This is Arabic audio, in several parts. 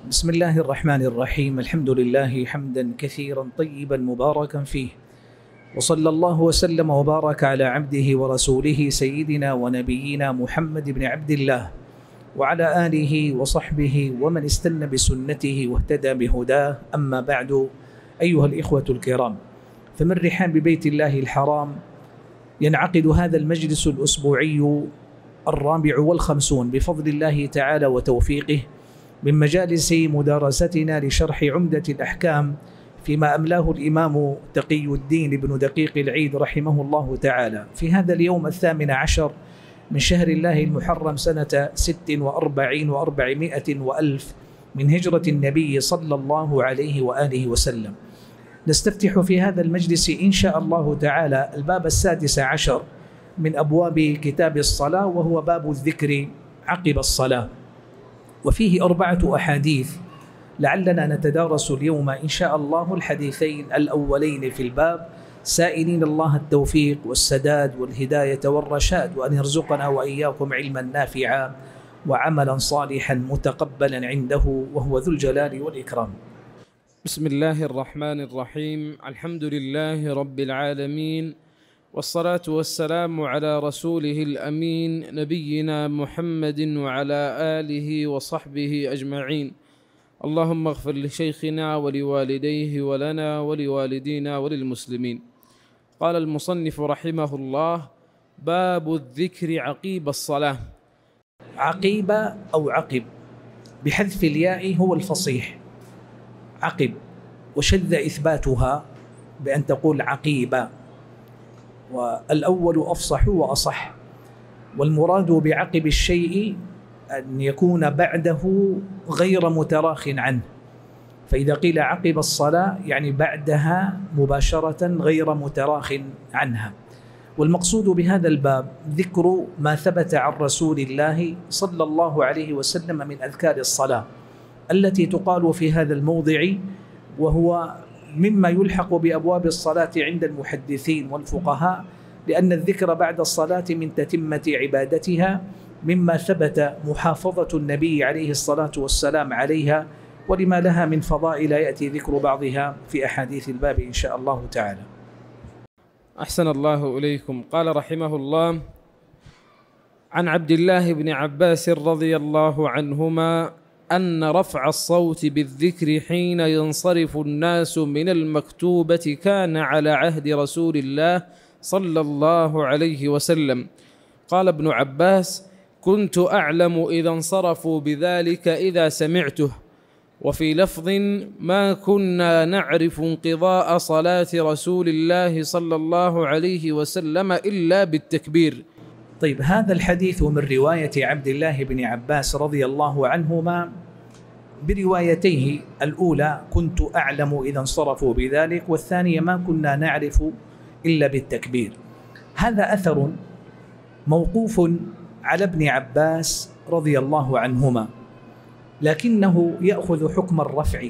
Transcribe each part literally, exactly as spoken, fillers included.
بسم الله الرحمن الرحيم. الحمد لله حمدا كثيرا طيبا مباركا فيه، وصلى الله وسلم وبارك على عبده ورسوله سيدنا ونبينا محمد بن عبد الله وعلى آله وصحبه ومن استنى بسنته واهتدى بهداه. أما بعد، أيها الإخوة الكرام، فمن رحاب بيت الله الحرام ينعقد هذا المجلس الأسبوعي الرابع والخمسون بفضل الله تعالى وتوفيقه من مجالس مدارستنا لشرح عمدة الأحكام فيما أملاه الإمام تقي الدين بن دقيق العيد رحمه الله تعالى، في هذا اليوم الثامن عشر من شهر الله المحرم سنة ست وأربعين وأربعمائة وألف من هجرة النبي صلى الله عليه وآله وسلم. نستفتح في هذا المجلس إن شاء الله تعالى الباب السادس عشر من أبواب كتاب الصلاة، وهو باب الذكر عقب الصلاة، وفيه أربعة أحاديث لعلنا نتدارس اليوم إن شاء الله الحديثين الأولين في الباب، سائلين الله التوفيق والسداد والهداية والرشاد، وأن يرزقنا وإياكم علما نافعا وعملا صالحا متقبلا عنده، وهو ذو الجلال والإكرام. بسم الله الرحمن الرحيم. الحمد لله رب العالمين، والصلاة والسلام على رسوله الأمين نبينا محمد وعلى آله وصحبه أجمعين. اللهم اغفر لشيخنا ولوالديه ولنا ولوالدينا وللمسلمين. قال المصنف رحمه الله: باب الذكر عقيب الصلاة. عقيب أو عقب بحذف الياء هو الفصيح، عقب، وشذ إثباتها بأن تقول عقيبة، والأول أفصح وأصح. والمراد بعقب الشيء أن يكون بعده غير متراخ عنه، فإذا قيل عقب الصلاة يعني بعدها مباشرة غير متراخ عنها. والمقصود بهذا الباب ذكر ما ثبت عن رسول الله صلى الله عليه وسلم من أذكار الصلاة التي تقال في هذا الموضع، وهو مما يلحق بأبواب الصلاة عند المحدثين والفقهاء، لأن الذكر بعد الصلاة من تتمة عبادتها، مما ثبت محافظة النبي عليه الصلاة والسلام عليها، ولما لها من فضائل يأتي ذكر بعضها في أحاديث الباب إن شاء الله تعالى. أحسن الله إليكم. قال رحمه الله: عن عبد الله بن عباس رضي الله عنهما أن رفع الصوت بالذكر حين ينصرف الناس من المكتوبة كان على عهد رسول الله صلى الله عليه وسلم. قال ابن عباس: كنت أعلم إذا انصرفوا بذلك إذا سمعته. وفي لفظ: ما كنا نعرف انقضاء صلاة رسول الله صلى الله عليه وسلم إلا بالتكبير. طيب، هذا الحديث من رواية عبد الله بن عباس رضي الله عنهما بروايتيه، الأولى كنت أعلم إذا انصرفوا بذلك، والثانية ما كنا نعرف إلا بالتكبير. هذا أثر موقوف على ابن عباس رضي الله عنهما، لكنه يأخذ حكم الرفع،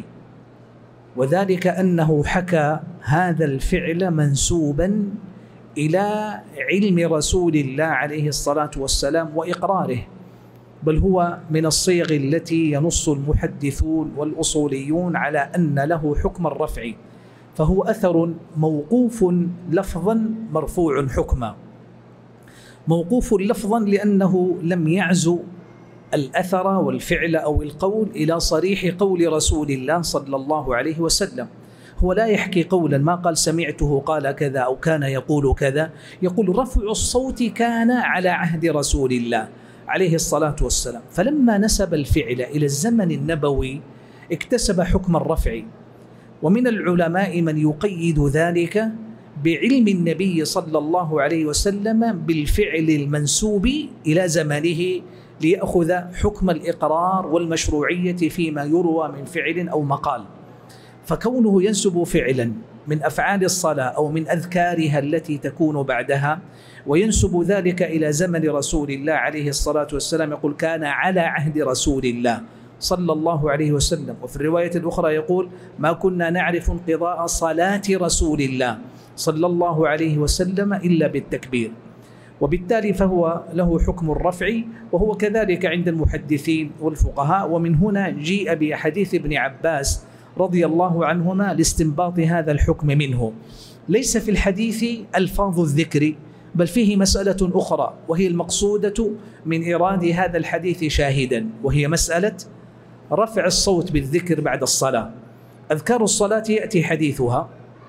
وذلك أنه حكى هذا الفعل منسوبا إلى علم رسول الله عليه الصلاة والسلام وإقراره، بل هو من الصيغ التي ينص المحدثون والأصوليون على أن له حكم الرفع، فهو أثر موقوف لفظا مرفوع حكما. موقوف لفظا لأنه لم يعزو الأثر والفعل أو القول إلى صريح قول رسول الله صلى الله عليه وسلم. هو لا يحكي قولا، ما قال سمعته قال كذا أو كان يقول كذا، يقول رفع الصوت كان على عهد رسول الله عليه الصلاة والسلام. فلما نسب الفعل إلى الزمن النبوي اكتسب حكم الرفع، ومن العلماء من يقيد ذلك بعلم النبي صلى الله عليه وسلم بالفعل المنسوب إلى زمنه، ليأخذ حكم الإقرار والمشروعية فيما يروى من فعل أو مقال. فكونه ينسب فعلا من أفعال الصلاة أو من أذكارها التي تكون بعدها وينسب ذلك إلى زمن رسول الله عليه الصلاة والسلام، يقول كان على عهد رسول الله صلى الله عليه وسلم. وفي الرواية الأخرى يقول ما كنا نعرف انقضاء صلاة رسول الله صلى الله عليه وسلم إلا بالتكبير. وبالتالي فهو له حكم الرفع، وهو كذلك عند المحدثين والفقهاء. ومن هنا جيء بحديث ابن عباس رضي الله عنهما لاستنباط هذا الحكم منه. ليس في الحديث ألفاظ الذكر، بل فيه مسألة أخرى وهي المقصودة من إيراد هذا الحديث شاهدا، وهي مسألة رفع الصوت بالذكر بعد الصلاة. أذكار الصلاة يأتي حديثها،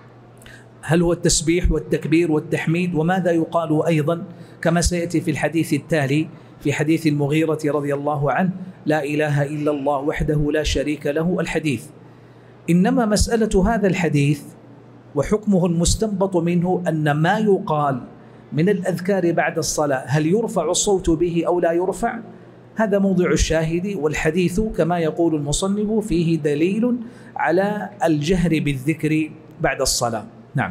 هل هو التسبيح والتكبير والتحميد، وماذا يقال أيضا كما سيأتي في الحديث التالي في حديث المغيرة رضي الله عنه: لا إله إلا الله وحده لا شريك له الحديث. إنما مسألة هذا الحديث وحكمه المستنبط منه أن ما يقال من الأذكار بعد الصلاة هل يرفع الصوت به أو لا يرفع، هذا موضع الشاهد. والحديث كما يقول المصنف فيه دليل على الجهر بالذكر بعد الصلاة. نعم.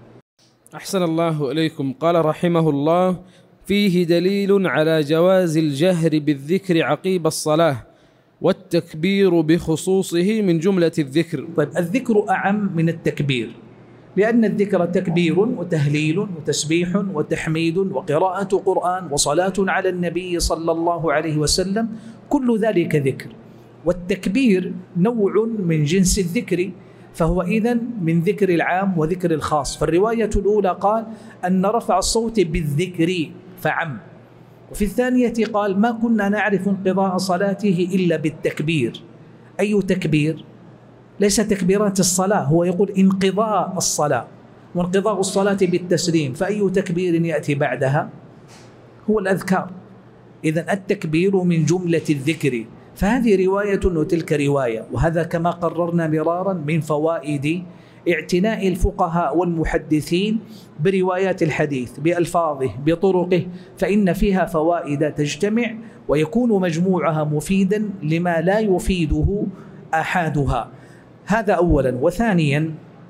أحسن الله إليكم. قال رحمه الله: فيه دليل على جواز الجهر بالذكر عقيب الصلاة، والتكبير بخصوصه من جملة الذكر. طيب، الذكر أعم من التكبير، لأن الذكر تكبير وتهليل وتسبيح وتحميد وقراءة قرآن وصلاة على النبي صلى الله عليه وسلم، كل ذلك ذكر. والتكبير نوع من جنس الذكر، فهو إذن من ذكر العام وذكر الخاص. فالرواية الأولى قال أن رفع الصوت بالذكر فعم، وفي الثانية قال ما كنا نعرف انقضاء صلاته إلا بالتكبير. أي تكبير؟ ليس تكبيرات الصلاة، هو يقول انقضاء الصلاة، وانقضاء الصلاة بالتسليم، فأي تكبير يأتي بعدها؟ هو الأذكار. إذن التكبير من جملة الذكر، فهذه رواية وتلك رواية. وهذا كما قررنا مرارا من فوائد اعتناء الفقهاء والمحدثين بروايات الحديث بألفاظه بطرقه، فإن فيها فوائد تجتمع ويكون مجموعها مفيدا لما لا يفيده أحدها. هذا أولا. وثانيا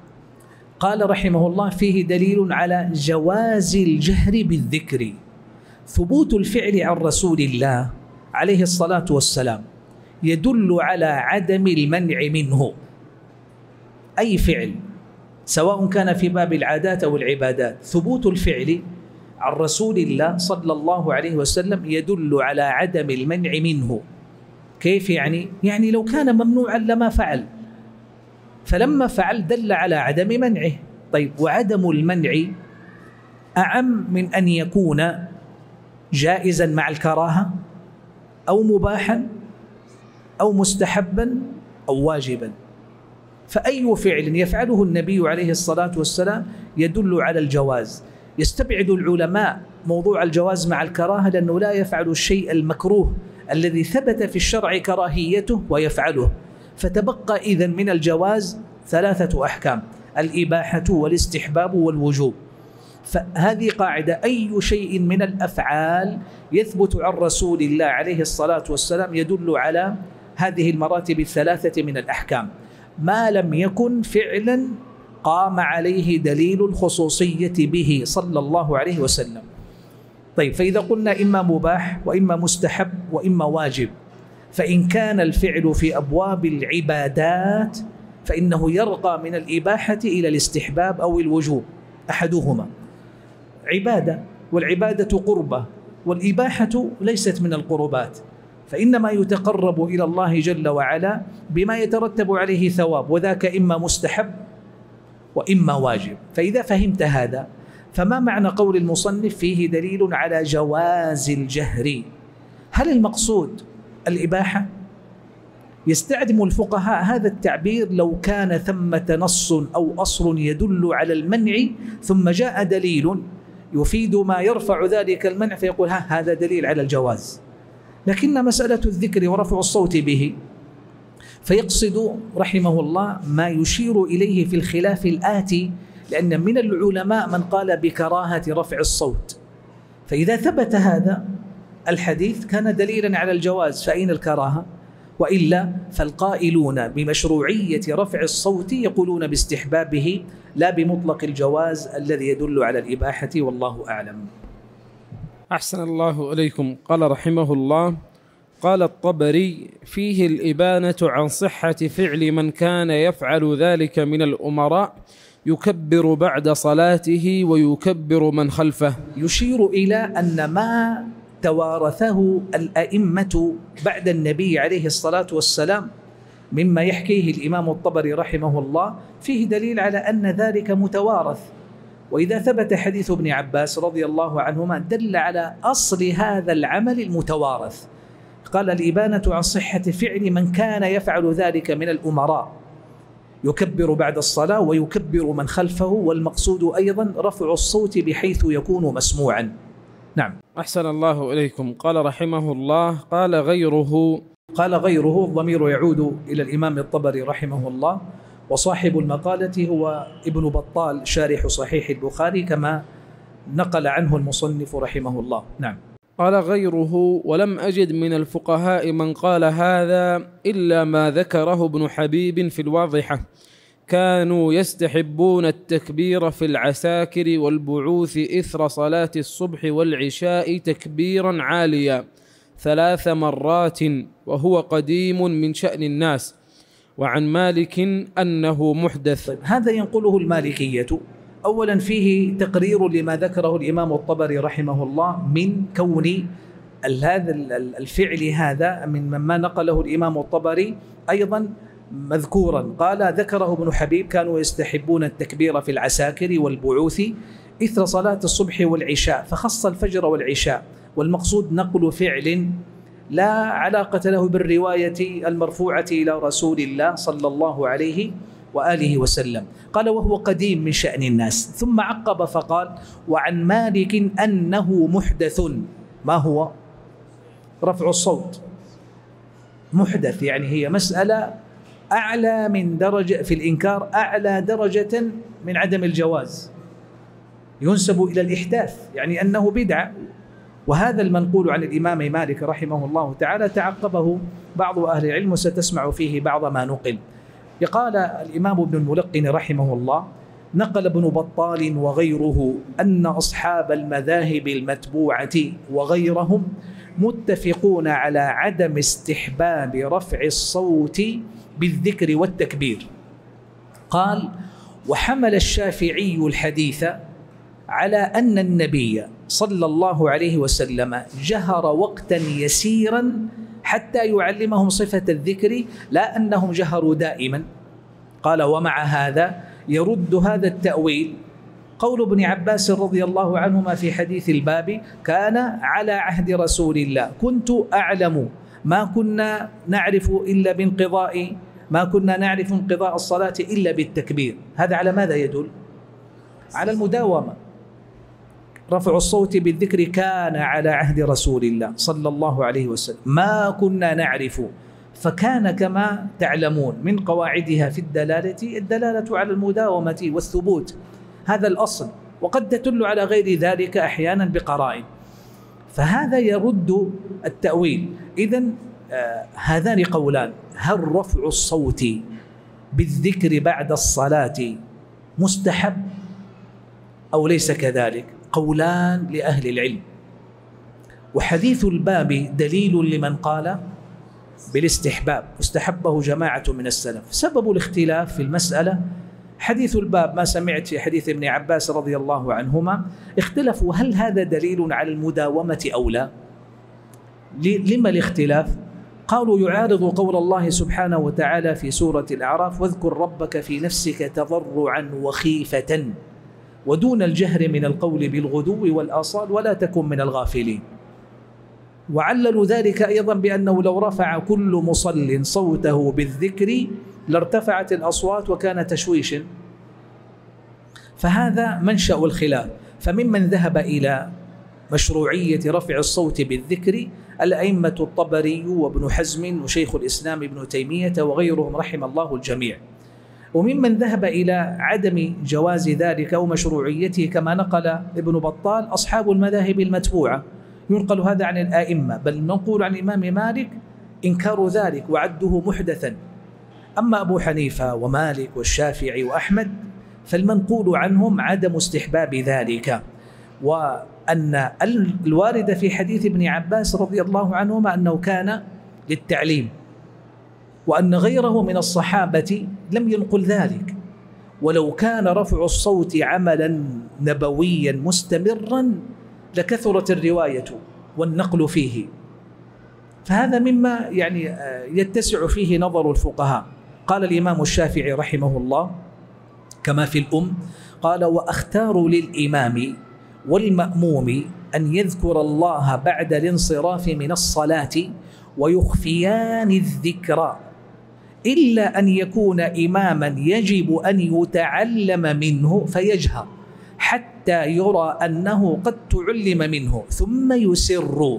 قال رحمه الله: فيه دليل على جواز الجهر بالذكر، ثبوت الفعل عن رسول الله عليه الصلاة والسلام يدل على عدم المنع منه. أي فعل سواء كان في باب العادات أو العبادات، ثبوت الفعل عن رسول الله صلى الله عليه وسلم يدل على عدم المنع منه. كيف يعني؟ يعني لو كان ممنوعا لما فعل، فلما فعل دل على عدم منعه. طيب، وعدم المنع أعم من أن يكون جائزا مع الكراهة أو مباحا أو مستحبا أو واجبا. فأي فعل يفعله النبي عليه الصلاة والسلام يدل على الجواز. يستبعد العلماء موضوع الجواز مع الكراهة، لأنه لا يفعل الشيء المكروه الذي ثبت في الشرع كراهيته ويفعله. فتبقى إذن من الجواز ثلاثة أحكام: الإباحة والاستحباب والوجوب. فهذه قاعدة: أي شيء من الأفعال يثبت عن رسول الله عليه الصلاة والسلام يدل على هذه المراتب الثلاثة من الأحكام، ما لم يكن فعلا قام عليه دليل الخصوصية به صلى الله عليه وسلم. طيب، فإذا قلنا إما مباح وإما مستحب وإما واجب، فإن كان الفعل في أبواب العبادات فإنه يرقى من الإباحة إلى الاستحباب أو الوجوب، أحدهما عبادة، والعبادة قربة، والإباحة ليست من القربات، فإنما يتقرب إلى الله جل وعلا بما يترتب عليه ثواب، وذاك إما مستحب وإما واجب. فإذا فهمت هذا، فما معنى قول المصنف فيه دليل على جواز الجهر؟ هل المقصود الإباحة؟ يستعدم الفقهاء هذا التعبير لو كان ثمة نص أو أصل يدل على المنع ثم جاء دليل يفيد ما يرفع ذلك المنع، فيقول ها هذا دليل على الجواز. لكن مسألة الذكر ورفع الصوت به، فيقصد رحمه الله ما يشير إليه في الخلاف الآتي، لأن من العلماء من قال بكراهة رفع الصوت. فإذا ثبت هذا الحديث كان دليلا على الجواز، فأين الكراهة؟ وإلا فالقائلون بمشروعية رفع الصوت يقولون باستحبابه لا بمطلق الجواز الذي يدل على الإباحة، والله أعلم. أحسن الله إليكم. قال رحمه الله: قال الطبري: فيه الإبانة عن صحة فعل من كان يفعل ذلك من الأمراء يكبر بعد صلاته ويكبر من خلفه. يشير إلى أن ما توارثه الأئمة بعد النبي عليه الصلاة والسلام مما يحكيه الإمام الطبري رحمه الله فيه دليل على أن ذلك متوارث. وإذا ثبت حديث ابن عباس رضي الله عنهما دل على أصل هذا العمل المتوارث. قال الإبانة عن صحة فعل من كان يفعل ذلك من الأمراء، يكبر بعد الصلاة ويكبر من خلفه، والمقصود أيضا رفع الصوت بحيث يكون مسموعا. نعم. أحسن الله إليكم. قال رحمه الله قال غيره قال غيره الضمير يعود إلى الإمام الطبري رحمه الله، وصاحب المقالة هو ابن بطال شارح صحيح البخاري كما نقل عنه المصنف رحمه الله. نعم. قال غيره ولم أجد من الفقهاء من قال هذا إلا ما ذكره ابن حبيب في الواضحة، كانوا يستحبون التكبير في العساكر والبعوث إثر صلاة الصبح والعشاء تكبيرا عاليا ثلاث مرات، وهو قديم من شأن الناس. وعن مالك أنه محدث. طيب، هذا ينقله المالكية. أولا فيه تقرير لما ذكره الإمام الطبري رحمه الله من كون هذا الفعل هذا من ما نقله الإمام الطبري أيضا مذكورا. قال ذكره ابن حبيب كانوا يستحبون التكبير في العساكر والبعوث إثر صلاة الصبح والعشاء، فخص الفجر والعشاء، والمقصود نقل فعل لا علاقة له بالرواية المرفوعة إلى رسول الله صلى الله عليه وآله وسلم. قال وهو قديم من شأن الناس، ثم عقب فقال وعن مالك أنه محدث. ما هو؟ رفع الصوت محدث، يعني هي مسألة أعلى من درجة في الإنكار، أعلى درجة من عدم الجواز، ينسب إلى الإحداث، يعني أنه بدعة. وهذا المنقول عن الإمام مالك رحمه الله تعالى تعقبه بعض أهل العلم وستسمع فيه بعض ما نقل. قال الإمام ابن الملقن رحمه الله نقل ابن بطال وغيره أن أصحاب المذاهب المتبوعة وغيرهم متفقون على عدم استحباب رفع الصوت بالذكر والتكبير. قال وحمل الشافعي الحديث على أن النبي صلى الله عليه وسلم جهر وقتا يسيرا حتى يعلمهم صفة الذكر، لا أنهم جهروا دائما. قال ومع هذا يرد هذا التأويل قول ابن عباس رضي الله عنهما في حديث الباب كان على عهد رسول الله كنت أعلم ما كنا نعرف إلا بانقضاء ما كنا نعرف انقضاء الصلاة إلا بالتكبير. هذا على ماذا يدل؟ على المداومة. رفع الصوت بالذكر كان على عهد رسول الله صلى الله عليه وسلم، ما كنا نعرف، فكان كما تعلمون من قواعدها في الدلالة الدلالة على المداومة والثبوت، هذا الأصل، وقد تدل على غير ذلك أحيانا بقرائن، فهذا يرد التأويل. إذن آه هذان قولان، هل رفع الصوت بالذكر بعد الصلاة مستحب أو ليس كذلك؟ قولان لأهل العلم. وحديث الباب دليل لمن قال بالاستحباب، استحبه جماعة من السلف. سبب الاختلاف في المسألة حديث الباب ما سمعت في حديث ابن عباس رضي الله عنهما، اختلفوا هل هذا دليل على المداومة أو لا؟ لما الاختلاف؟ قالوا يعارض قول الله سبحانه وتعالى في سورة الأعراف واذكر ربك في نفسك تضرعا وخيفة ودون الجهر من القول بالغدو والآصال ولا تكن من الغافلين. وعللوا ذلك أيضا بأنه لو رفع كل مصل صوته بالذكر لارتفعت الأصوات وكان تشويش، فهذا منشأ الخلاف. فممن ذهب إلى مشروعية رفع الصوت بالذكر الأئمة الطبري وابن حزم وشيخ الإسلام ابن تيمية وغيرهم رحم الله الجميع. وممن ذهب إلى عدم جواز ذلك أو مشروعيته كما نقل ابن بطال أصحاب المذاهب المتبوعة، ينقل هذا عن الآئمة، بل نقول عن الإمام مالك إنكار ذلك وعده محدثا. أما أبو حنيفة ومالك والشافعي وأحمد فالمنقول عنهم عدم استحباب ذلك، وأن الوارد في حديث ابن عباس رضي الله عنهما أنه كان للتعليم، وأن غيره من الصحابة لم ينقل ذلك. ولو كان رفع الصوت عملا نبويا مستمرا لكثرت الرواية والنقل فيه. فهذا مما يعني يتسع فيه نظر الفقهاء. قال الإمام الشافعي رحمه الله كما في الأم، قال: وأختار للإمام والمأموم أن يذكر الله بعد الانصراف من الصلاة ويخفيان الذكر، إلا أن يكون إماما يجب أن يتعلم منه فيجهر حتى يرى أنه قد تعلم منه ثم يسر.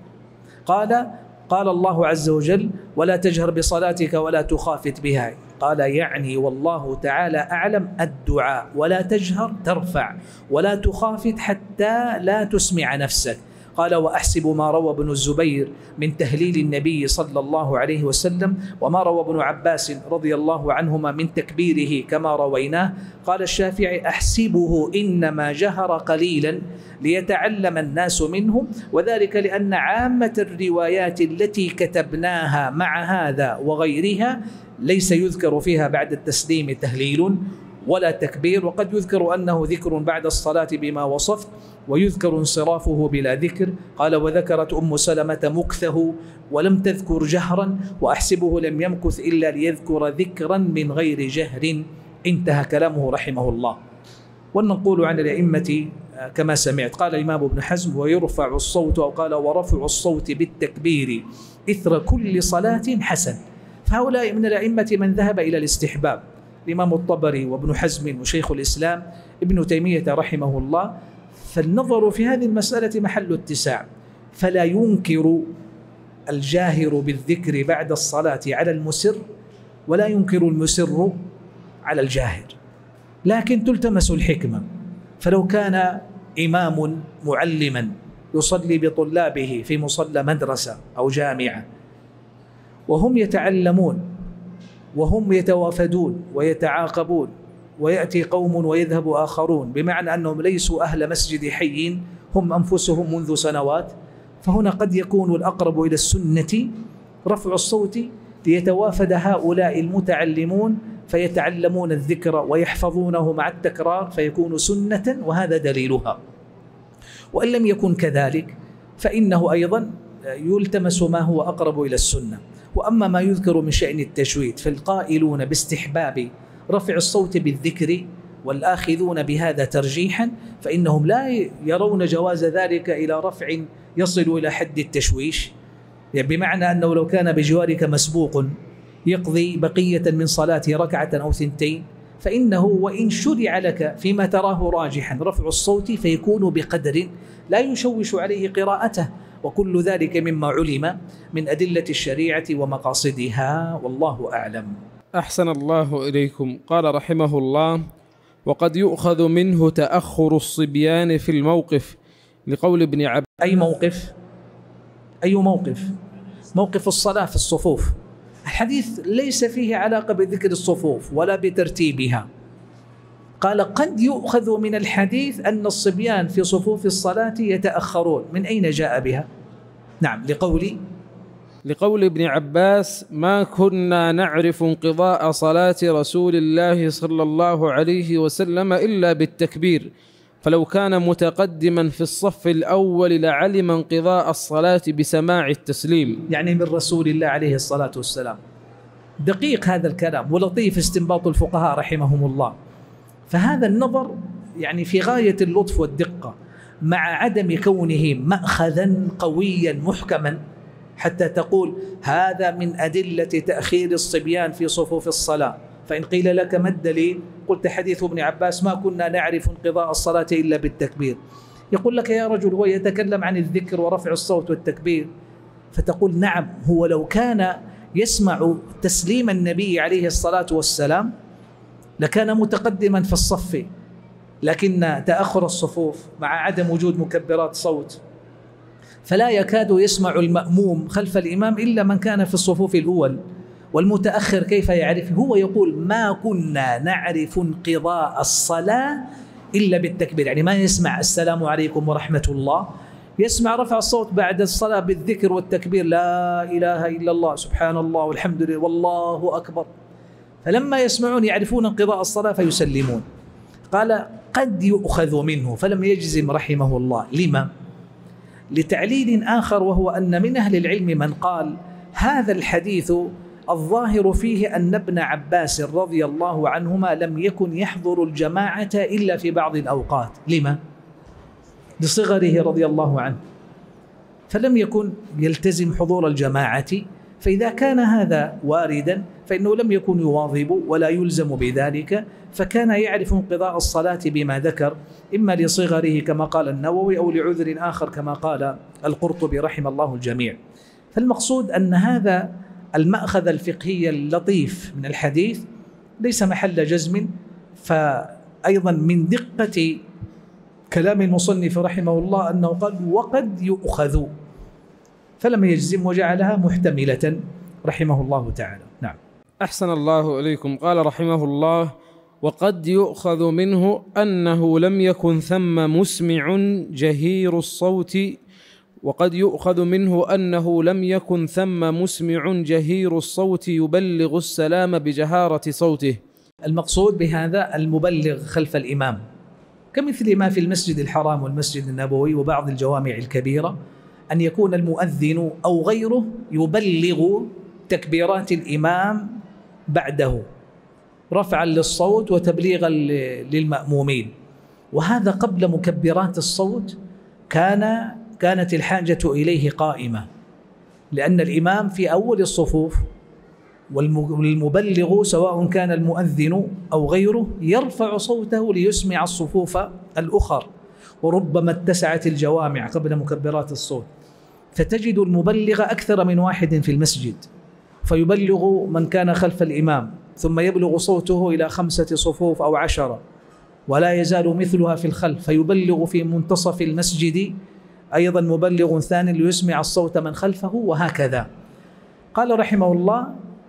قال قال الله عز وجل: ولا تجهر بصلاتك ولا تخافت بها. قال يعني والله تعالى أعلم الدعاء ولا تجهر ترفع ولا تخافت حتى لا تسمع نفسك. قال: وأحسب ما روى ابن الزبير من تهليل النبي صلى الله عليه وسلم وما روى ابن عباس رضي الله عنهما من تكبيره كما رويناه. قال الشافعي: أحسبه إنما جهر قليلا ليتعلم الناس منه، وذلك لأن عامة الروايات التي كتبناها مع هذا وغيرها ليس يذكر فيها بعد التسليم تهليل ولا تكبير، وقد يذكر أنه ذكر بعد الصلاة بما وصفت، ويذكر انصرافه بلا ذكر. قال: وذكرت أم سلمة مكثه ولم تذكر جهرا، وأحسبه لم يمكث إلا ليذكر ذكرا من غير جهر. انتهى كلامه رحمه الله. ونقول عن الأئمة كما سمعت. قال الإمام ابن حزم: ويرفع الصوت، أو قال: ورفع الصوت بالتكبير إثر كل صلاة حسن. فهؤلاء من الأئمة من ذهب إلى الاستحباب، الإمام الطبري وابن حزم وشيخ الإسلام ابن تيمية رحمه الله. فالنظر في هذه المسألة محل اتساع، فلا ينكر الجاهر بالذكر بعد الصلاة على المسر، ولا ينكر المسر على الجاهر، لكن تلتمس الحكمة. فلو كان إمام معلما يصلي بطلابه في مصلى مدرسة أو جامعة وهم يتعلمون وهم يتوافدون ويتعاقبون، ويأتي قوم ويذهب آخرون، بمعنى أنهم ليسوا أهل مسجد حي هم أنفسهم منذ سنوات، فهنا قد يكون الأقرب إلى السنة رفع الصوت ليتوافد هؤلاء المتعلمون فيتعلمون الذكر ويحفظونه مع التكرار فيكون سنة، وهذا دليلها. وإن لم يكن كذلك فإنه أيضا يلتمس ما هو أقرب إلى السنة. وأما ما يذكر من شأن التجويد فالقائلون باستحباب رفع الصوت بالذكر والآخذون بهذا ترجيحا، فإنهم لا يرون جواز ذلك إلى رفع يصل إلى حد التشويش، يعني بمعنى أنه لو كان بجوارك مسبوق يقضي بقية من صلاته ركعة أو ثنتين، فإنه وإن شرع لك فيما تراه راجحا رفع الصوت فيكون بقدر لا يشوش عليه قراءته، وكل ذلك مما علم من أدلة الشريعة ومقاصدها، والله أعلم. أحسن الله إليكم. قال رحمه الله: وقد يؤخذ منه تأخر الصبيان في الموقف، لقول ابن عباس. أي موقف؟ أي موقف؟ موقف الصلاة في الصفوف. الحديث ليس فيه علاقة بذكر الصفوف ولا بترتيبها. قال: قد يؤخذ من الحديث أن الصبيان في صفوف الصلاة يتأخرون. من أين جاء بها؟ نعم، لقول لقول ابن عباس: ما كنا نعرف انقضاء صلاة رسول الله صلى الله عليه وسلم إلا بالتكبير، فلو كان متقدما في الصف الأول لعلم انقضاء الصلاة بسماع التسليم. يعني من رسول الله عليه الصلاة والسلام. دقيق هذا الكلام ولطيف استنباط الفقهاء رحمهم الله. فهذا النظر يعني في غاية اللطف والدقة، مع عدم كونه مأخذا قويا محكما حتى تقول هذا من أدلة تأخير الصبيان في صفوف الصلاة. فإن قيل لك ما الدليل؟ قلت حديث ابن عباس: ما كنا نعرف انقضاء الصلاة إلا بالتكبير. يقول لك يا رجل هو يتكلم عن الذكر ورفع الصوت والتكبير، فتقول نعم، هو لو كان يسمع تسليم النبي عليه الصلاة والسلام لكان متقدما في الصف، لكن تأخر الصفوف مع عدم وجود مكبرات صوت فلا يكاد يسمع المأموم خلف الإمام إلا من كان في الصفوف الأول، والمتأخر كيف يعرف؟ هو يقول: ما كنا نعرف انقضاء الصلاة إلا بالتكبير، يعني ما يسمع السلام عليكم ورحمة الله، يسمع رفع الصوت بعد الصلاة بالذكر والتكبير: لا إله إلا الله، سبحان الله، والحمد لله، والله أكبر. فلما يسمعون يعرفون انقضاء الصلاة فيسلمون. قال قد يؤخذ منه، فلم يجزم رحمه الله. لما؟ لتعليل آخر، وهو أن من أهل العلم من قال هذا الحديث الظاهر فيه أن ابن عباس رضي الله عنهما لم يكن يحضر الجماعة إلا في بعض الأوقات. لما؟ لصغره رضي الله عنه، فلم يكن يلتزم حضور الجماعة. فإذا كان هذا واردا فإنه لم يكن يواظب ولا يلزم بذلك، فكان يعرف انقضاء الصلاة بما ذكر، إما لصغره كما قال النووي أو لعذر آخر كما قال القرطبي رحم الله الجميع. فالمقصود أن هذا المأخذ الفقهي اللطيف من الحديث ليس محل جزم. فأيضا من دقة كلام المصنف رحمه الله أنه قال وقد يؤخذ، فلم يجزم وجعلها محتملة رحمه الله تعالى. نعم. أحسن الله إليكم. قال رحمه الله: وقد يؤخذ منه أنه لم يكن ثم مسمع جهير الصوت وقد يؤخذ منه أنه لم يكن ثم مسمع جهير الصوت يبلغ السلام بجهارة صوته. المقصود بهذا المبلغ خلف الإمام، كمثل ما في المسجد الحرام والمسجد النبوي وبعض الجوامع الكبيرة، أن يكون المؤذن أو غيره يبلغ تكبيرات الإمام بعده رفعا للصوت وتبليغا للمأمومين. وهذا قبل مكبرات الصوت كان كانت الحاجة إليه قائمة، لأن الإمام في أول الصفوف والمبلغ سواء كان المؤذن أو غيره يرفع صوته ليسمع الصفوف الأخر، وربما اتسعت الجوامع قبل مكبرات الصوت، فتجد المبلغ أكثر من واحد في المسجد، فيبلغ من كان خلف الإمام ثم يبلغ صوته إلى خمسة صفوف أو عشرة، ولا يزال مثلها في الخلف، فيبلغ في منتصف المسجد أيضا مبلغ ثاني ليسمع الصوت من خلفه، وهكذا. قال رحمه الله: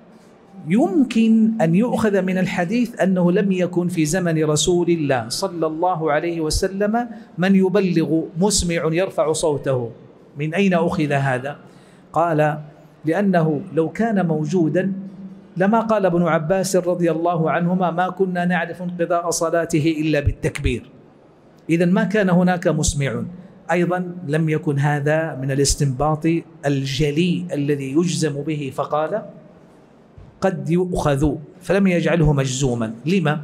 يمكن أن يؤخذ من الحديث أنه لم يكن في زمن رسول الله صلى الله عليه وسلم من يبلغ مسمع يرفع صوته. من أين أخذ هذا؟ قال: لأنه لو كان موجودا لما قال ابن عباس رضي الله عنهما: ما كنا نعرف انقضاء صلاته إلا بالتكبير. إذن ما كان هناك مسمع. أيضا لم يكن هذا من الاستنباط الجلي الذي يجزم به، فقال قد يؤخذ، فلم يجعله مجزوما. لما؟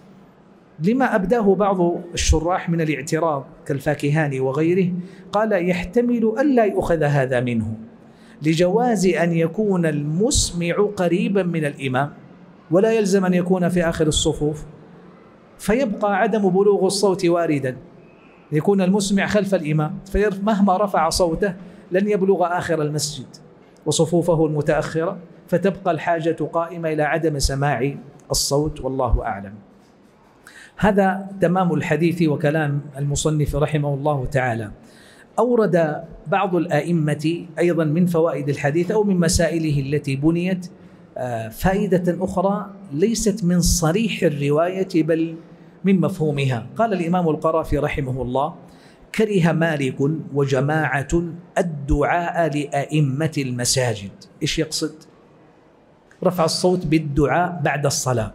لما أبداه بعض الشراح من الاعتراض كالفاكهاني وغيره، قال يحتمل ألا يؤخذ هذا منه لجواز أن يكون المسمع قريبا من الإمام ولا يلزم أن يكون في آخر الصفوف، فيبقى عدم بلوغ الصوت واردا، يكون المسمع خلف الإمام، فمهما رفع صوته لن يبلغ آخر المسجد وصفوفه المتأخرة، فتبقى الحاجة قائمة إلى عدم سماع الصوت، والله أعلم. هذا تمام الحديث وكلام المصنف رحمه الله تعالى. أورد بعض الآئمة أيضا من فوائد الحديث أو من مسائله التي بنيت فائدة أخرى ليست من صريح الرواية بل من مفهومها. قال الإمام القرافي رحمه الله: كره مالك وجماعة الدعاء لأئمة المساجد. إيش يقصد؟ رفع الصوت بالدعاء بعد الصلاة.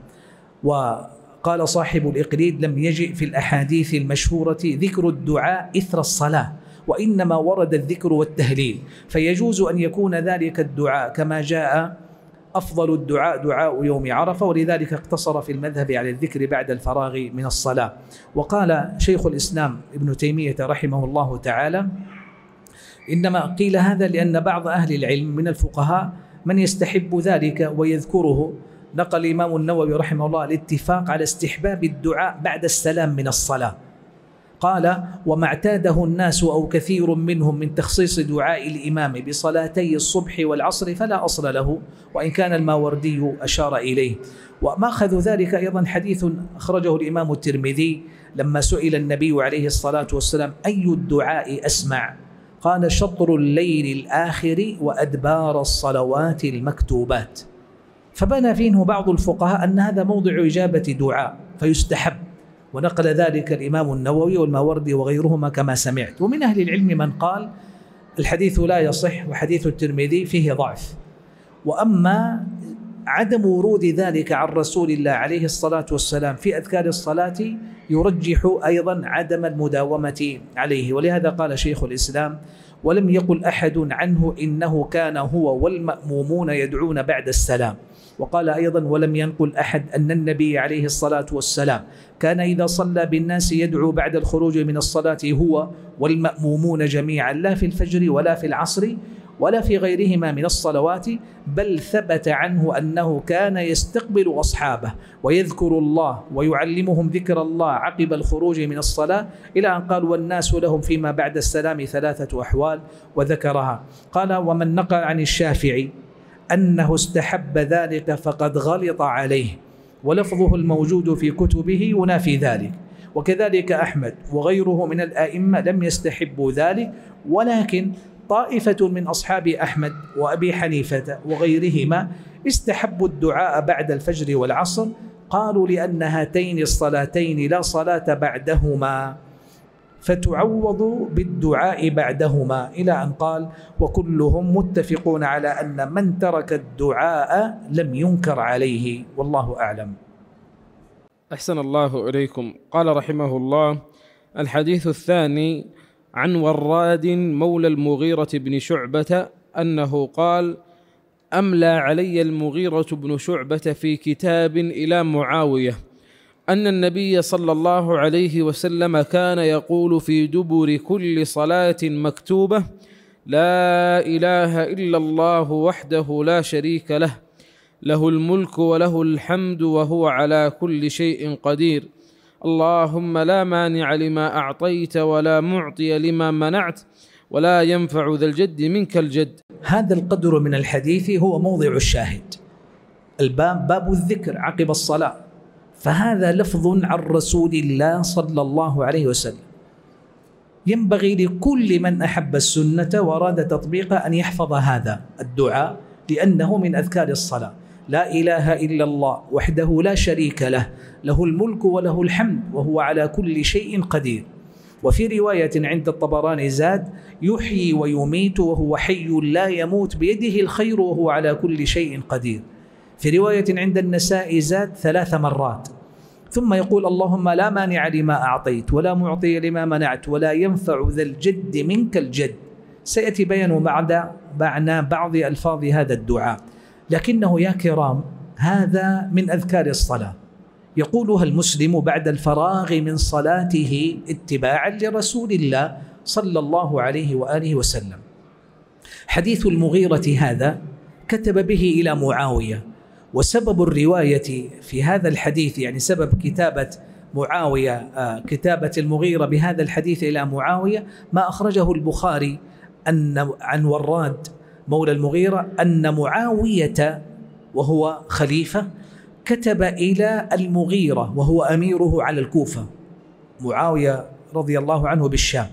وقال صاحب الإقليد: لم يجئ في الأحاديث المشهورة ذكر الدعاء إثر الصلاة، وإنما ورد الذكر والتهليل، فيجوز أن يكون ذلك الدعاء كما جاء أفضل الدعاء دعاء يوم عرفة، ولذلك اقتصر في المذهب على الذكر بعد الفراغ من الصلاة. وقال شيخ الإسلام ابن تيمية رحمه الله تعالى: إنما قيل هذا لأن بعض أهل العلم من الفقهاء من يستحب ذلك ويذكره. نقل الإمام النووي رحمه الله الاتفاق على استحباب الدعاء بعد السلام من الصلاة. قال: وما اعتاده الناس أو كثير منهم من تخصيص دعاء الإمام بصلاتي الصبح والعصر فلا أصل له، وإن كان الماوردي أشار إليه. وماخذ ذلك أيضا حديث أخرجه الإمام الترمذي لما سئل النبي عليه الصلاة والسلام: أي الدعاء أسمع؟ قال: شطر الليل الآخر وأدبار الصلوات المكتوبات. فبنى فيه بعض الفقهاء أن هذا موضع إجابة دعاء فيستحب، ونقل ذلك الإمام النووي والماوردي وغيرهما كما سمعت. ومن أهل العلم من قال الحديث لا يصح وحديث الترمذي فيه ضعف. وأما عدم ورود ذلك عن رسول الله عليه الصلاة والسلام في أذكار الصلاة يرجح أيضا عدم المداومة عليه. ولهذا قال شيخ الإسلام: ولم يقل أحد عنه إنه كان هو والمأمومون يدعون بعد السلام. وقال أيضا: ولم ينقل أحد أن النبي عليه الصلاة والسلام كان إذا صلى بالناس يدعو بعد الخروج من الصلاة هو والمأمومون جميعا، لا في الفجر ولا في العصر ولا في غيرهما من الصلوات، بل ثبت عنه أنه كان يستقبل أصحابه ويذكر الله ويعلمهم ذكر الله عقب الخروج من الصلاة، إلى أن قال: والناس لهم فيما بعد السلام ثلاثة أحوال، وذكرها. قال: ومن نقل عن الشافعي أنه استحب ذلك فقد غلط عليه، ولفظه الموجود في كتبه ينافي ذلك. وكذلك أحمد وغيره من الآئمة لم يستحبوا ذلك، ولكن طائفة من أصحاب أحمد وأبي حنيفة وغيرهما استحبوا الدعاء بعد الفجر والعصر، قالوا: لأن هاتين الصلاتين لا صلاة بعدهما فتعوض بالدعاء بعدهما، إلى أن قال: وكلهم متفقون على أن من ترك الدعاء لم ينكر عليه، والله أعلم. أحسن الله إليكم. قال رحمه الله: الحديث الثاني عن وراد مولى المغيرة بن شعبة أنه قال: أملى علي المغيرة بن شعبة في كتاب إلى معاوية أن النبي صلى الله عليه وسلم كان يقول في دبر كل صلاة مكتوبة: لا إله إلا الله وحده لا شريك له، له الملك وله الحمد وهو على كل شيء قدير، اللهم لا مانع لما أعطيت ولا معطي لما منعت ولا ينفع ذا الجد منك الجد. هذا القدر من الحديث هو موضع الشاهد. الباب باب الذكر عقب الصلاة، فهذا لفظ عن رسول الله صلى الله عليه وسلم. ينبغي لكل من أحب السنة وأراد تطبيقها أن يحفظ هذا الدعاء، لأنه من أذكار الصلاة. لا إله إلا الله وحده لا شريك له، له الملك وله الحمد وهو على كل شيء قدير. وفي رواية عند الطبراني زاد: يحيي ويميت وهو حي لا يموت بيده الخير وهو على كل شيء قدير. في رواية عند النساء زاد ثلاث مرات، ثم يقول: اللهم لا مانع لما أعطيت ولا معطي لما منعت ولا ينفع ذا الجد منك الجد. سيأتي بيان بعد معنى بعض ألفاظ هذا الدعاء، لكنه يا كرام هذا من أذكار الصلاة يقولها المسلم بعد الفراغ من صلاته اتباعا لرسول الله صلى الله عليه وآله وسلم. حديث المغيرة هذا كتب به إلى معاوية، وسبب الرواية في هذا الحديث، يعني سبب كتابة معاوية آه كتابة المغيرة بهذا الحديث إلى معاوية، ما أخرجه البخاري أن عن وراد مولى المغيرة أن معاوية وهو خليفة كتب إلى المغيرة وهو أميره على الكوفة. معاوية رضي الله عنه بالشام،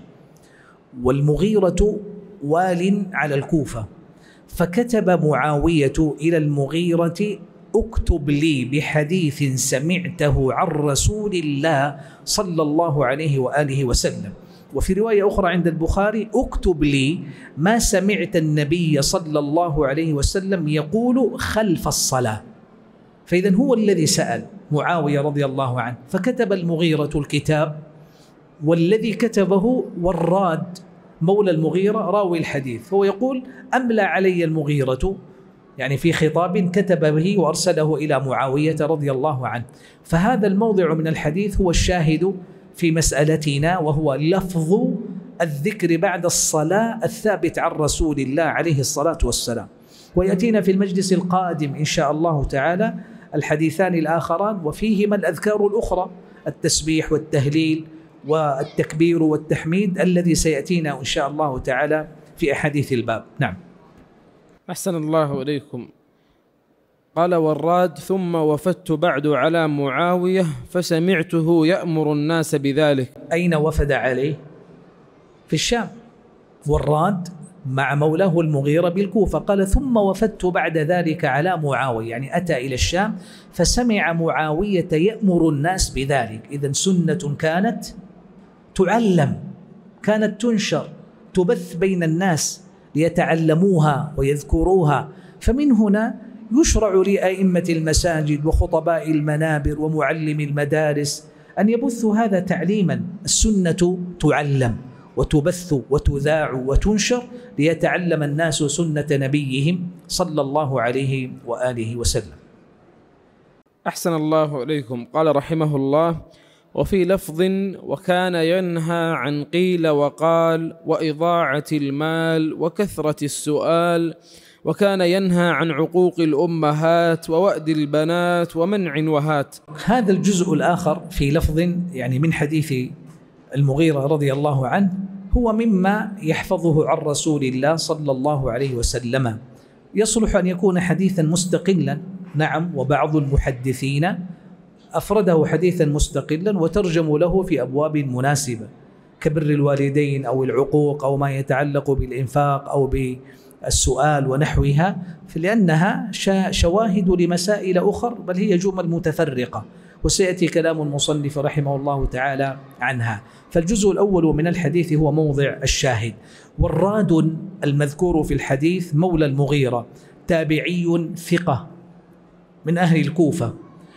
والمغيرة وال على الكوفة، فكتب معاوية إلى المغيرة: اكتب لي بحديث سمعته عن رسول الله صلى الله عليه وآله وسلم. وفي رواية أخرى عند البخاري: اكتب لي ما سمعت النبي صلى الله عليه وسلم يقول خلف الصلاة. فإذا هو الذي سأل معاوية رضي الله عنه، فكتب المغيرة الكتاب، والذي كتبه وراد مولى المغيرة راوي الحديث. هو يقول: أملى علي المغيرة، يعني في خطاب كتب به وأرسله إلى معاوية رضي الله عنه. فهذا الموضع من الحديث هو الشاهد في مسألتنا، وهو لفظ الذكر بعد الصلاة الثابت عن رسول الله عليه الصلاة والسلام. ويأتينا في المجلس القادم إن شاء الله تعالى الحديثان الآخران، وفيهما الأذكار الأخرى: التسبيح والتهليل والتكبير والتحميد، الذي سيأتينا إن شاء الله تعالى في أحاديث الباب. نعم. أحسن الله إليكم. قال وراد: ثم وفدت بعد على معاوية فسمعته يأمر الناس بذلك. أين وفد عليه؟ في الشام. وراد مع مولاه المغيرة بالكوفة. قال: ثم وفدت بعد ذلك على معاوية، يعني أتى إلى الشام فسمع معاوية يأمر الناس بذلك. إذن سنة كانت تعلم، كانت تنشر، تبث بين الناس ليتعلموها ويذكروها. فمن هنا يشرع لأئمة المساجد وخطباء المنابر ومعلم المدارس أن يبثوا هذا تعليما. السنة تعلم وتبث وتذاع وتنشر ليتعلم الناس سنة نبيهم صلى الله عليه وآله وسلم. أحسن الله إليكم. قال رحمه الله: وفي لفظ: وكان ينهى عن قيل وقال وإضاعة المال وكثرة السؤال، وكان ينهى عن عقوق الأمهات ووأد البنات ومنع وهات. هذا الجزء الآخر في لفظ يعني من حديث المغيرة رضي الله عنه هو مما يحفظه عن رسول الله صلى الله عليه وسلم، يصلح أن يكون حديثا مستقلا. نعم، وبعض المحدثين أفرده حديثا مستقلا وترجموا له في أبواب مناسبة كبر الوالدين أو العقوق أو ما يتعلق بالإنفاق أو بالسؤال ونحوها، لأنها شواهد لمسائل أخر، بل هي جمل متفرقة، وسيأتي كلام المصنف رحمه الله تعالى عنها. فالجزء الأول من الحديث هو موضع الشاهد. والراد المذكور في الحديث مولى المغيرة، تابعي ثقة من أهل الكوفة،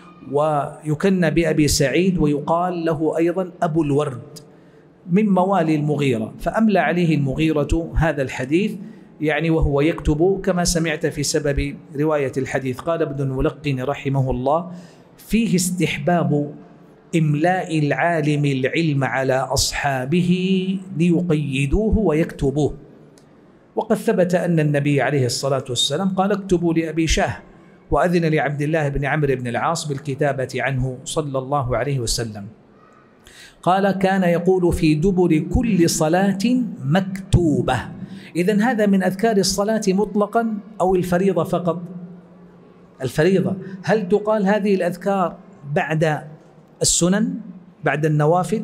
ويكنى بأبي سعيد، ويقال له أيضا أبو الورد، من موالي المغيرة. فأملى عليه المغيرة هذا الحديث يعني وهو يكتب، كما سمعت في سبب رواية الحديث. قال ابن الملقن رحمه الله: فيه استحباب إملاء العالم العلم على أصحابه ليقيدوه ويكتبوه. وقد ثبت أن النبي عليه الصلاة والسلام قال: اكتبوا لأبي شاه، وأذن لعبد الله بن عمرو بن العاص بالكتابة عنه صلى الله عليه وسلم. قال: كان يقول في دبر كل صلاة مكتوبة. إذن هذا من أذكار الصلاة مطلقا أو الفريضة فقط؟ الفريضة. هل تقال هذه الأذكار بعد السنن، بعد النوافل؟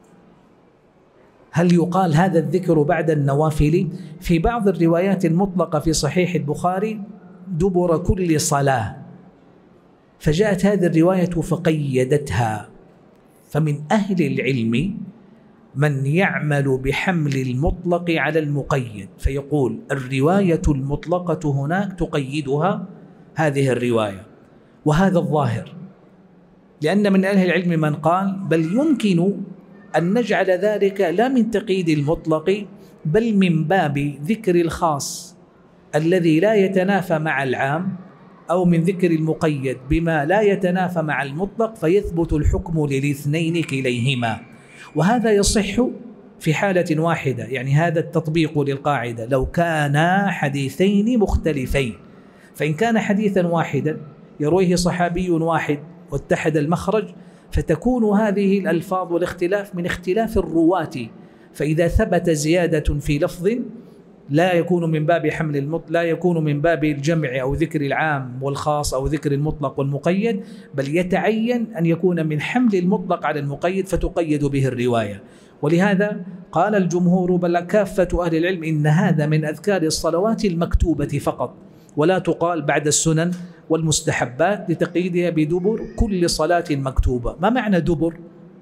هل يقال هذا الذكر بعد النوافل؟ في بعض الروايات المطلقة في صحيح البخاري دبر كل صلاة، فجاءت هذه الرواية فقيدتها. فمن أهل العلم من يعمل بحمل المطلق على المقيد، فيقول الرواية المطلقة هناك تقيدها هذه الرواية، وهذا الظاهر، لأن من أهل العلم من قال بل يمكن أن نجعل ذلك لا من تقييد المطلق، بل من باب ذكر الخاص الذي لا يتنافى مع العام، أو من ذكر المقيد بما لا يتنافى مع المطلق، فيثبت الحكم للاثنين كليهما. وهذا يصح في حالة واحدة، يعني هذا التطبيق للقاعدة لو كان حديثين مختلفين. فإن كان حديثا واحدا يرويه صحابي واحد واتحد المخرج، فتكون هذه الألفاظ والاختلاف من اختلاف الرواة. فإذا ثبت زيادة في لفظ لا يكون من باب حمل المطلق، لا يكون من باب الجمع أو ذكر العام والخاص أو ذكر المطلق والمقيد، بل يتعين أن يكون من حمل المطلق على المقيد فتقيد به الرواية. ولهذا قال الجمهور بل كافة أهل العلم إن هذا من أذكار الصلوات المكتوبة فقط، ولا تقال بعد السنن والمستحبات، لتقييدها بدبر كل صلاة مكتوبة. ما معنى دبر؟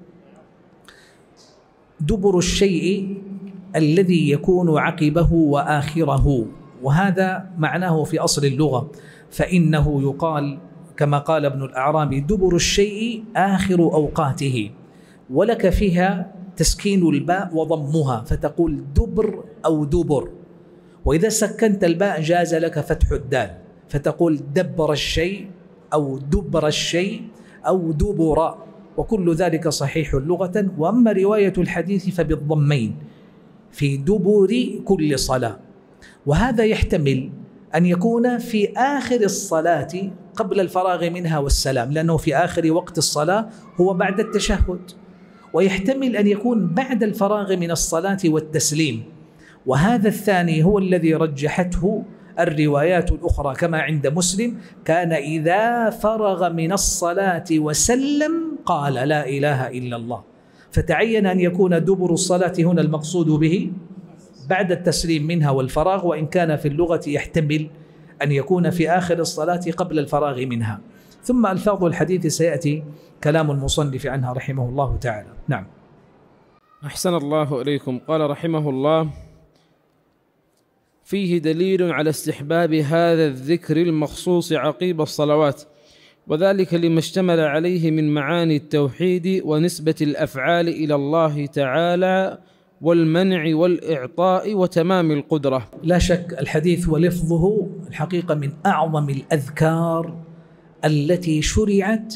دبر الشيء الذي يكون عقبه وآخره، وهذا معناه في أصل اللغة. فإنه يقال كما قال ابن الأعرابي: دبر الشيء آخر أوقاته، ولك فيها تسكين الباء وضمها، فتقول دبر أو دبر. وإذا سكنت الباء جاز لك فتح الدال، فتقول دبر الشيء أو دبر الشيء أو دبر، وكل ذلك صحيح لغة. وأما رواية الحديث فبالضمين في دبر كل صلاة، وهذا يحتمل أن يكون في آخر الصلاة قبل الفراغ منها والسلام، لأنه في آخر وقت الصلاة هو بعد التشهد، ويحتمل أن يكون بعد الفراغ من الصلاة والتسليم. وهذا الثاني هو الذي رجحته الروايات الأخرى، كما عند مسلم: كان إذا فرغ من الصلاة وسلم قال لا إله إلا الله. فتعين أن يكون دبر الصلاة هنا المقصود به بعد التسليم منها والفراغ، وإن كان في اللغة يحتمل أن يكون في آخر الصلاة قبل الفراغ منها. ثم ألفاظ الحديث سيأتي كلام المصنف عنها رحمه الله تعالى. نعم. أحسن الله إليكم. قال رحمه الله: فيه دليل على استحباب هذا الذكر المخصوص عقيب الصلوات، وذلك لما اشتمل عليه من معاني التوحيد ونسبة الأفعال إلى الله تعالى والمنع والإعطاء وتمام القدرة. لا شك الحديث ولفظه الحقيقة من أعظم الأذكار التي شرعت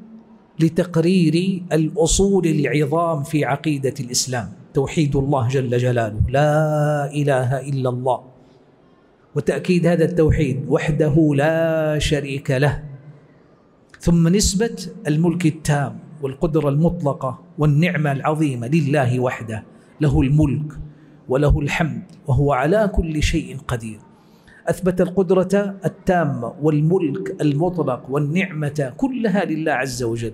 لتقرير الأصول العظام في عقيدة الإسلام، توحيد الله جل جلاله، لا إله إلا الله، وتأكيد هذا التوحيد وحده لا شريك له، ثم نسبة الملك التام والقدرة المطلقة والنعمة العظيمة لله وحده، له الملك وله الحمد وهو على كل شيء قدير. أثبت القدرة التامة والملك المطلق والنعمة كلها لله عز وجل.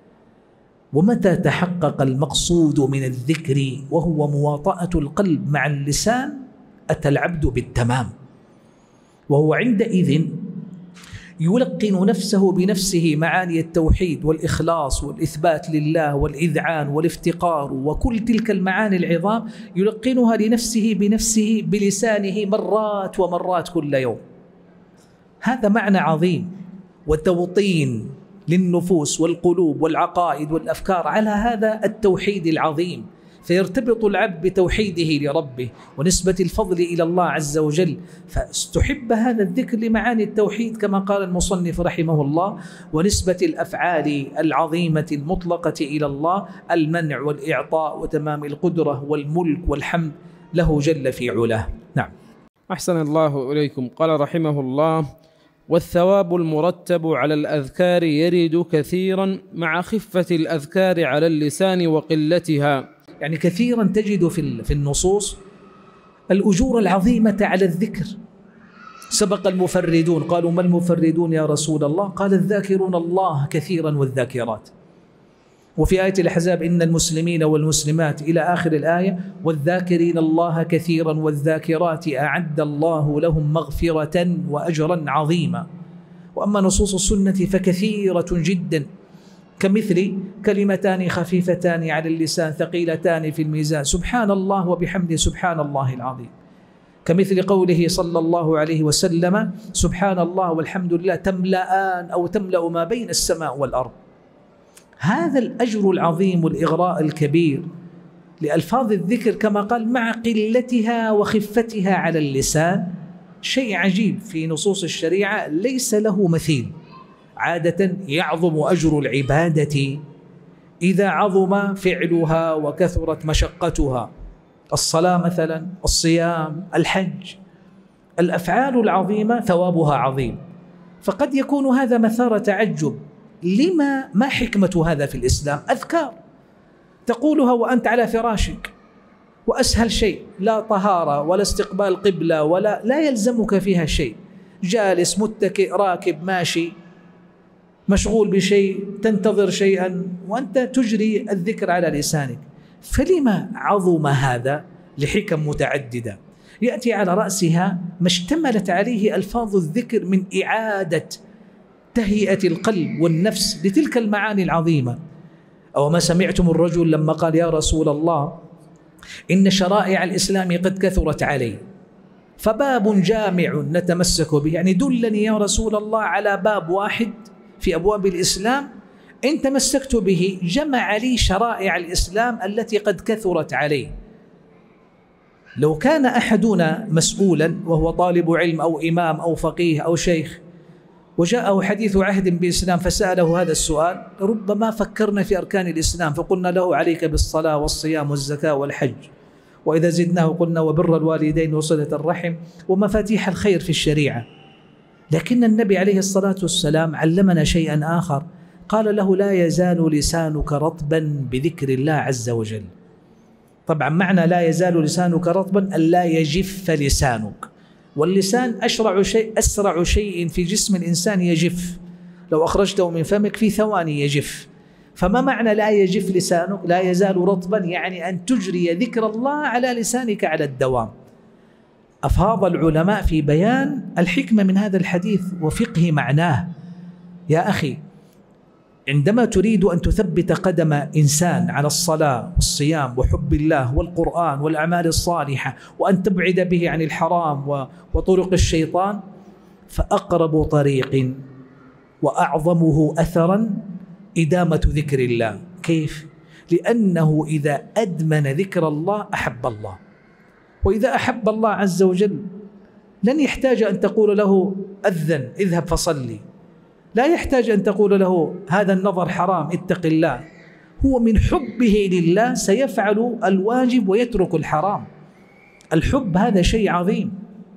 ومتى تحقق المقصود من الذكر وهو مواطأة القلب مع اللسان أتى العبد بالتمام، وهو عندئذ يلقن نفسه بنفسه معاني التوحيد والإخلاص والإثبات لله والإذعان والافتقار وكل تلك المعاني العظام يلقنها لنفسه بنفسه بلسانه مرات ومرات كل يوم. هذا معنى عظيم وتوطين للنفوس والقلوب والعقائد والأفكار على هذا التوحيد العظيم، فيرتبط العبد بتوحيده لربه ونسبة الفضل إلى الله عز وجل، فاستحب هذا الذكر لمعاني التوحيد كما قال المصنف رحمه الله، ونسبة الأفعال العظيمة المطلقة إلى الله، المنع والإعطاء وتمام القدرة والملك والحمد له جل في علاه. نعم. أحسن الله إليكم. قال رحمه الله: والثواب المرتب على الأذكار يرد كثيرا مع خفة الأذكار على اللسان وقلتها. يعني كثيرا تجد في في النصوص الأجور العظيمة على الذكر. سبق المفردون، قالوا ما المفردون يا رسول الله؟ قال الذاكرون الله كثيرا والذاكرات. وفي آية الأحزاب إن المسلمين والمسلمات إلى آخر الآية والذاكرين الله كثيرا والذاكرات أعد الله لهم مغفرة وأجرا عظيما. وأما نصوص السنة فكثيرة جدا، كمثل كلمتان خفيفتان على اللسان ثقيلتان في الميزان سبحان الله وبحمده سبحان الله العظيم، كمثل قوله صلى الله عليه وسلم سبحان الله والحمد لله تملأان أو تملأ ما بين السماء والأرض. هذا الأجر العظيم والإغراء الكبير لألفاظ الذكر كما قال مع قلتها وخفتها على اللسان شيء عجيب في نصوص الشريعة ليس له مثيل. عادة يعظم أجر العبادة إذا عظم فعلها وكثرت مشقتها، الصلاة مثلا، الصيام، الحج، الأفعال العظيمة ثوابها عظيم. فقد يكون هذا مثار تعجب، لما ما حكمة هذا في الإسلام؟ أذكار تقولها وأنت على فراشك، وأسهل شيء، لا طهارة ولا استقبال قبلة ولا لا يلزمك فيها شيء، جالس متكئ راكب ماشي مشغول بشيء تنتظر شيئا وأنت تجري الذكر على لسانك. فلما عظم هذا؟ لحكم متعددة يأتي على رأسها ما اشتملت عليه ألفاظ الذكر من إعادة تهيئة القلب والنفس لتلك المعاني العظيمة. أو ما سمعتم الرجل لما قال يا رسول الله إن شرائع الإسلام قد كثرت علي فباب جامع نتمسك به، يعني دلني يا رسول الله على باب واحد في أبواب الإسلام إن تمسكت به جمع لي شرائع الإسلام التي قد كثرت علي. لو كان أحدنا مسؤولا وهو طالب علم أو إمام أو فقيه أو شيخ وجاءه حديث عهد بالإسلام فسأله هذا السؤال، ربما فكرنا في أركان الإسلام فقلنا له عليك بالصلاة والصيام والزكاة والحج، وإذا زدناه قلنا وبر الوالدين وصلة الرحم ومفاتيح الخير في الشريعة. لكن النبي عليه الصلاة والسلام علمنا شيئا آخر، قال له لا يزال لسانك رطبا بذكر الله عز وجل. طبعا معنى لا يزال لسانك رطبا أن لا يجف لسانك، واللسان أشرع شيء أسرع شيء في جسم الإنسان يجف، لو أخرجته من فمك في ثواني يجف. فما معنى لا يجف لسانك؟ لا يزال رطبا يعني أن تجري ذكر الله على لسانك على الدوام. أفاض العلماء في بيان الحكمة من هذا الحديث وفقه معناه. يا أخي عندما تريد أن تثبت قدم إنسان على الصلاة والصيام وحب الله والقرآن والأعمال الصالحة وأن تبعد به عن الحرام وطرق الشيطان، فأقرب طريق وأعظمه أثرا إدامة ذكر الله. كيف؟ لأنه إذا أدمن ذكر الله أحب الله، وإذا أحب الله عز وجل لن يحتاج أن تقول له أذن اذهب فصلي، لا يحتاج أن تقول له هذا النظر حرام اتق الله، هو من حبه لله سيفعل الواجب ويترك الحرام. الحب هذا شيء عظيم،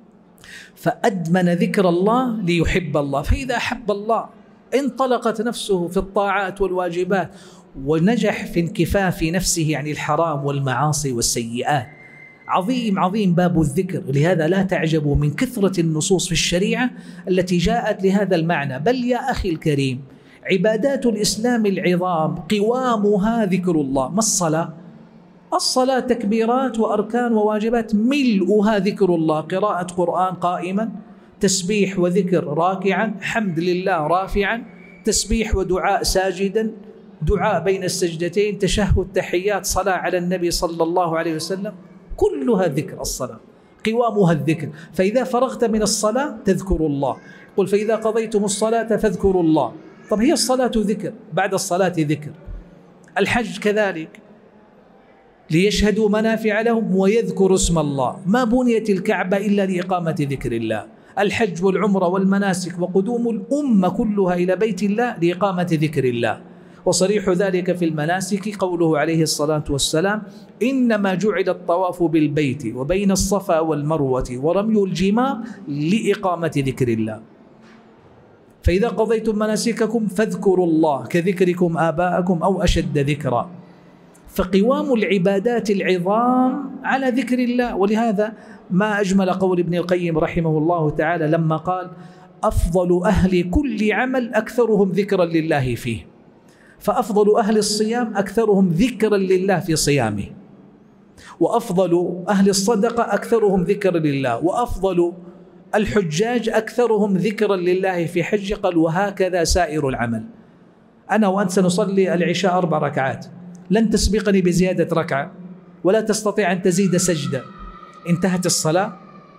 فأدمن ذكر الله ليحب الله، فإذا أحب الله انطلقت نفسه في الطاعات والواجبات ونجح في انكفاف نفسه عن الحرام والمعاصي والسيئات. عظيم عظيم باب الذكر، لهذا لا تعجبوا من كثرة النصوص في الشريعة التي جاءت لهذا المعنى. بل يا أخي الكريم، عبادات الإسلام العظام قوامها ذكر الله. ما الصلاة؟ الصلاة تكبيرات وأركان وواجبات، ملؤها ذكر الله، قراءة قرآن قائما، تسبيح وذكر راكعا، حمد لله رافعا، تسبيح ودعاء ساجدا، دعاء بين السجدتين، تشهد، تحيات، صلاة على النبي صلى الله عليه وسلم، كلها ذكر. الصلاة قوامها الذكر. فإذا فرغت من الصلاة تذكر الله، قل فإذا قضيتم الصلاة فاذكروا الله. طب هي الصلاة ذكر، بعد الصلاة ذكر. الحج كذلك، ليشهدوا منافع لهم ويذكروا اسم الله. ما بنيت الكعبة إلا لإقامة ذكر الله. الحج والعمرة والمناسك وقدوم الأمة كلها إلى بيت الله لإقامة ذكر الله. وصريح ذلك في المناسك قوله عليه الصلاة والسلام: إنما جعل الطواف بالبيت وبين الصفا والمروة ورمي الجمار لإقامة ذكر الله. فإذا قضيتم مناسككم فاذكروا الله كذكركم آباءكم أو أشد ذكرا. فقوام العبادات العظام على ذكر الله. ولهذا ما أجمل قول ابن القيم رحمه الله تعالى لما قال: أفضل أهل كل عمل أكثرهم ذكرا لله فيه. فأفضل أهل الصيام أكثرهم ذكرا لله في صيامه، وأفضل أهل الصدقة أكثرهم ذكرا لله، وأفضل الحجاج أكثرهم ذكرا لله في حج. قال: وهكذا سائر العمل. أنا وأنت سنصلي العشاء أربع ركعات، لن تسبقني بزيادة ركعة ولا تستطيع أن تزيد سجدة. انتهت الصلاة،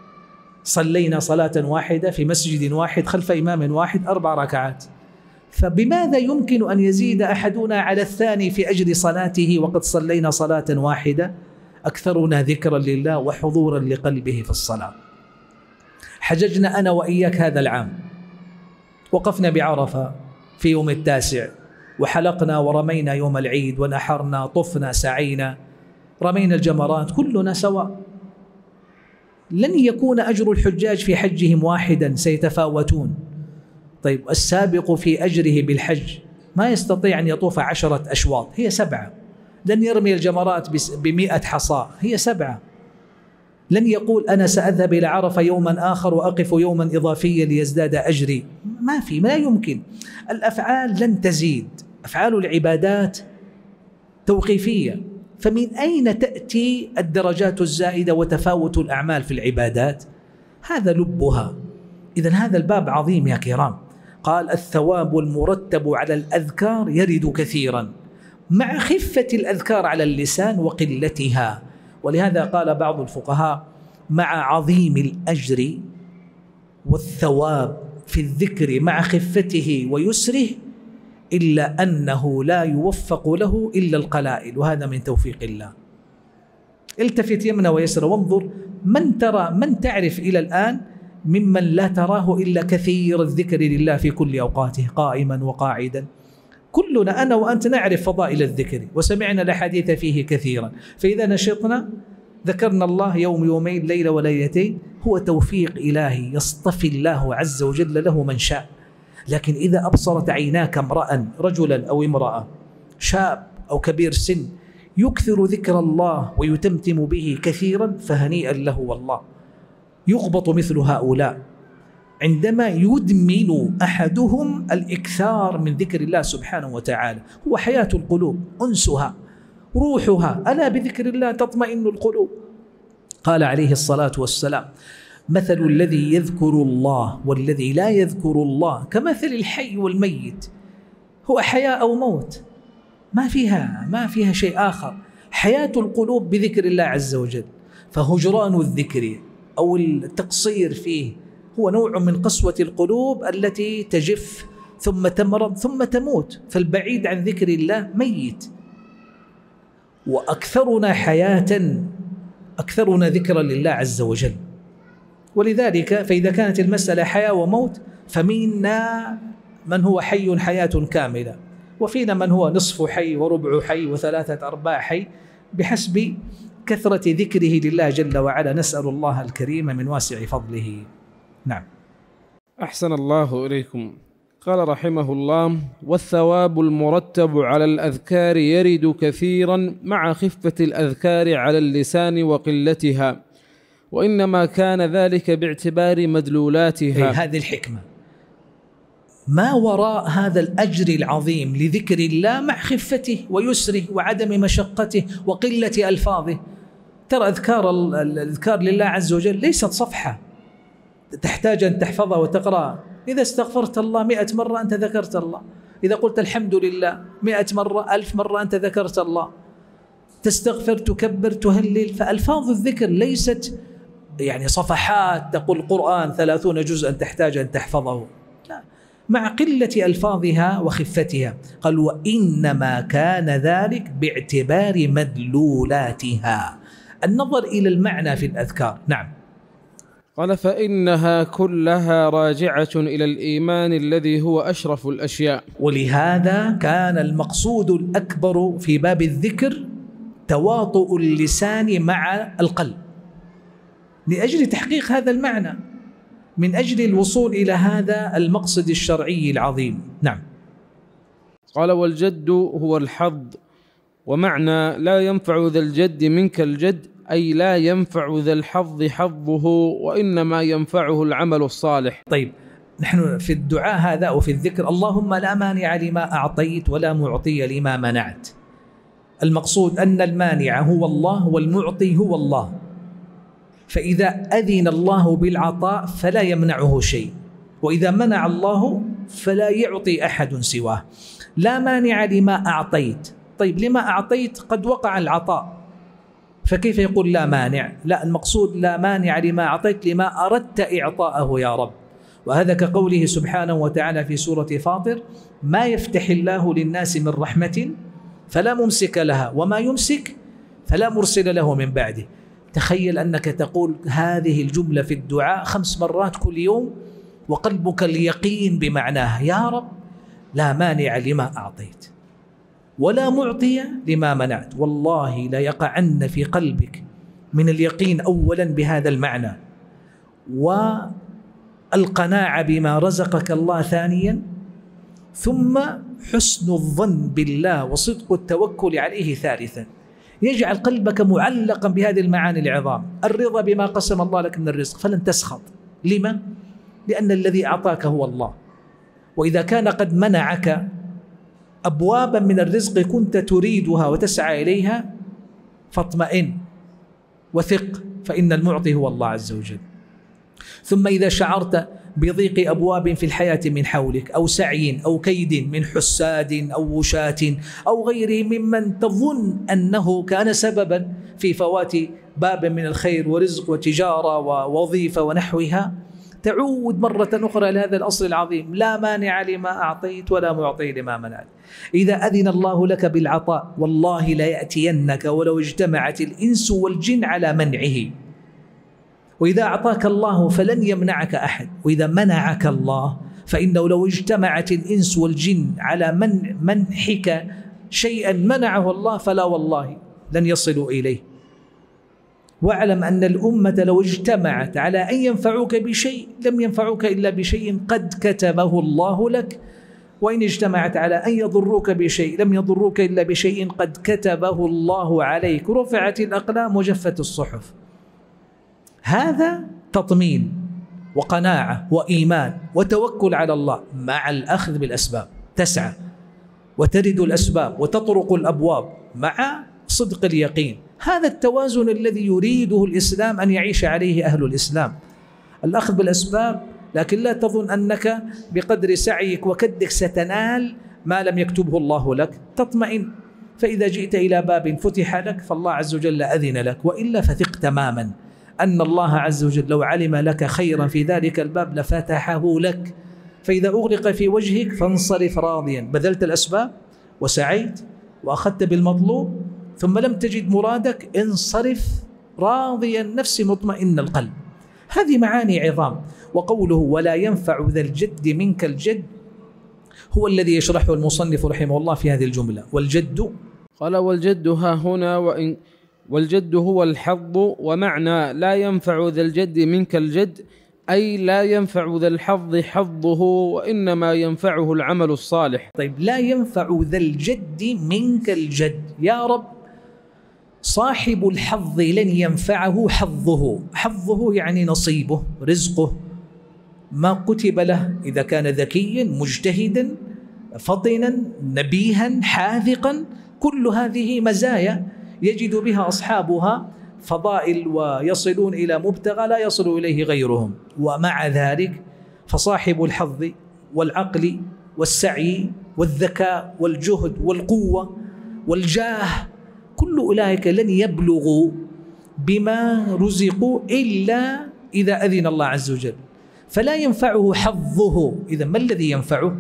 صلينا صلاة واحدة في مسجد واحد خلف إمام واحد أربع ركعات. فبماذا يمكن أن يزيد أحدنا على الثاني في أجر صلاته وقد صلينا صلاة واحدة؟ أكثرنا ذكرا لله وحضورا لقلبه في الصلاة. حججنا أنا وإياك هذا العام، وقفنا بعرفة في يوم التاسع، وحلقنا ورمينا يوم العيد، ونحرنا، طفنا، سعينا، رمينا الجمرات، كلنا سواء. لن يكون أجر الحجاج في حجهم واحدا، سيتفاوتون. طيب السابق في أجره بالحج ما يستطيع أن يطوف عشرة أشواط، هي سبعة. لن يرمي الجمرات بمئة حصاة، هي سبعة. لن يقول أنا سأذهب إلى عرفة يوما آخر وأقف يوما إضافيا ليزداد أجري، ما في، ما يمكن. الأفعال لن تزيد، أفعال العبادات توقيفية. فمن أين تأتي الدرجات الزائدة وتفاوت الأعمال في العبادات؟ هذا لبها. إذن هذا الباب عظيم يا كرام. قال: الثواب المرتب على الأذكار يرد كثيرا مع خفة الأذكار على اللسان وقلتها. ولهذا قال بعض الفقهاء: مع عظيم الأجر والثواب في الذكر مع خفته ويسره، إلا أنه لا يوفق له إلا القلائل، وهذا من توفيق الله. التفت يمنى ويسرى وانظر من ترى، من تعرف إلى الآن ممن لا تراه إلا كثير الذكر لله في كل أوقاته، قائما وقاعدا. كلنا أنا وأنت نعرف فضائل الذكر وسمعنا الأحاديث فيه كثيرا، فإذا نشطنا ذكرنا الله يوم يومين ليلة وليلتين، هو توفيق إلهي يصطفي الله عز وجل له من شاء. لكن إذا أبصرت عيناك امرأ، رجلا أو امرأة، شاب أو كبير سن، يكثر ذكر الله ويتمتم به كثيرا، فهنيئا له والله. يغبط مثل هؤلاء عندما يدمن أحدهم الإكثار من ذكر الله سبحانه وتعالى. هو حياة القلوب، أنسها، روحها، ألا بذكر الله تطمئن القلوب. قال عليه الصلاة والسلام: مثل الذي يذكر الله والذي لا يذكر الله كمثل الحي والميت. هو حياة أو موت، ما فيها ما فيها شيء آخر. حياة القلوب بذكر الله عز وجل، فهجران الذكر أو التقصير فيه هو نوع من قسوة القلوب التي تجف ثم تمرض ثم تموت. فالبعيد عن ذكر الله ميت. وأكثرنا حياة أكثرنا ذكرا لله عز وجل. ولذلك فإذا كانت المسألة حياة وموت، فمنا من هو حي حياة كاملة، وفينا من هو نصف حي وربع حي وثلاثة أرباع حي بحسب كثرة ذكره لله جل وعلا. نسأل الله الكريم من واسع فضله. نعم. أحسن الله إليكم. قال رحمه الله: والثواب المرتب على الأذكار يرد كثيرا مع خفة الأذكار على اللسان وقلتها، وإنما كان ذلك باعتبار مدلولاتها. هذه الحكمة ما وراء هذا الأجر العظيم لذكر الله مع خفته ويسره وعدم مشقته وقلة ألفاظه. ترى أذكار الأذكار لله عز وجل ليست صفحة تحتاج أن تحفظها وتقرأها. إذا استغفرت الله مئة مرة أنت ذكرت الله، إذا قلت الحمد لله مئة مرة ألف مرة أنت ذكرت الله، تستغفر تكبر تهلل. فألفاظ الذكر ليست يعني صفحات تقول القرآن ثلاثون جزءا تحتاج أن تحفظه، لا، مع قلة ألفاظها وخفتها. قال: وإنما كان ذلك باعتبار مدلولاتها، النظر إلى المعنى في الأذكار. نعم. قال: فإنها كلها راجعة إلى الإيمان الذي هو أشرف الأشياء. ولهذا كان المقصود الأكبر في باب الذكر تواطؤ اللسان مع القلب، لأجل تحقيق هذا المعنى، من أجل الوصول إلى هذا المقصد الشرعي العظيم. نعم. قال: والجد هو الحظ، ومعنى لا ينفع ذا الجد منك الجد، أي لا ينفع ذا الحظ حظه، وإنما ينفعه العمل الصالح. طيب، نحن في الدعاء هذا أو في الذكر: اللهم لا مانع لما أعطيت ولا معطي لما منعت. المقصود أن المانع هو الله والمعطي هو الله، فإذا أذن الله بالعطاء فلا يمنعه شيء، وإذا منع الله فلا يعطي أحد سواه. لا مانع لما أعطيت. طيب، لما أعطيت قد وقع العطاء، فكيف يقول لا مانع؟ لا، المقصود لا مانع لما أعطيت لما أردت إعطاءه يا رب. وهذا كقوله سبحانه وتعالى في سورة فاطر: ما يفتح الله للناس من رحمة فلا ممسك لها وما يمسك فلا مرسل له من بعده. تخيل أنك تقول هذه الجملة في الدعاء خمس مرات كل يوم وقلبك اليقين بمعناها: يا رب لا مانع لما أعطيت ولا معطي لما منعت. والله لا يقعن في قلبك من اليقين أولا بهذا المعنى، والقناعة بما رزقك الله ثانيا، ثم حسن الظن بالله وصدق التوكل عليه ثالثا. يجعل قلبك معلقا بهذه المعاني العظام. الرضا بما قسم الله لك من الرزق فلن تسخط. لما؟ لأن الذي أعطاك هو الله. وإذا كان قد منعك أبوابا من الرزق كنت تريدها وتسعى إليها فاطمئن وثق، فإن المعطي هو الله عز وجل. ثم إذا شعرت بضيق أبواب في الحياة من حولك، أو سعي أو كيد من حساد أو وشاة أو غيره ممن تظن أنه كان سببا في فوات باب من الخير ورزق وتجارة ووظيفة ونحوها، تعود مرة أخرى لهذا الأصل العظيم: لا مانع لما أعطيت ولا معطي لما منعت. إذا أذن الله لك بالعطاء والله لا يأتينك ولو اجتمعت الإنس والجن على منعه. وإذا أعطاك الله فلن يمنعك أحد، وإذا منعك الله فإنه لو اجتمعت الإنس والجن على من منحك شيئا منعه الله فلا والله لن يصلوا إليه. واعلم أن الأمة لو اجتمعت على أن ينفعوك بشيء لم ينفعوك إلا بشيء قد كتبه الله لك، وإن اجتمعت على أن يضروك بشيء لم يضروك إلا بشيء قد كتبه الله عليك. رفعت الأقلام وجفت الصحف. هذا تطمين وقناعة وإيمان وتوكل على الله مع الأخذ بالأسباب. تسعى وترد الأسباب وتطرق الأبواب مع صدق اليقين. هذا التوازن الذي يريده الإسلام أن يعيش عليه أهل الإسلام. الأخذ بالأسباب، لكن لا تظن أنك بقدر سعيك وكدك ستنال ما لم يكتبه الله لك تطمئن. فإذا جئت إلى باب فتح لك فالله عز وجل أذن لك، وإلا فثق تماما أن الله عز وجل لو علم لك خيرا في ذلك الباب لفتحه لك. فإذا أغلق في وجهك فانصرف راضيا، بذلت الأسباب وسعيت وأخذت بالمطلوب ثم لم تجد مرادك، انصرف راضيا نفس مطمئن القلب. هذه معاني عظام. وقوله ولا ينفع ذا الجد منك الجد هو الذي يشرحه المصنف رحمه الله في هذه الجملة. والجد قال والجد ها هنا وإن والجد هو الحظ، ومعنى لا ينفع ذا الجد منك الجد أي لا ينفع ذا الحظ حظه، وإنما ينفعه العمل الصالح. طيب لا ينفع ذا الجد منك الجد، يا رب صاحب الحظ لن ينفعه حظه. حظه يعني نصيبه، رزقه، ما كتب له، إذا كان ذكيا مجتهدا فطنا نبيها حاذقا، كل هذه مزايا يجد بها أصحابها فضائل ويصلون إلى مبتغى لا يصل إليه غيرهم. ومع ذلك فصاحب الحظ والعقل والسعي والذكاء والجهد والقوة والجاه كل أولئك لن يبلغوا بما رزقوا إلا إذا أذن الله عز وجل، فلا ينفعه حظه. إذا ما الذي ينفعه؟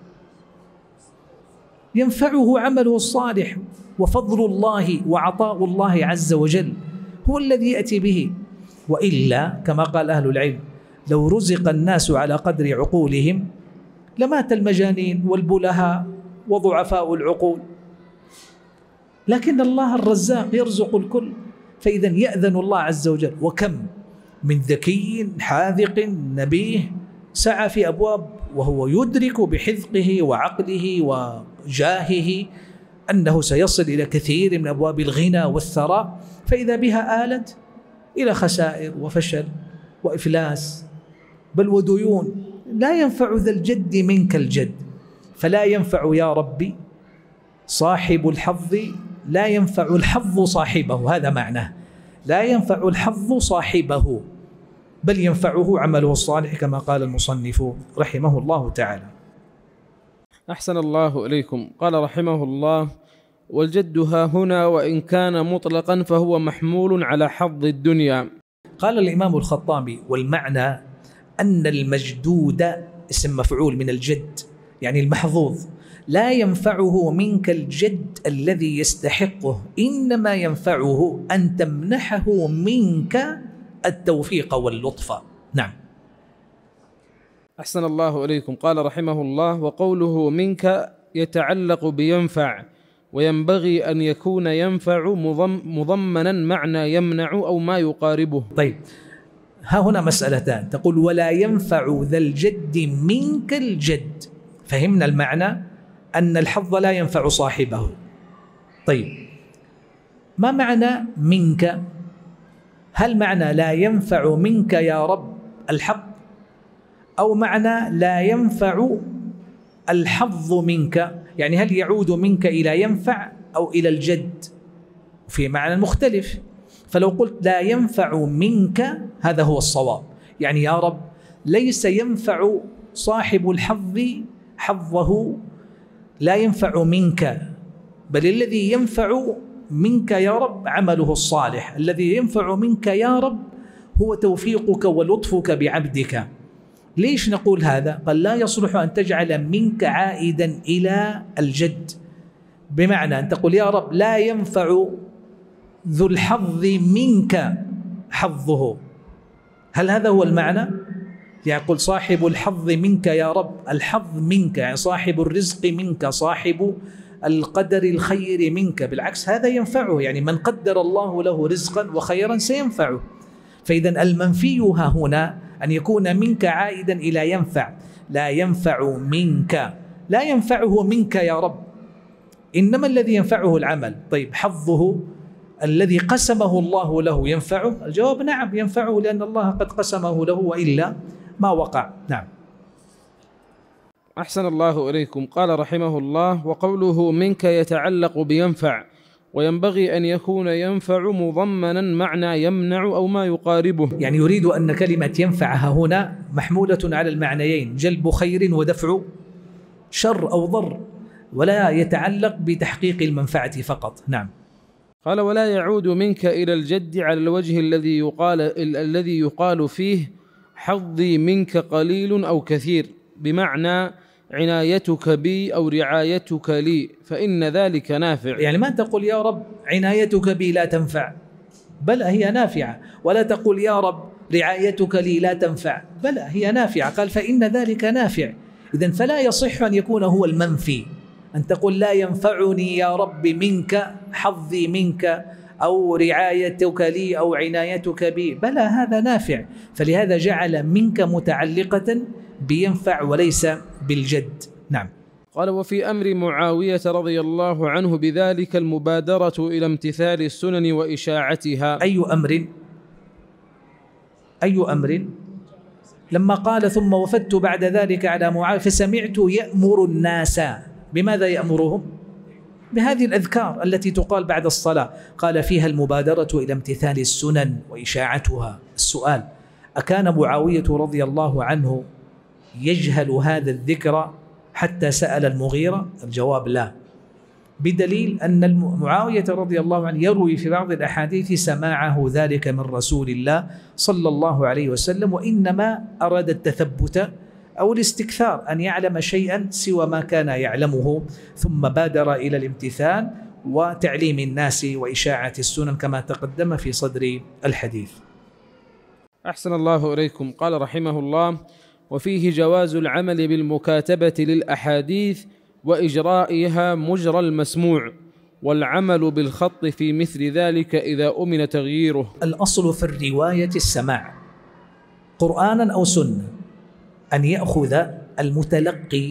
ينفعه عمله الصالح وفضل الله وعطاء الله عز وجل هو الذي يأتي به. وإلا كما قال أهل العلم لو رزق الناس على قدر عقولهم لمات المجانين والبلهاء وضعفاء العقول، لكن الله الرزاق يرزق الكل. فإذا يأذن الله عز وجل. وكم من ذكي حاذق نبيه سعى في أبواب وهو يدرك بحذقه وعقله وجاهه أنه سيصل إلى كثير من أبواب الغنى والثراء، فإذا بها آلت إلى خسائر وفشل وإفلاس بل وديون. لا ينفع ذا الجد منك الجد، فلا ينفع يا ربي صاحب الحظ، لا ينفع الحظ صاحبه، هذا معناه لا ينفع الحظ صاحبه بل ينفعه عمله الصالح كما قال المصنف رحمه الله تعالى. أحسن الله إليكم. قال رحمه الله والجد ها هنا وإن كان مطلقا فهو محمول على حظ الدنيا. قال الإمام الخطابي والمعنى أن المجدود اسم مفعول من الجد يعني المحظوظ، لا ينفعه منك الجد الذي يستحقه، إنما ينفعه أن تمنحه منك التوفيق واللطف. نعم. أحسن الله إليكم. قال رحمه الله وقوله منك يتعلق بينفع، وينبغي أن يكون ينفع مضم مضمنا معنى يمنع أو ما يقاربه. طيب ها هنا مسألتان، تقول ولا ينفع ذا الجد منك الجد، فهمنا المعنى أن الحظ لا ينفع صاحبه. طيب ما معنى منك؟ هل معنى لا ينفع منك يا رب الحظ، أو معنى لا ينفع الحظ منك؟ يعني هل يعود منك إلى ينفع أو إلى الجد؟ في معنى مختلف. فلو قلت لا ينفع منك هذا هو الصواب، يعني يا رب ليس ينفع صاحب الحظ حظه، لا ينفع منك، بل الذي ينفع منك يا رب عمله الصالح، الذي ينفع منك يا رب هو توفيقك ولطفك بعبدك. ليش نقول هذا؟ قال لا يصلح أن تجعل منك عائدا إلى الجد، بمعنى أن تقول يا رب لا ينفع ذو الحظ منك حظه. هل هذا هو المعنى؟ يقول صاحب الحظ منك يا رب، الحظ منك يعني صاحب الرزق منك، صاحب القدر الخير منك. بالعكس هذا ينفعه، يعني من قدر الله له رزقا وخيرا سينفعه. فإذا المنفي ها هنا أن يكون منك عائدا إلى ينفع، لا ينفع منك، لا ينفعه منك يا رب، إنما الذي ينفعه العمل. طيب حظه الذي قسمه الله له ينفعه؟ الجواب نعم ينفعه، لأن الله قد قسمه له وإلا ما وقع. نعم. أحسن الله إليكم. قال رحمه الله وقوله منك يتعلق بينفع، وينبغي أن يكون ينفع مضمنا معنى يمنع أو ما يقاربه. يعني يريد أن كلمة ينفعها هنا محمولة على المعنيين، جلب خير ودفع شر أو ضر. ولا يتعلق بتحقيق المنفعة فقط. نعم. قال: ولا يعود منك إلى الجد على الوجه الذي يقال الذي يقال فيه حظي منك قليل أو كثير، بمعنى عنايتك بي أو رعايتك لي، فإن ذلك نافع. يعني ما تقول يا رب عنايتك بي لا تنفع، بل هي نافعة، ولا تقول يا رب رعايتك لي لا تنفع، بل هي نافعة. قال فإن ذلك نافع. إذن فلا يصح أن يكون هو المنفي، أن تقول لا ينفعني يا رب منك حظي منك أو رعايتك لي أو عنايتك بي، بل هذا نافع. فلهذا جعل منك متعلقة بينفع وليس بالجد. نعم. قال: وفي أمر معاوية رضي الله عنه بذلك المبادرة إلى امتثال السنن وإشاعتها. أي أمر؟ أي أمر؟ لما قال ثم وفدت بعد ذلك على معاوية فسمعت يأمر الناس، بماذا يأمرهم؟ بهذه الأذكار التي تقال بعد الصلاة. قال فيها المبادرة إلى امتثال السنن وإشاعتها. السؤال: أكان معاوية رضي الله عنه يجهل هذا الذكر حتى سأل المغيرة؟ الجواب لا، بدليل أن معاوية رضي الله عنه يروي في بعض الأحاديث سماعه ذلك من رسول الله صلى الله عليه وسلم، وإنما أراد التثبت أو الاستكثار، أن يعلم شيئا سوى ما كان يعلمه، ثم بادر إلى الامتثال وتعليم الناس وإشاعة السنن كما تقدم في صدر الحديث. أحسن الله إليكم. قال رحمه الله: وفيه جواز العمل بالمكاتبة للأحاديث وإجرائها مجرى المسموع، والعمل بالخط في مثل ذلك إذا أمن تغييره. الأصل في الرواية السماع قرآنا أو سنة، أن يأخذ المتلقي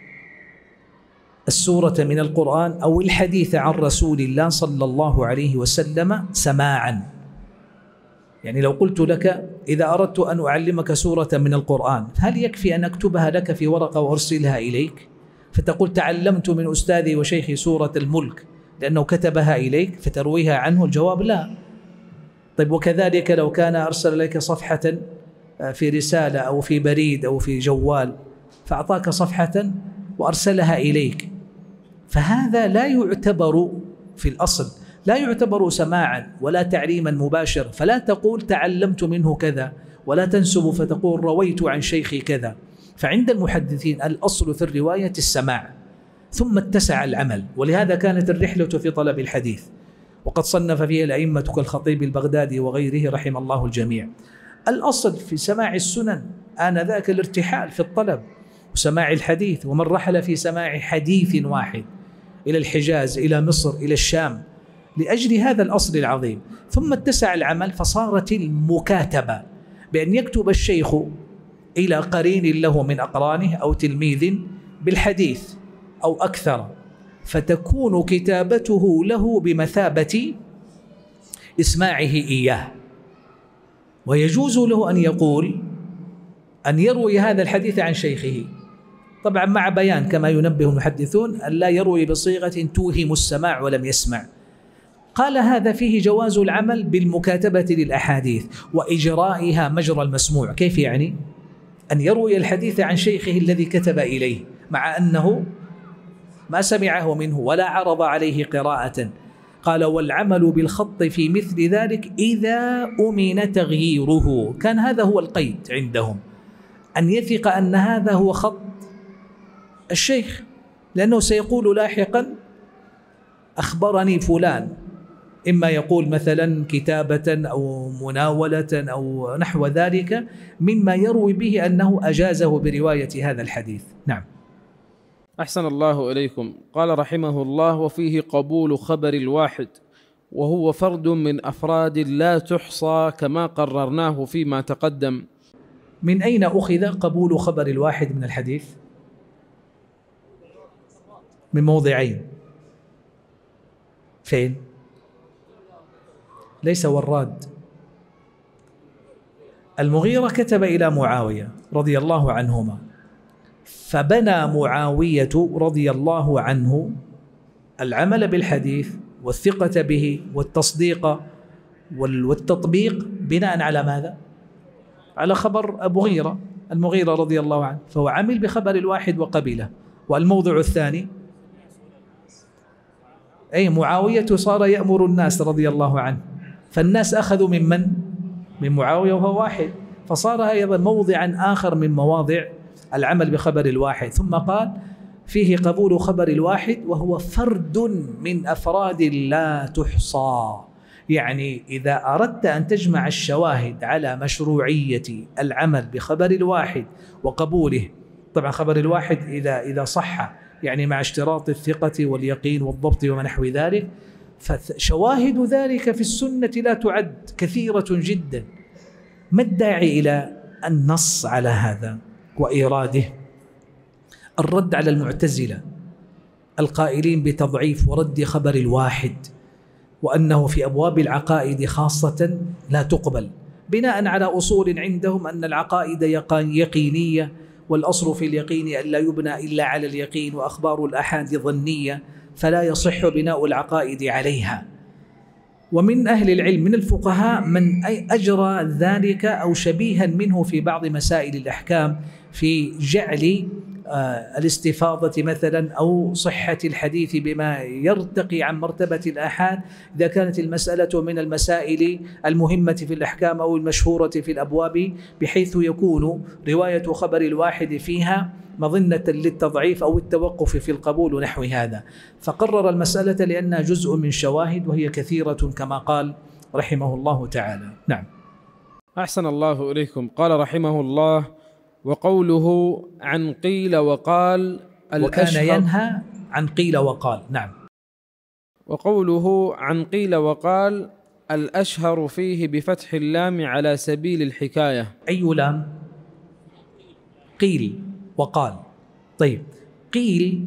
السورة من القرآن أو الحديث عن رسول الله صلى الله عليه وسلم سماعا. يعني لو قلت لك إذا أردت أن أعلمك سورة من القرآن، هل يكفي أن أكتبها لك في ورقة وأرسلها إليك فتقول تعلمت من أستاذي وشيخي سورة الملك لأنه كتبها إليك فترويها عنه؟ الجواب لا. طيب وكذلك لو كان أرسل لك صفحة في رسالة أو في بريد أو في جوال فأعطاك صفحة وأرسلها إليك، فهذا لا يعتبر في الأصل لا يعتبر سماعا ولا تعليما مباشر، فلا تقول تعلمت منه كذا، ولا تنسب فتقول رويت عن شيخي كذا. فعند المحدثين الأصل في الرواية السماع، ثم اتسع العمل، ولهذا كانت الرحلة في طلب الحديث، وقد صنف فيها الأئمة كالخطيب البغدادي وغيره رحم الله الجميع. الأصل في سماع السنن آنذاك الارتحال في الطلب وسماع الحديث، ومن رحل في سماع حديث واحد إلى الحجاز إلى مصر إلى الشام لأجل هذا الأصل العظيم. ثم اتسع العمل فصارت المكاتبة بأن يكتب الشيخ إلى قرين له من أقرانه أو تلميذ بالحديث أو أكثر، فتكون كتابته له بمثابة إسماعه إياه، ويجوز له أن يقول أن يروي هذا الحديث عن شيخه، طبعا مع بيان كما ينبه المحدثون أن لا يروي بصيغة توهم السماع ولم يسمع. قال هذا فيه جواز العمل بالمكاتبة للأحاديث وإجرائها مجرى المسموع. كيف يعني؟ أن يروي الحديث عن شيخه الذي كتب إليه مع أنه ما سمعه منه ولا عرض عليه قراءة. قال والعمل بالخط في مثل ذلك إذا أمن تغييره. كان هذا هو القيد عندهم، أن يثق أن هذا هو خط الشيخ، لأنه سيقول لاحقا أخبرني فلان، إما يقول مثلا كتابة أو مناولة أو نحو ذلك مما يروي به أنه أجازه برواية هذا الحديث. نعم. أحسن الله إليكم. قال رحمه الله: وفيه قبول خبر الواحد، وهو فرد من أفراد لا تحصى كما قررناه فيما تقدم. من أين أخذ قبول خبر الواحد من الحديث؟ من موضعين. فين؟ ليس وراد. المغيرة كتب إلى معاوية رضي الله عنهما، فبنى معاوية رضي الله عنه العمل بالحديث والثقة به والتصديق والتطبيق بناء على ماذا؟ على خبر أبو غيرة المغيرة رضي الله عنه، فهو عمل بخبر الواحد وقبله. والموضع الثاني أي معاوية صار يأمر الناس رضي الله عنه، فالناس أخذوا من من؟ من معاوية وهو واحد، فصار أيضا موضعا آخر من مواضع العمل بخبر الواحد. ثم قال فيه قبول خبر الواحد وهو فرد من أفراد لا تحصى. يعني إذا أردت أن تجمع الشواهد على مشروعية العمل بخبر الواحد وقبوله، طبعا خبر الواحد إذا إذا صح يعني مع اشتراط الثقة واليقين والضبط وما نحو ذلك، فشواهد ذلك في السنة لا تعد، كثيرة جدا. ما الداعي إلى النص على هذا وإيراده؟ الرد على المعتزلة القائلين بتضعيف ورد خبر الواحد، وأنه في أبواب العقائد خاصة لا تقبل، بناء على أصول عندهم أن العقائد يقينية، والأصل في اليقين أن لا يبنى إلا على اليقين، وأخبار الآحاد ظنية فلا يصح بناء العقائد عليها. ومن أهل العلم من الفقهاء من أجرى ذلك أو شبيها منه في بعض مسائل الأحكام، في جعل الاستفاضة مثلا أو صحة الحديث بما يرتقي عن مرتبة الآحاد إذا كانت المسألة من المسائل المهمة في الأحكام أو المشهورة في الأبواب، بحيث يكون رواية خبر الواحد فيها مظنة للتضعيف أو التوقف في القبول ونحو هذا. فقرر المسألة لأنها جزء من شواهد وهي كثيرة كما قال رحمه الله تعالى. نعم. أحسن الله إليكم. قال رحمه الله: وقوله عن قيل وقال وكان ينهى عن قيل وقال. نعم. وقوله عن قيل وقال الأشهر فيه بفتح اللام على سبيل الحكاية. أي لام؟ قيل وقال. طيب، قيل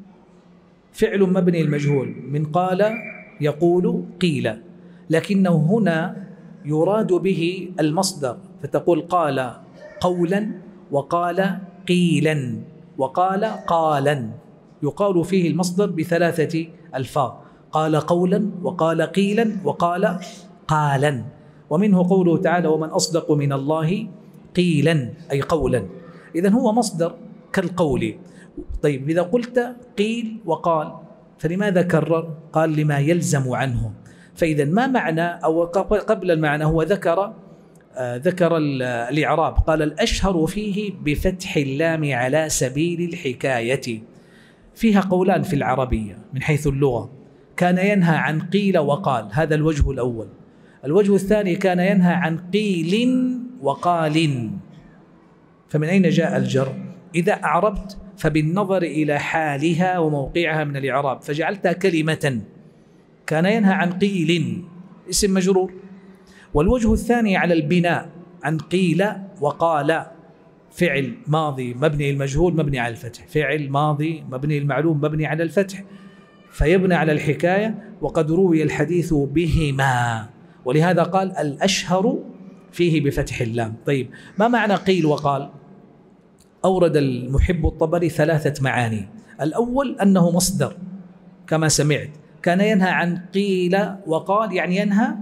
فعل مبني المجهول من قال يقول قيل، لكنه هنا يراد به المصدر، فتقول قال قولا وقال قيلا وقال قالا، يقال فيه المصدر بثلاثة ألفاظ: قال قولا وقال قيلا وقال قالا. ومنه قوله تعالى: ومن أصدق من الله قيلا، أي قولا. إذن هو مصدر كالقول. طيب، إذا قلت قيل وقال فلماذا كرر؟ قال لما يلزم عنه. فإذا ما معنى أو قبل المعنى هو ذكر آه ذكر الإعراب، قال الأشهر فيه بفتح اللام على سبيل الحكاية. فيها قولان في العربية من حيث اللغة: كان ينهى عن قيل وقال، هذا الوجه الأول. الوجه الثاني كان ينهى عن قيل وقال. فمن أين جاء الجر؟ إذا أعربت فبالنظر إلى حالها وموقعها من الإعراب، فجعلتها كلمة. كان ينهى عن قيل اسم مجرور. والوجه الثاني على البناء: عن قيل وقال فعل ماضي مبني المجهول مبني على الفتح، فعل ماضي مبني المعلوم مبني على الفتح، فيبنى على الحكاية، وقد روي الحديث بهما، ولهذا قال الأشهر فيه بفتح اللام. طيب، ما معنى قيل وقال؟ أورد المحب الطبري ثلاثة معاني. الأول أنه مصدر كما سمعت، كان ينهى عن قيل وقال يعني ينهى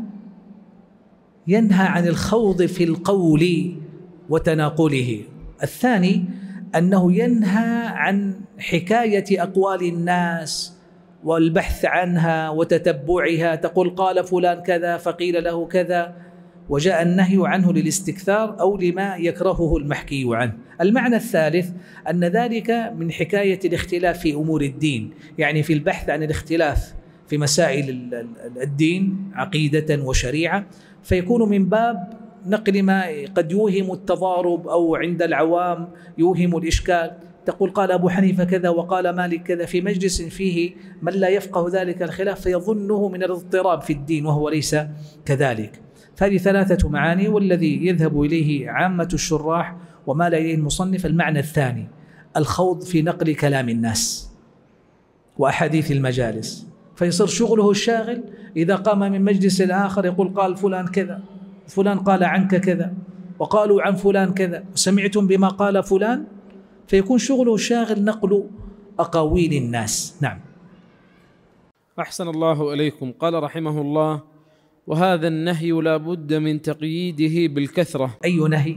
ينهى عن الخوض في القول وتناقله. الثاني أنه ينهى عن حكاية أقوال الناس والبحث عنها وتتبعها، تقول قال فلان كذا فقيل له كذا، وجاء النهي عنه للاستكثار أو لما يكرهه المحكي عنه. المعنى الثالث أن ذلك من حكاية الاختلاف في أمور الدين، يعني في البحث عن الاختلاف في مسائل الدين عقيدة وشريعة، فيكون من باب نقل ما قد يوهم التضارب أو عند العوام يوهم الإشكال. تقول قال أبو حنيفة كذا وقال مالك كذا في مجلس فيه من لا يفقه ذلك الخلاف فيظنه من الاضطراب في الدين وهو ليس كذلك. فهذه ثلاثة معاني، والذي يذهب إليه عامة الشراح وما لا إليه المصنف المعنى الثاني: الخوض في نقل كلام الناس وأحاديث المجالس، فيصير شغله الشاغل إذا قام من مجلس آخر يقول قال فلان كذا، فلان قال عنك كذا، وقالوا عن فلان كذا، وسمعتم بما قال فلان، فيكون شغله الشاغل نقل أقاويل الناس. نعم. أحسن الله إليكم. قال رحمه الله: وهذا النهي لا بد من تقييده بالكثرة. أي نهي؟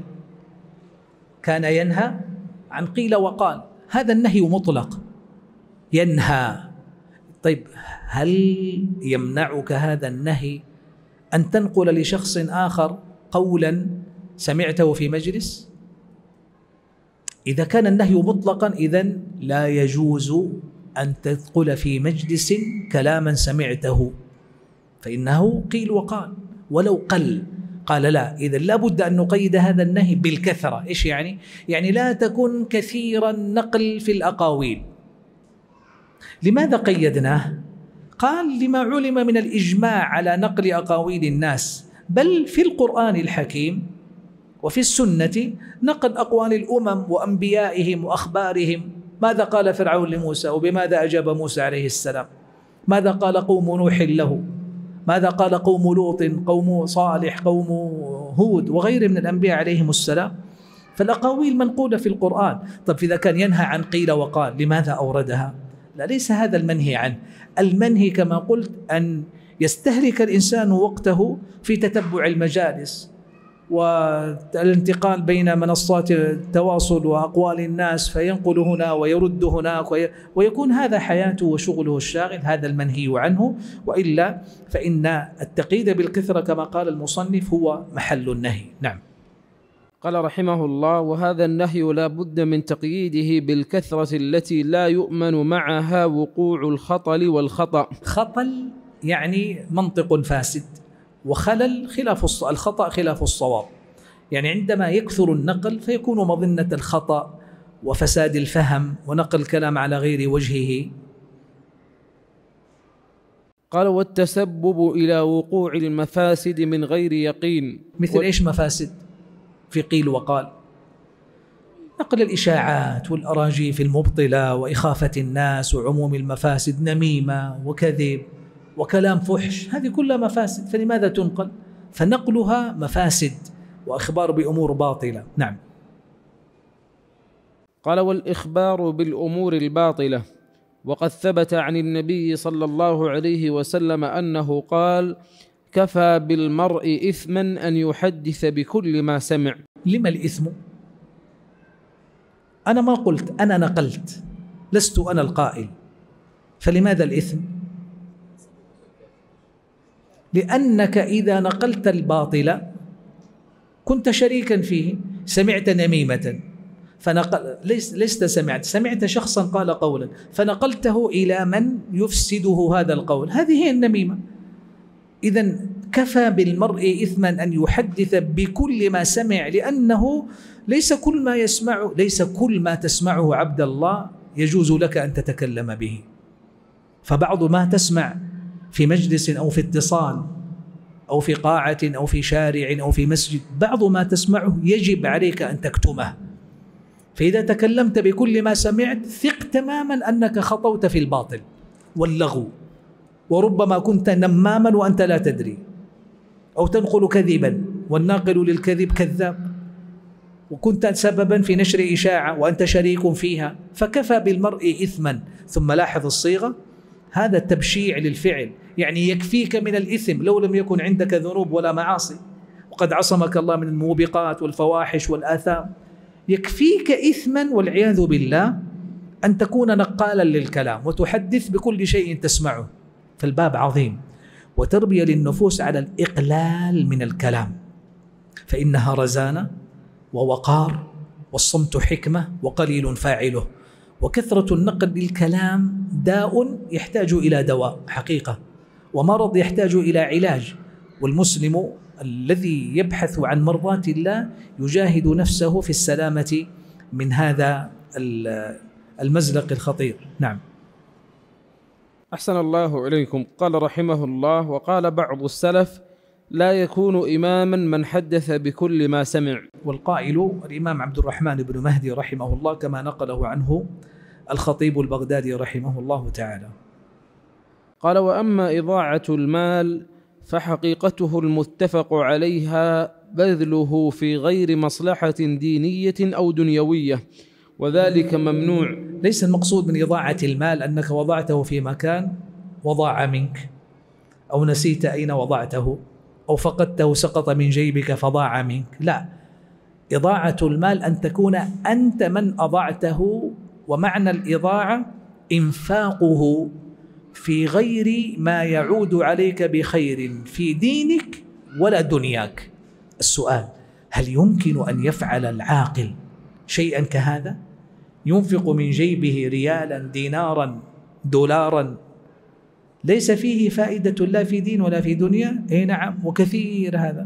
كان ينهى عن قيل وقال، هذا النهي مطلق، ينهى. طيب هل يمنعك هذا النهي أن تنقل لشخص آخر قولا سمعته في مجلس؟ إذا كان النهي مطلقا إذن لا يجوز أن تنقل في مجلس كلاما سمعته، فإنه قيل وقال ولو قل. قال لا، إذا لا بد أن نقيد هذا النهي بالكثرة. إيش يعني؟ يعني لا تكن كثير النقل في الأقاويل. لماذا قيدناه؟ قال لما علم من الإجماع على نقل أقاويل الناس، بل في القرآن الحكيم وفي السنة نقل أقوال الأمم وأنبيائهم وأخبارهم. ماذا قال فرعون لموسى وبماذا أجاب موسى عليه السلام؟ ماذا قال قوم نوح له؟ ماذا قال قوم لوط، قوم صالح، قوم هود وغير من الأنبياء عليهم السلام؟ فالأقاويل منقولة في القرآن. طب إذا كان ينهى عن قيل وقال لماذا أوردها؟ لا، ليس هذا المنهي عنه. المنهي كما قلت أن يستهلك الإنسان وقته في تتبع المجالس والانتقال بين منصات التواصل وأقوال الناس، فينقل هنا ويرد هناك ويكون هذا حياته وشغله الشاغل. هذا المنهي عنه، وإلا فإن التقييد بالكثرة كما قال المصنف هو محل النهي. نعم. قال رحمه الله: وهذا النهي لا بد من تقييده بالكثرة التي لا يؤمن معها وقوع الخطل والخطأ. خطل يعني منطق فاسد، وخلل خلاف الخطأ خلاف الصواب. يعني عندما يكثر النقل فيكون مظنة الخطأ وفساد الفهم ونقل الكلام على غير وجهه. قال: والتسبب إلى وقوع المفاسد من غير يقين. مثل و... إيش مفاسد في قيل وقال؟ نقل الإشاعات والأراجيف المبطلة وإخافة الناس وعموم المفاسد، نميمة وكذب وكلام فحش، هذه كلها مفاسد، فلماذا تنقل؟ فنقلها مفاسد وإخبار بأمور باطلة. نعم. قال: والإخبار بالأمور الباطلة، وقد ثبت عن النبي صلى الله عليه وسلم أنه قال: كفى بالمرء إثما أن يحدث بكل ما سمع. لما الإثم؟ أنا ما قلت، أنا نقلت، لست أنا القائل، فلماذا الإثم؟ لأنك إذا نقلت الباطل كنت شريكا فيه. سمعت نميمة فنقل، ليس لست سمعت سمعت شخصا قال قولا فنقلته إلى من يفسده هذا القول، هذه هي النميمة. إذن كفى بالمرء إثما أن يحدث بكل ما سمع، لأنه ليس كل ما يسمعه ليس كل ما تسمعه عبد الله يجوز لك أن تتكلم به. فبعض ما تسمع في مجلس أو في اتصال أو في قاعة أو في شارع أو في مسجد، بعض ما تسمعه يجب عليك أن تكتمه. فإذا تكلمت بكل ما سمعت ثق تماما أنك خطوت في الباطل واللغو، وربما كنت نماما وأنت لا تدري، أو تنقل كذبا والناقل للكذب كذاب، وكنت سببا في نشر إشاعة وأنت شريك فيها. فكفى بالمرء إثما. ثم لاحظ الصيغة، هذا تبشيع للفعل، يعني يكفيك من الإثم لو لم يكن عندك ذنوب ولا معاصي، وقد عصمك الله من الموبقات والفواحش والآثام. يكفيك إثما والعياذ بالله أن تكون نقالا للكلام وتحدث بكل شيء تسمعه. فالباب عظيم، وتربية للنفوس على الإقلال من الكلام، فإنها رزانة ووقار، والصمت حكمة وقليل فاعله. وكثرة النقل بالكلام داء يحتاج إلى دواء حقيقة، ومرض يحتاج إلى علاج. والمسلم الذي يبحث عن مرضات الله يجاهد نفسه في السلامة من هذا المزلق الخطير. نعم. أحسن الله إليكم. قال رحمه الله: وقال بعض السلف: لا يكون إماما من حدث بكل ما سمع. والقائل الإمام عبد الرحمن بن مهدي رحمه الله، كما نقله عنه الخطيب البغدادي رحمه الله تعالى. قال: وأما إضاعة المال فحقيقته المتفق عليها بذله في غير مصلحة دينية أو دنيوية، وذلك ممنوع. ليس المقصود من إضاعة المال أنك وضعته في مكان وضاع منك، أو نسيت أين وضعته، أو فقدته سقط من جيبك فضاع منك. لا، إضاعة المال أن تكون أنت من أضعته، ومعنى الإضاعة إنفاقه في غير ما يعود عليك بخير في دينك ولا دنياك. السؤال: هل يمكن أن يفعل العاقل شيئا كهذا؟ ينفق من جيبه ريالا، دينارا، دولارا، ليس فيه فائدة لا في دين ولا في دنيا؟ إيه نعم، وكثير هذا.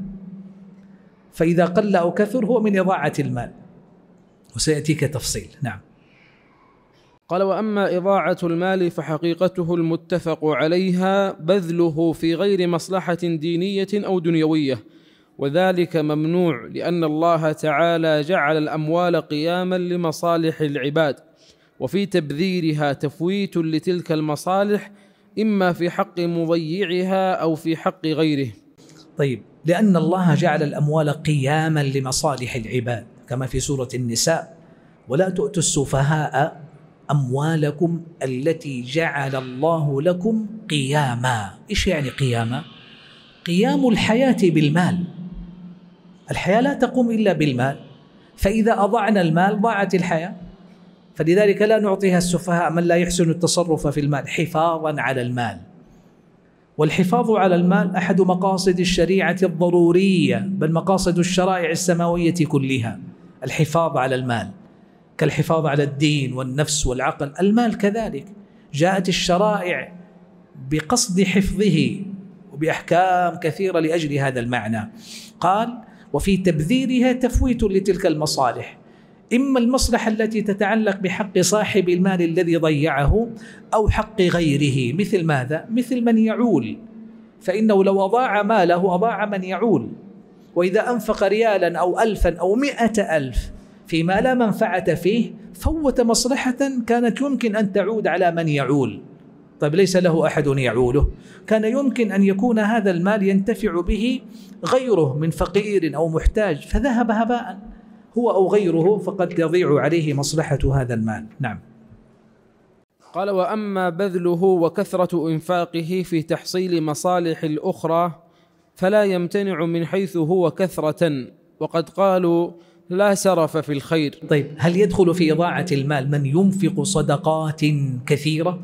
فإذا قل أو كثر هو من إضاعة المال، وسيأتيك تفصيل. نعم. قال: وأما إضاعة المال فحقيقته المتفق عليها بذله في غير مصلحة دينية أو دنيوية، وذلك ممنوع، لأن الله تعالى جعل الأموال قياما لمصالح العباد، وفي تبذيرها تفويت لتلك المصالح، إما في حق مضيعها أو في حق غيره. طيب، لأن الله جعل الأموال قياما لمصالح العباد كما في سورة النساء: ولا تؤتوا السفهاء أموالكم التي جعل الله لكم قياما. إيش يعني قياما؟ قيام الحياة بالمال. الحياة لا تقوم إلا بالمال، فإذا أضعنا المال ضاعت الحياة. فلذلك لا نعطيها السفهاء من لا يحسن التصرف في المال، حفاظا على المال. والحفاظ على المال أحد مقاصد الشريعة الضرورية، بل مقاصد الشرائع السماوية كلها، الحفاظ على المال، كالحفاظ على الدين والنفس والعقل. المال كذلك جاءت الشرائع بقصد حفظه وبأحكام كثيرة لأجل هذا المعنى. قال: وفي تبذيرها تفويت لتلك المصالح، إما المصلحة التي تتعلق بحق صاحب المال الذي ضيعه، أو حق غيره. مثل ماذا؟ مثل من يعول، فإنه لو أضاع ماله أضاع من يعول. وإذا أنفق ريالا أو ألفا أو مئة ألف فيما لا منفعة فيه، فوت مصلحة كانت يمكن أن تعود على من يعول. طيب، ليس له أحد يعوله، كان يمكن أن يكون هذا المال ينتفع به غيره من فقير أو محتاج، فذهب هباء هو أو غيره، فقد يضيع عليه مصلحة هذا المال. نعم. قال: وأما بذله وكثرة إنفاقه في تحصيل مصالح الأخرى فلا يمتنع من حيث هو كثرة، وقد قالوا: لا سرف في الخير. طيب، هل يدخل في إضاعة المال من ينفق صدقات كثيرة؟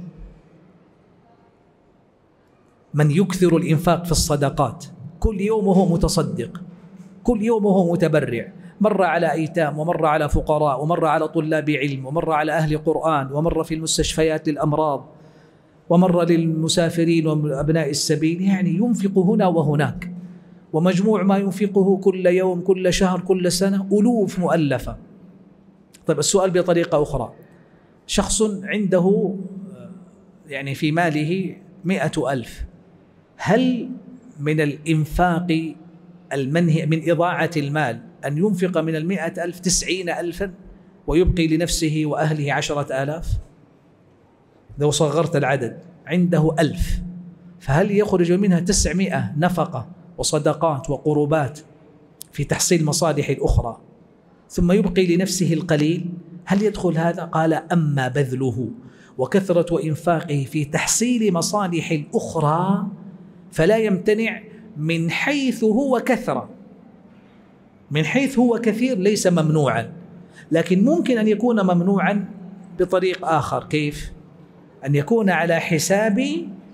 من يكثر الإنفاق في الصدقات، كل يوم هو متصدق، كل يوم هو متبرع، مر على أيتام، ومر على فقراء، ومر على طلاب علم، ومر على أهل قرآن، ومر في المستشفيات للأمراض، ومر للمسافرين وأبناء السبيل، يعني ينفق هنا وهناك، ومجموع ما ينفقه كل يوم كل شهر كل سنة ألوف مؤلفة. طيب، السؤال بطريقة أخرى: شخص عنده يعني في ماله مئة ألف، هل من الإنفاق المنهي من إضاعة المال أن ينفق من المئة ألف تسعين ألفا ويبقي لنفسه وأهله عشرة آلاف؟ لو صغرت العدد عنده ألف، فهل يخرج منها تسعمائة نفقة وصدقات وقربات في تحصيل مصالح الأخرى ثم يبقي لنفسه القليل؟ هل يدخل هذا؟ قال: أما بذله وكثرة إنفاقه في تحصيل مصالح الأخرى فلا يمتنع من حيث هو كثرة. من حيث هو كثير ليس ممنوعا، لكن ممكن أن يكون ممنوعا بطريق آخر. كيف؟ أن يكون على حساب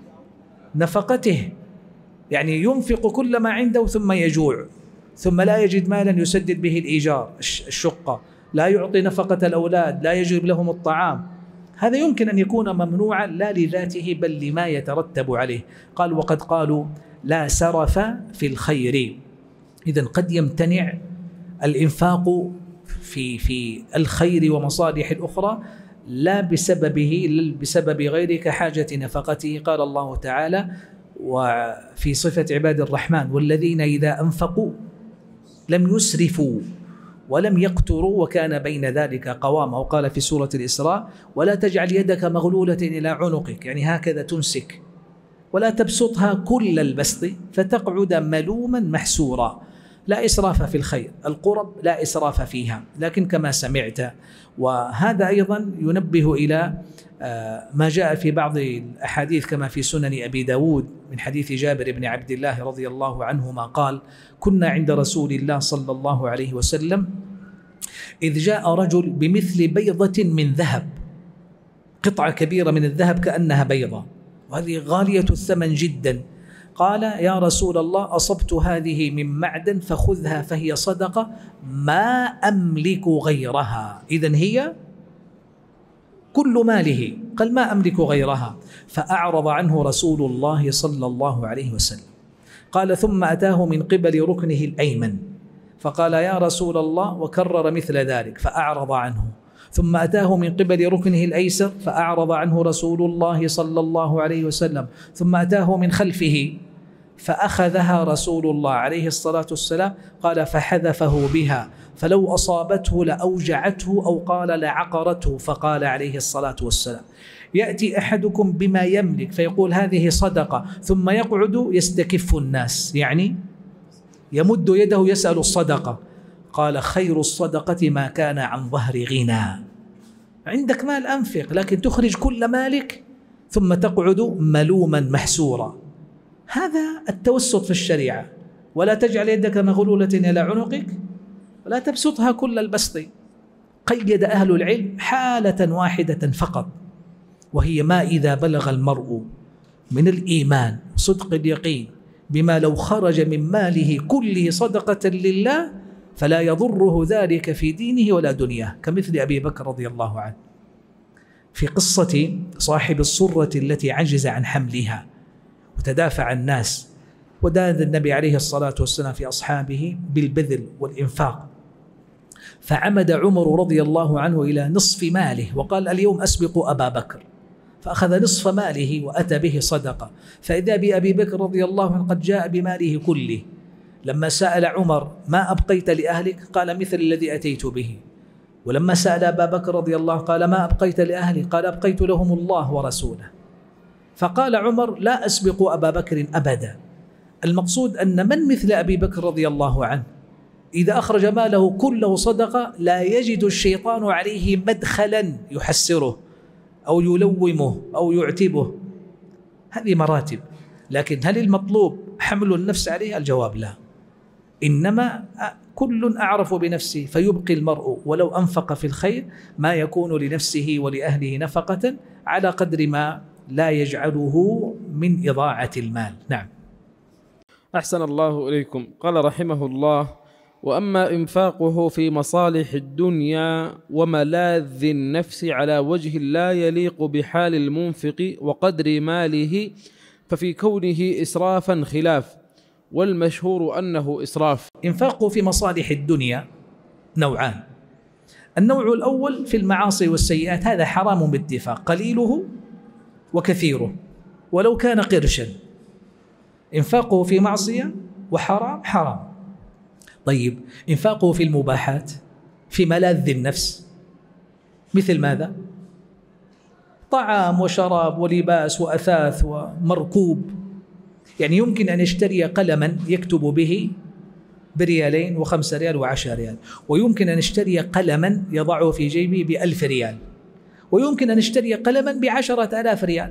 نفقته، يعني ينفق كل ما عنده ثم يجوع، ثم لا يجد مالا يسدد به الإيجار الشقة، لا يعطي نفقة الأولاد، لا يجلب لهم الطعام. هذا يمكن أن يكون ممنوعا لا لذاته بل لما يترتب عليه. قال: وقد قالوا: لا سرف في الخير. إذن قد يمتنع الإنفاق في في الخير ومصالح الأخرى لا بسببه بل بسبب غيره كحاجة نفقته. قال الله تعالى وفي صفة عباد الرحمن: والذين إذا أنفقوا لم يسرفوا ولم يقتروا وكان بين ذلك قواما. وقال في سورة الإسراء: ولا تجعل يدك مغلولة إلى عنقك، يعني هكذا تمسك، ولا تبسطها كل البسط فتقعد ملوما محسورا. لا إسراف في الخير، القرب لا إسراف فيها، لكن كما سمعت. وهذا أيضا ينبه إلى ما جاء في بعض الأحاديث كما في سنن أبي داود من حديث جابر بن عبد الله رضي الله عنهما قال: كنا عند رسول الله صلى الله عليه وسلم إذ جاء رجل بمثل بيضة من ذهب، قطعة كبيرة من الذهب كأنها بيضة، وهذه غالية الثمن جدا. قال يا رسول الله أصبت هذه من معدن فخذها فهي صدقة ما أملك غيرها. إذن هي كل ماله. قال ما أملك غيرها. فأعرض عنه رسول الله صلى الله عليه وسلم. قال ثم أتاه من قبل ركنه الأيمن فقال يا رسول الله وكرر مثل ذلك فأعرض عنه. ثم أتاه من قبل ركنه الأيسر فأعرض عنه رسول الله صلى الله عليه وسلم. ثم أتاه من خلفه فأخذها رسول الله عليه الصلاة والسلام. قال فحذفه بها فلو أصابته لأوجعته أو قال لعقرته. فقال عليه الصلاة والسلام يأتي أحدكم بما يملك فيقول هذه صدقة ثم يقعد يستكف الناس، يعني يمد يده يسأل الصدقة. قال خير الصدقة ما كان عن ظهر غنى. عندك مال أنفق، لكن تخرج كل مالك ثم تقعد ملوما محسورا. هذا التوسط في الشريعة. ولا تجعل يدك مغلولة إلى عنقك ولا تبسطها كل البسط. قيد أهل العلم حالة واحدة فقط، وهي ما إذا بلغ المرء من الإيمان صدق اليقين بما لو خرج من ماله كله صدقة لله فلا يضره ذلك في دينه ولا دنياه، كمثل أبي بكر رضي الله عنه في قصة صاحب الصرة التي عجز عن حملها وتدافع الناس، ودان النبي عليه الصلاة والسلام في أصحابه بالبذل والإنفاق. فعمد عمر رضي الله عنه إلى نصف ماله وقال اليوم أسبق أبا بكر، فأخذ نصف ماله وأتى به صدقة. فإذا بأبي بكر رضي الله عنه قد جاء بماله كله. لما سأل عمر ما أبقيت لأهلك؟ قال مثل الذي أتيت به. ولما سأل أبا بكر رضي الله عنه قال ما أبقيت لأهلي؟ قال أبقيت لهم الله ورسوله. فقال عمر لا أسبق أبا بكر أبدا. المقصود أن من مثل أبي بكر رضي الله عنه إذا أخرج ماله كله صدقة لا يجد الشيطان عليه مدخلا يحسره أو يلومه أو يعتبه. هذه مراتب. لكن هل المطلوب حمل النفس عليه؟ الجواب لا. إنما كل أعرف بنفسه، فيبقي المرء ولو أنفق في الخير ما يكون لنفسه ولأهله نفقة على قدر ما لا يجعله من إضاعة المال. نعم. أحسن الله إليكم. قال رحمه الله وأما إنفاقه في مصالح الدنيا وملاذ النفس على وجه لا يليق بحال المنفق وقدر ماله ففي كونه إسرافا خلاف، والمشهور أنه إسراف. إنفاقه في مصالح الدنيا نوعان. النوع الأول في المعاصي والسيئات، هذا حرام باتفاق، قليله وكثيره ولو كان قرشا. إنفاقه في معصية وحرام حرام. طيب إنفاقه في المباحات في ملاذ النفس مثل ماذا؟ طعام وشراب ولباس وأثاث ومركوب. يعني يمكن أن يشتري قلما يكتب به بريالين وخمسة ريال وعشر ريال، ويمكن أن يشتري قلما يضعه في جيبه بألف ريال، ويمكن أن يشتري قلما بعشرة آلاف ريال،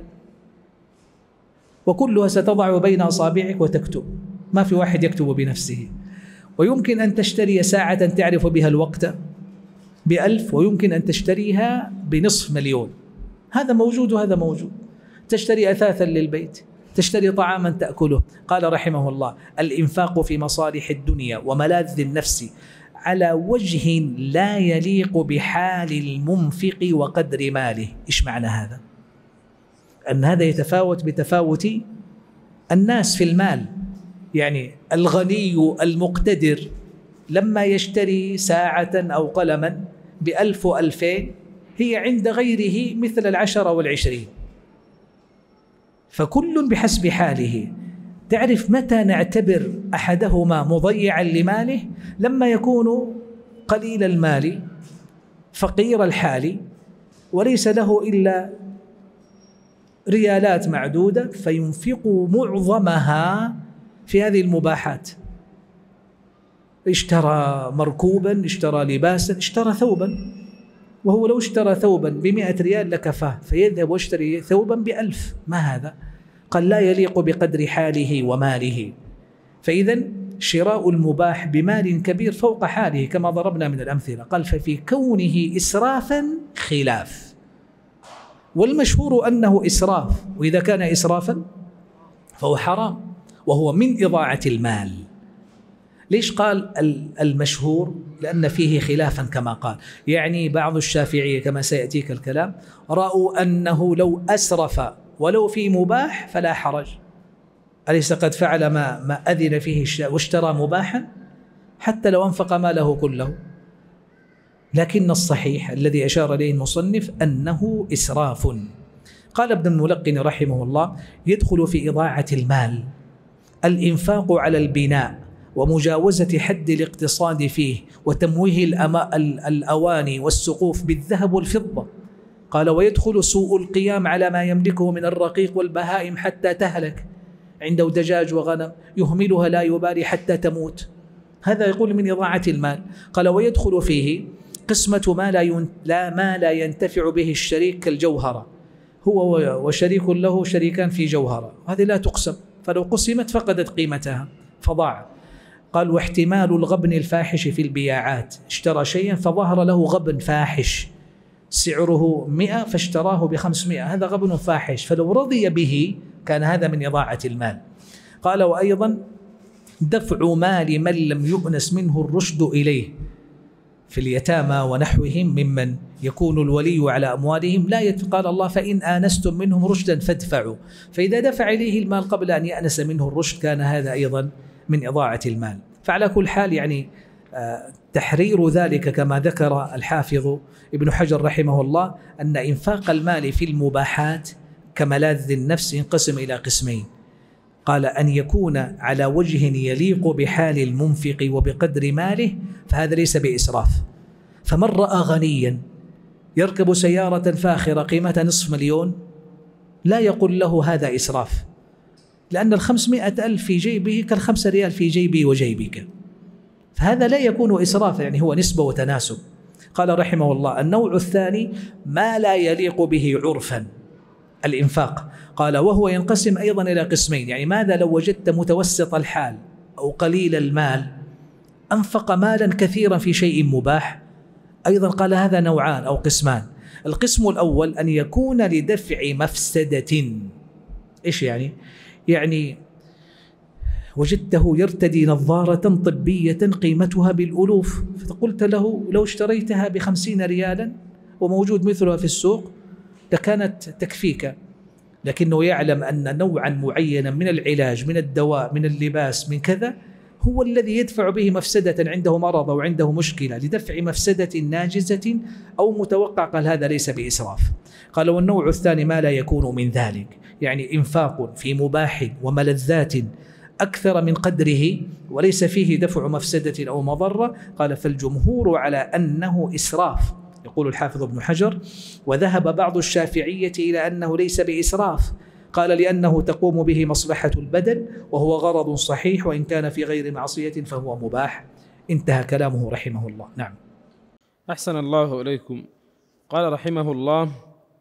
وكلها ستضع بين أصابعك وتكتب، ما في واحد يكتب بنفسه. ويمكن أن تشتري ساعة تعرف بها الوقت بألف، ويمكن أن تشتريها بنصف مليون. هذا موجود وهذا موجود. تشتري أثاثا للبيت، تشتري طعاما تأكله. قال رحمه الله الإنفاق في مصالح الدنيا وملاذ النفس على وجه لا يليق بحال المنفق وقدر ماله. إيش معنى هذا؟ أن هذا يتفاوت بتفاوت الناس في المال. يعني الغني المقتدر لما يشتري ساعة أو قلما بألف وألفين هي عند غيره مثل العشرة والعشرين. فكل بحسب حاله. تعرف متى نعتبر أحدهما مضيعا لماله؟ لما يكون قليل المال فقير الحال وليس له إلا ريالات معدودة فينفق معظمها في هذه المباحات. اشترى مركوبا، اشترى لباسا، اشترى ثوبا، وهو لو اشترى ثوبا بمئة ريال لكفاه، فيذهب واشتري ثوبا بألف. ما هذا؟ قال لا يليق بقدر حاله وماله. فإذا شراء المباح بمال كبير فوق حاله كما ضربنا من الأمثلة. قال ففي كونه إسرافا خلاف، والمشهور أنه إسراف، وإذا كان إسرافا فهو حرام وهو من إضاعة المال. ليش قال المشهور؟ لأن فيه خلافا كما قال، يعني بعض الشافعية كما سيأتيك الكلام رأوا أنه لو أسرف ولو في مباح فلا حرج، أليس قد فعل ما, ما أذن فيه الشارع واشترى مباحا حتى لو أنفق ماله كله. لكن الصحيح الذي أشار إليه المصنف أنه إسراف. قال ابن الملقن رحمه الله: يدخل في إضاعة المال الإنفاق على البناء ومجاوزة حد الاقتصاد فيه وتمويه الأواني والسقوف بالذهب والفضة. قال: ويدخل سوء القيام على ما يملكه من الرقيق والبهائم حتى تهلك، عنده دجاج وغنم يهملها لا يبالي حتى تموت، هذا يقول من إضاعة المال. قال: ويدخل فيه قسمة ما لا, لا ما لا ينتفع به الشريك كالجوهرة، هو وشريك له شريكان في جوهرة، هذه لا تقسم، فلو قسمت فقدت قيمتها فضاع. قال: واحتمال الغبن الفاحش في البياعات، اشترى شيئا فظهر له غبن فاحش سعره مئة فاشتراه بخمسمائة، هذا غبن فاحش، فلو رضي به كان هذا من إضاعة المال. قال: وأيضا دفع مال من لم يؤنس منه الرشد إليه في اليتامى ونحوهم ممن يكون الولي على أموالهم لا يت... قال الله: فإن آنستم منهم رشدا فادفعوا، فإذا دفع إليه المال قبل أن يأنس منه الرشد كان هذا أيضا من إضاعة المال. فعلى كل حال يعني تحرير ذلك كما ذكر الحافظ ابن حجر رحمه الله أن إنفاق المال في المباحات كملاذ النفس ينقسم إلى قسمين. قال: أن يكون على وجه يليق بحال المنفق وبقدر ماله فهذا ليس بإسراف. فمن رأى غنيا يركب سيارة فاخرة قيمتها نصف مليون لا يقول له هذا إسراف، لأن الخمسمائة ألف في جيبه كالخمسة ريال في جيبي وجيبك، فهذا لا يكون إسراف، يعني هو نسبة وتناسب. قال رحمه الله: النوع الثاني ما لا يليق به عرفا الإنفاق. قال: وهو ينقسم أيضا إلى قسمين، يعني ماذا لو وجدت متوسط الحال أو قليل المال أنفق مالا كثيرا في شيء مباح، أيضا قال هذا نوعان أو قسمان. القسم الأول أن يكون لدفع مفسدة. إيش يعني؟ يعني وجدته يرتدي نظارة طبية قيمتها بالألوف، فقلت له لو اشتريتها بخمسين ريالا وموجود مثلها في السوق لكانت تكفيك، لكنه يعلم أن نوعا معينا من العلاج من الدواء من اللباس من كذا هو الذي يدفع به مفسدة، عنده مرض أو عنده مشكلة لدفع مفسدة ناجزة أو متوقع، قال هذا ليس بإسراف. قال: والنوع الثاني ما لا يكون من ذلك، يعني إنفاق في مباح وملذات أكثر من قدره وليس فيه دفع مفسدة أو مضرة. قال: فالجمهور على أنه إسراف. يقول الحافظ ابن حجر: وذهب بعض الشافعية إلى أنه ليس بإسراف. قال: لأنه تقوم به مصلحة البدن وهو غرض صحيح، وإن كان في غير معصية فهو مباح. انتهى كلامه رحمه الله. نعم. أحسن الله إليكم. قال رحمه الله: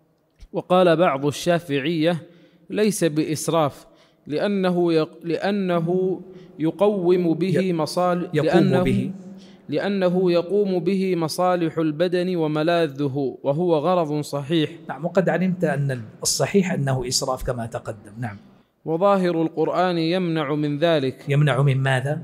وقال بعض الشافعية ليس بإسراف لأنه يق... لأنه يقوم به مصالح لأنه... به. لأنه يقوم به مصالح البدن وملاذه وهو غرض صحيح. نعم، وقد علمت أن الصحيح أنه إسراف كما تقدم. نعم. وظاهر القرآن يمنع من ذلك. يمنع من ماذا؟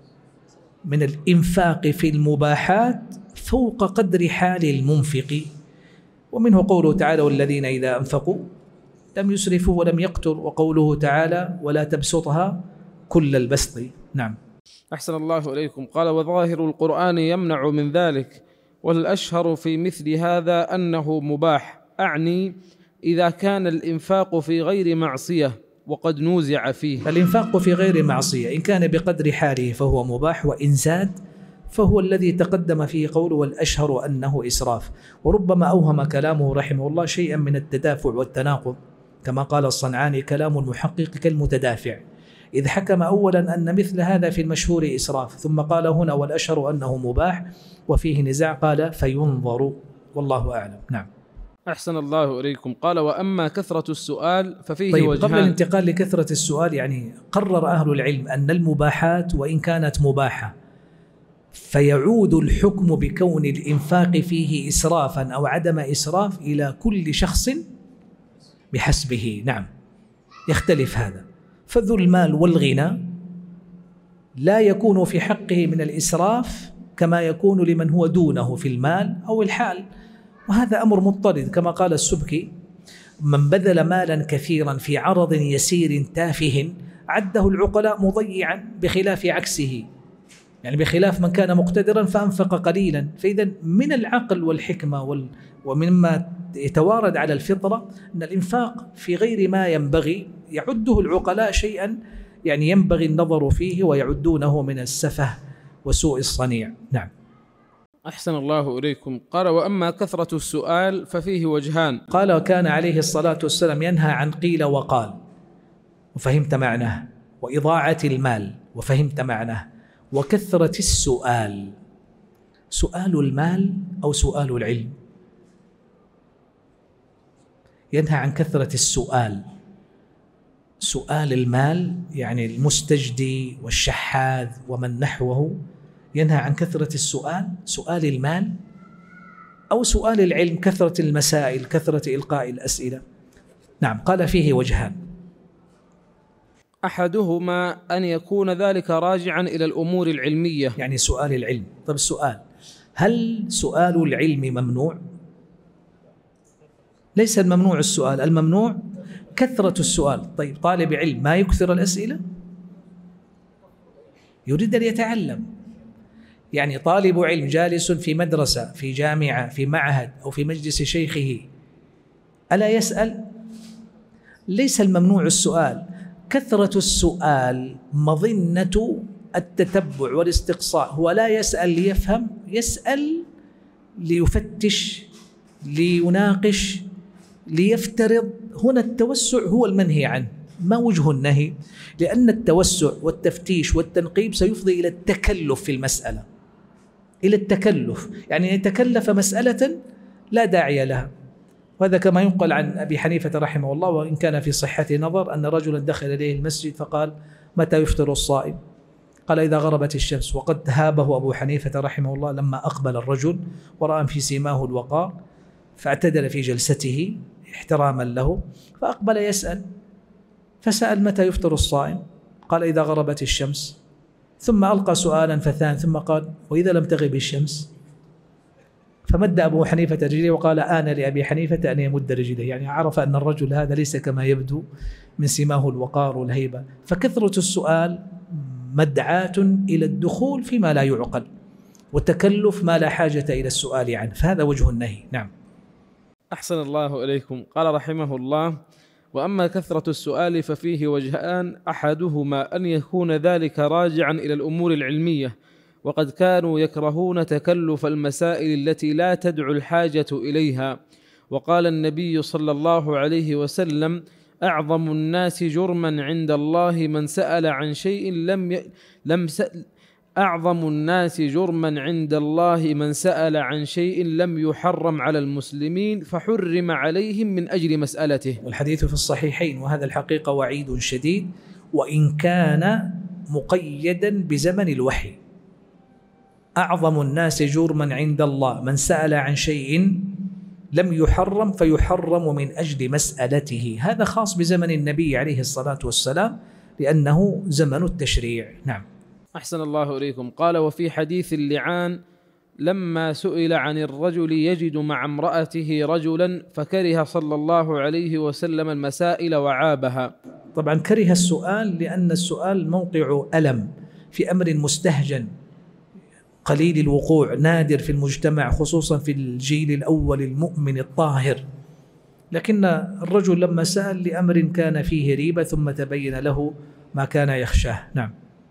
من الإنفاق في المباحات فوق قدر حال المنفق، ومنه قوله تعالى: والذين إذا أنفقوا لم يسرفوا ولم يقتروا، وقوله تعالى: ولا تبسطها كل البسط. نعم. أحسن الله إليكم. قال: وظاهر القرآن يمنع من ذلك، والأشهر في مثل هذا أنه مباح، أعني إذا كان الإنفاق في غير معصية وقد نوزع فيه. الإنفاق في غير معصية إن كان بقدر حاله فهو مباح، وإن زاد فهو الذي تقدم فيه قوله: والأشهر أنه إسراف. وربما أوهم كلامه رحمه الله شيئا من التدافع والتناقض، كما قال الصنعاني: كلام المحقق كالمتدافع، إذ حكم أولا أن مثل هذا في المشهور إسراف، ثم قال هنا: والأشهر أنه مباح، وفيه نزاع، قال: فينظر، والله أعلم. نعم. أحسن الله إليكم. قال: وأما كثرة السؤال ففيه طيب وجهان. قبل الانتقال لكثرة السؤال، يعني قرر أهل العلم أن المباحات وإن كانت مباحة فيعود الحكم بكون الإنفاق فيه إسرافا أو عدم إسراف إلى كل شخص بحسبه. نعم، يختلف هذا. فذو المال والغنى لا يكون في حقه من الإسراف كما يكون لمن هو دونه في المال أو الحال، وهذا أمر مضطرد كما قال السبكي: من بذل مالا كثيرا في عرض يسير تافه عده العقلاء مضيعا، بخلاف عكسه، يعني بخلاف من كان مقتدرا فأنفق قليلا. فإذا من العقل والحكمة وال ومما يتوارد على الفطرة أن الإنفاق في غير ما ينبغي يعده العقلاء شيئا يعني ينبغي النظر فيه، ويعدونه من السفه وسوء الصنيع. نعم. أحسن الله إليكم. قال: وأما كثرة السؤال ففيه وجهان. قال: وكان عليه الصلاة والسلام ينهى عن قيل وقال، وفهمت معناه، وإضاعة المال، وفهمت معناه، وكثرة السؤال. سؤال المال أو سؤال العلم؟ ينهى عن كثرة السؤال. سؤال المال يعني المستجدي والشحاذ ومن نحوه، ينهى عن كثرة السؤال. سؤال المال أو سؤال العلم، كثرة المسائل، كثرة إلقاء الأسئلة. نعم. قال: فيه وجهان. أحدهما أن يكون ذلك راجعا إلى الأمور العلمية، يعني سؤال العلم. طب السؤال، هل سؤال العلم ممنوع؟ ليس الممنوع السؤال، الممنوع كثرة السؤال. طيب طالب علم ما يكثر الأسئلة؟ يريد أن يتعلم. يعني طالب علم جالس في مدرسة، في جامعة، في معهد، أو في مجلس شيخه، ألا يسأل؟ ليس الممنوع السؤال، كثرة السؤال مظنة التتبع والاستقصاء. هو لا يسأل ليفهم، يسأل ليفتش، ليناقش، ليفترض. هنا التوسع هو المنهي عنه، ما وجه النهي؟ لأن التوسع والتفتيش والتنقيب سيفضي إلى التكلف في المسألة، إلى التكلف، يعني يتكلف مسألة لا داعي لها. وهذا كما ينقل عن أبي حنيفة رحمه الله، وإن كان في صحة نظر، أن رجلا دخل إليه المسجد فقال: متى يفطر الصائم؟ قال: إذا غربت الشمس. وقد هابه أبو حنيفة رحمه الله لما أقبل الرجل ورأى في سيماه الوقار، فاعتدل في جلسته احتراما له، فأقبل يسأل، فسأل: متى يفطر الصائم؟ قال: إذا غربت الشمس. ثم ألقى سؤالا فثان، ثم قال: وإذا لم تغب الشمس؟ فمد أبو حنيفة رجليه وقال: آن لأبي حنيفة أن يمد رجليه، يعني عرف أن الرجل هذا ليس كما يبدو من سماه الوقار والهيبة. فكثرة السؤال مدعاة إلى الدخول فيما لا يعقل، والتكلف ما لا حاجة إلى السؤال عنه، فهذا وجه النهي. نعم. أحسن الله إليكم. قال رحمه الله: وأما كثرة السؤال ففيه وجهان، أحدهما أن يكون ذلك راجعا إلى الأمور العلمية، وقد كانوا يكرهون تكلف المسائل التي لا تدعو الحاجة إليها. وقال النبي صلى الله عليه وسلم: أعظم الناس جرما عند الله من سأل عن شيء لم ي... لم سأل أعظم الناس جرما عند الله من سأل عن شيء لم يحرم على المسلمين فحرم عليهم من أجل مسألته. والحديث في الصحيحين، وهذا الحقيقة وعيد شديد، وإن كان مقيدا بزمن الوحي. أعظم الناس جرما عند الله من سأل عن شيء لم يحرم فيحرم من أجل مسألته. هذا خاص بزمن النبي عليه الصلاة والسلام، لأنه زمن التشريع. نعم. أحسن الله إليكم. قال: وفي حديث اللعان: لما سئل عن الرجل يجد مع امرأته رجلا فكره صلى الله عليه وسلم المسائل وعابها. طبعا كره السؤال لأن السؤال موقع ألم في أمر مستهجن قليل الوقوع، نادر في المجتمع، خصوصا في الجيل الأول المؤمن الطاهر. لكن الرجل لما سأل لأمر كان فيه ريبة ثم تبين له ما كان يخشاه. نعم.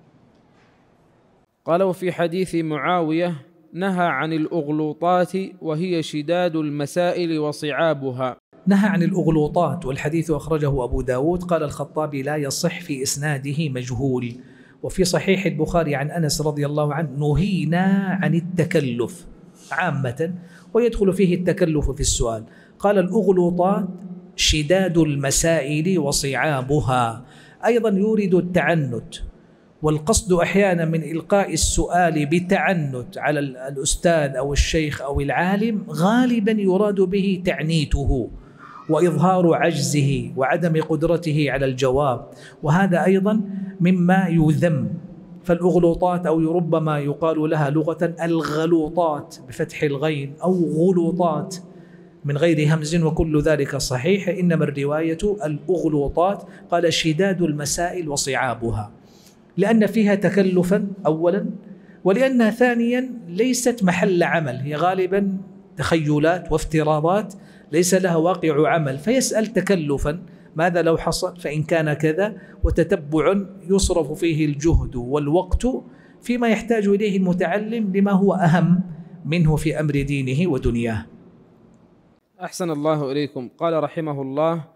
قال: وفي حديث معاوية: نهى عن الأغلوطات وهي شداد المسائل وصعابها. نهى عن الأغلوطات، والحديث أخرجه أبو داود. قال الخطابي: لا يصح، في إسناده مجهول. وفي صحيح البخاري عن أنس رضي الله عنه: نهينا عن التكلف عامة، ويدخل فيه التكلف في السؤال. قال: الأغلوطات شداد المسائل وصعابها. أيضا يورد التعنت، والقصد أحيانا من إلقاء السؤال بتعنت على الأستاذ أو الشيخ أو العالم غالبا يراد به تعنيته، وإظهار عجزه وعدم قدرته على الجواب، وهذا أيضا مما يذم. فالأغلوطات أو ربما يقال لها لغة الغلوطات بفتح الغين أو غلوطات من غير همز، وكل ذلك صحيح، إنما الرواية الأغلوطات. قال شداد المسائل وصعابها، لأن فيها تكلفا أولا، ولأنها ثانيا ليست محل عمل، هي غالبا تخيلات وافتراضات ليس لها واقع عمل، فيسأل تكلفا ماذا لو حصل، فإن كان كذا، وتتبع يصرف فيه الجهد والوقت فيما يحتاج إليه المتعلم لما هو أهم منه في أمر دينه ودنياه. أحسن الله إليكم. قال رحمه الله: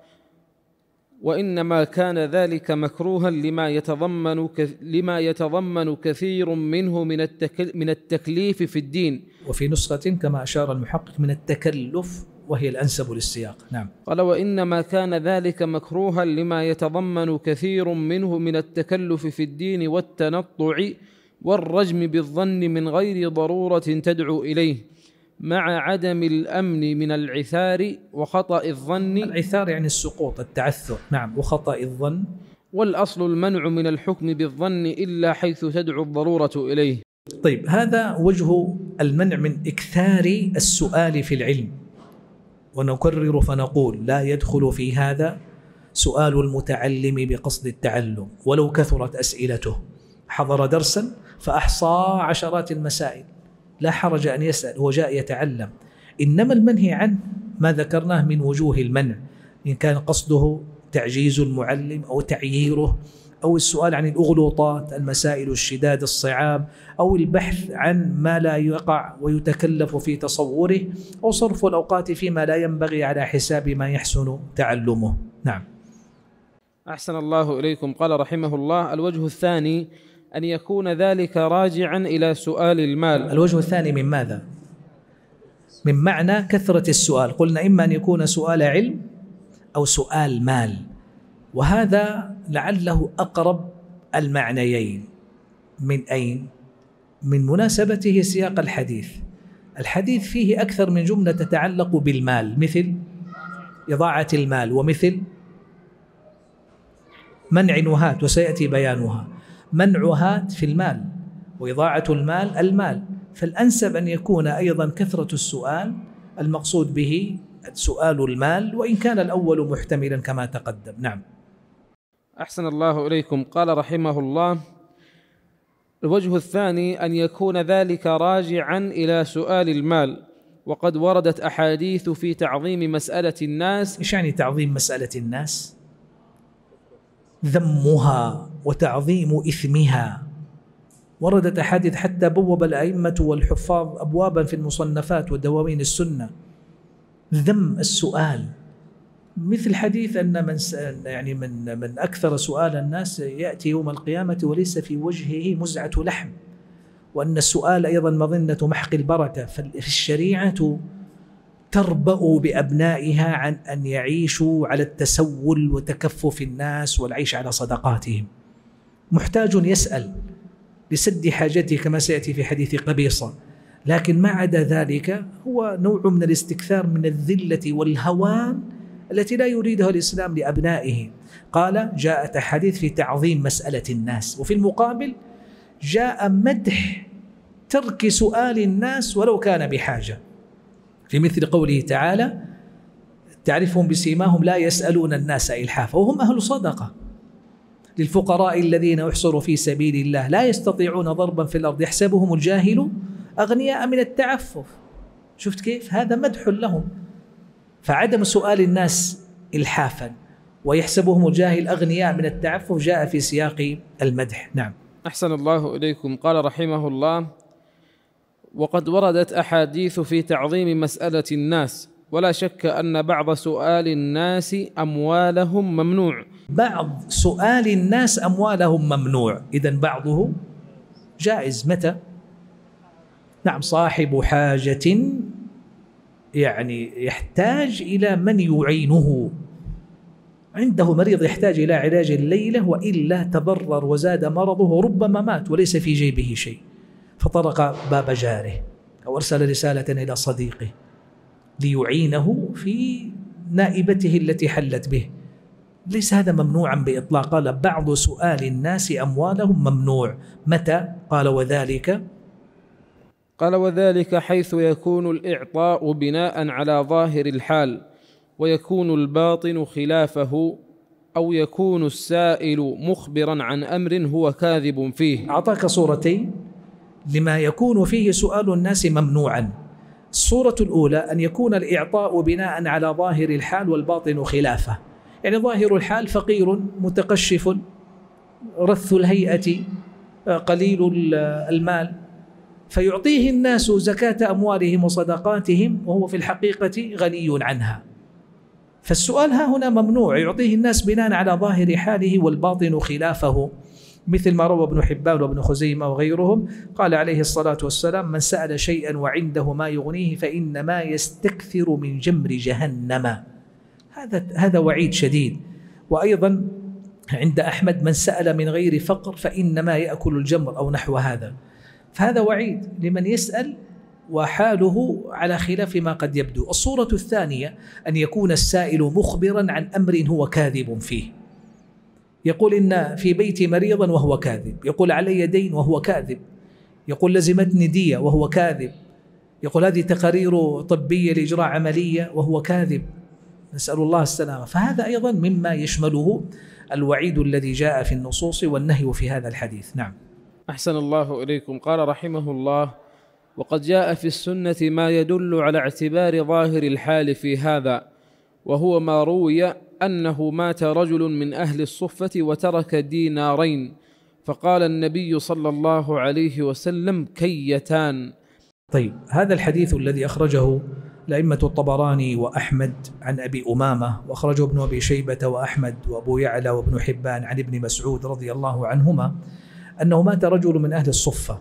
وإنما كان ذلك مكروها لما يتضمن لما يتضمن كثير منه من من التكليف في الدين. وفي نسخة كما أشار المحقق من التكلف، وهي الأنسب للسياق. نعم. قال: وإنما كان ذلك مكروها لما يتضمن كثير منه من التكلف في الدين والتنطع والرجم بالظن من غير ضرورة تدعو إليه، مع عدم الأمن من العثار وخطأ الظن. العثار يعني السقوط، التعثر. نعم. وخطأ الظن. والأصل المنع من الحكم بالظن إلا حيث تدعو الضرورة إليه. طيب، هذا وجه المنع من إكثار السؤال في العلم. ونكرر فنقول: لا يدخل في هذا سؤال المتعلم بقصد التعلم ولو كثرت أسئلته. حضر درسا فأحصى عشرات المسائل، لا حرج أن يسأل، هو جاء يتعلم. إنما المنهي عنه ما ذكرناه من وجوه المنع، إن كان قصده تعجيز المعلم أو تعييره، أو السؤال عن الأغلوطات، المسائل الشداد الصعاب، أو البحث عن ما لا يقع ويتكلف في تصوره، أو صرف الأوقات فيما لا ينبغي على حساب ما يحسن تعلمه. نعم. أحسن الله إليكم. قال رحمه الله: الوجه الثاني أن يكون ذلك راجعا إلى سؤال المال. الوجه الثاني من ماذا؟ من معنى كثرة السؤال. قلنا إما أن يكون سؤال علم أو سؤال مال، وهذا لعله أقرب المعنيين. من أين؟ من مناسبته سياق الحديث. الحديث فيه أكثر من جملة تتعلق بالمال، مثل إضاعة المال، ومثل منع نهات وسيأتي بيانها. منع هات في المال، وإضاعة المال المال، فالأنسب أن يكون أيضا كثرة السؤال المقصود به سؤال المال، وإن كان الأول محتملا كما تقدم. نعم. أحسن الله إليكم. قال رحمه الله: الوجه الثاني أن يكون ذلك راجعا إلى سؤال المال، وقد وردت أحاديث في تعظيم مسألة الناس. إيش يعني تعظيم مسألة الناس؟ ذمها وتعظيم إثمها. وردت أحاديث حتى بوب الأئمة والحفاظ أبوابا في المصنفات ودواوين السنة ذم السؤال، مثل حديث أن من يعني من من أكثر سؤال الناس يأتي يوم القيامة وليس في وجهه مزعة لحم، وأن السؤال أيضا مظنة محق البركة. فالشريعة تربأ بأبنائها عن أن يعيشوا على التسول وتكفف الناس والعيش على صدقاتهم. محتاج يسأل لسد حاجته كما سيأتي في حديث قبيصة، لكن ما عدا ذلك هو نوع من الاستكثار من الذلة والهوان التي لا يريدها الإسلام لأبنائه. قال: جاءت أحاديث في تعظيم مسألة الناس، وفي المقابل جاء مدح ترك سؤال الناس ولو كان بحاجة، في مثل قوله تعالى: تعرفهم بسيماهم لا يسألون الناس إلحافا وهم أهل صدقة، للفقراء الذين يحصروا في سبيل الله لا يستطيعون ضربا في الأرض يحسبهم الجاهل أغنياء من التعفف. شفت كيف؟ هذا مدح لهم. فعدم سؤال الناس إلحافا ويحسبهم الجاهل أغنياء من التعفف جاء في سياق المدح. نعم. أحسن الله إليكم. قال رحمه الله: وقد وردت أحاديث في تعظيم مسألة الناس، ولا شك أن بعض سؤال الناس أموالهم ممنوع. بعض سؤال الناس أموالهم ممنوع، إذن بعضه جائز. متى؟ نعم، صاحب حاجة يعني يحتاج إلى من يعينه، عنده مريض يحتاج إلى علاج الليلة وإلا تضرر وزاد مرضه ربما مات وليس في جيبه شيء، فطرق باب جاره أو أرسل رسالة إلى صديقه ليعينه في نائبته التي حلت به. ليس هذا ممنوعا بإطلاق. قال بعض سؤال الناس أموالهم ممنوع. متى؟ قال وذلك قال وذلك حيث يكون الإعطاء بناء على ظاهر الحال ويكون الباطن خلافه، أو يكون السائل مخبرا عن أمر هو كاذب فيه. أعطاك صورتين لما يكون فيه سؤال الناس ممنوعا. الصورة الأولى أن يكون الإعطاء بناء على ظاهر الحال والباطن خلافه. يعني ظاهر الحال فقير متقشف رث الهيئة قليل المال، فيعطيه الناس زكاة أموالهم وصدقاتهم وهو في الحقيقة غني عنها. فالسؤال ها هنا ممنوع، يعطيه الناس بناء على ظاهر حاله والباطن خلافه، مثل ما روى ابن حبان وابن خزيمة وغيرهم. قال عليه الصلاة والسلام: من سأل شيئا وعنده ما يغنيه فإنما يستكثر من جمر جهنم. هذا هذا وعيد شديد. وأيضا عند أحمد: من سأل من غير فقر فإنما يأكل الجمر، أو نحو هذا. فهذا وعيد لمن يسأل وحاله على خلاف ما قد يبدو. الصورة الثانية أن يكون السائل مخبرا عن أمر هو كاذب فيه. يقول إن في بيتي مريضا وهو كاذب، يقول علي دين وهو كاذب، يقول لزمتني دية وهو كاذب، يقول هذه تقارير طبية لإجراء عملية وهو كاذب، نسأل الله السلامة. فهذا أيضا مما يشمله الوعيد الذي جاء في النصوص والنهي في هذا الحديث. نعم. أحسن الله إليكم. قال رحمه الله: وقد جاء في السنة ما يدل على اعتبار ظاهر الحال في هذا، وهو ما روي أنه مات رجل من أهل الصفة وترك دينارين، فقال النبي صلى الله عليه وسلم: كيتان. طيب، هذا الحديث الذي أخرجه الأئمة الطبراني وأحمد عن أبي أمامة، وأخرجه ابن أبي شيبة وأحمد وأبو يعلى وابن حبان عن ابن مسعود رضي الله عنهما أنه مات رجل من أهل الصفة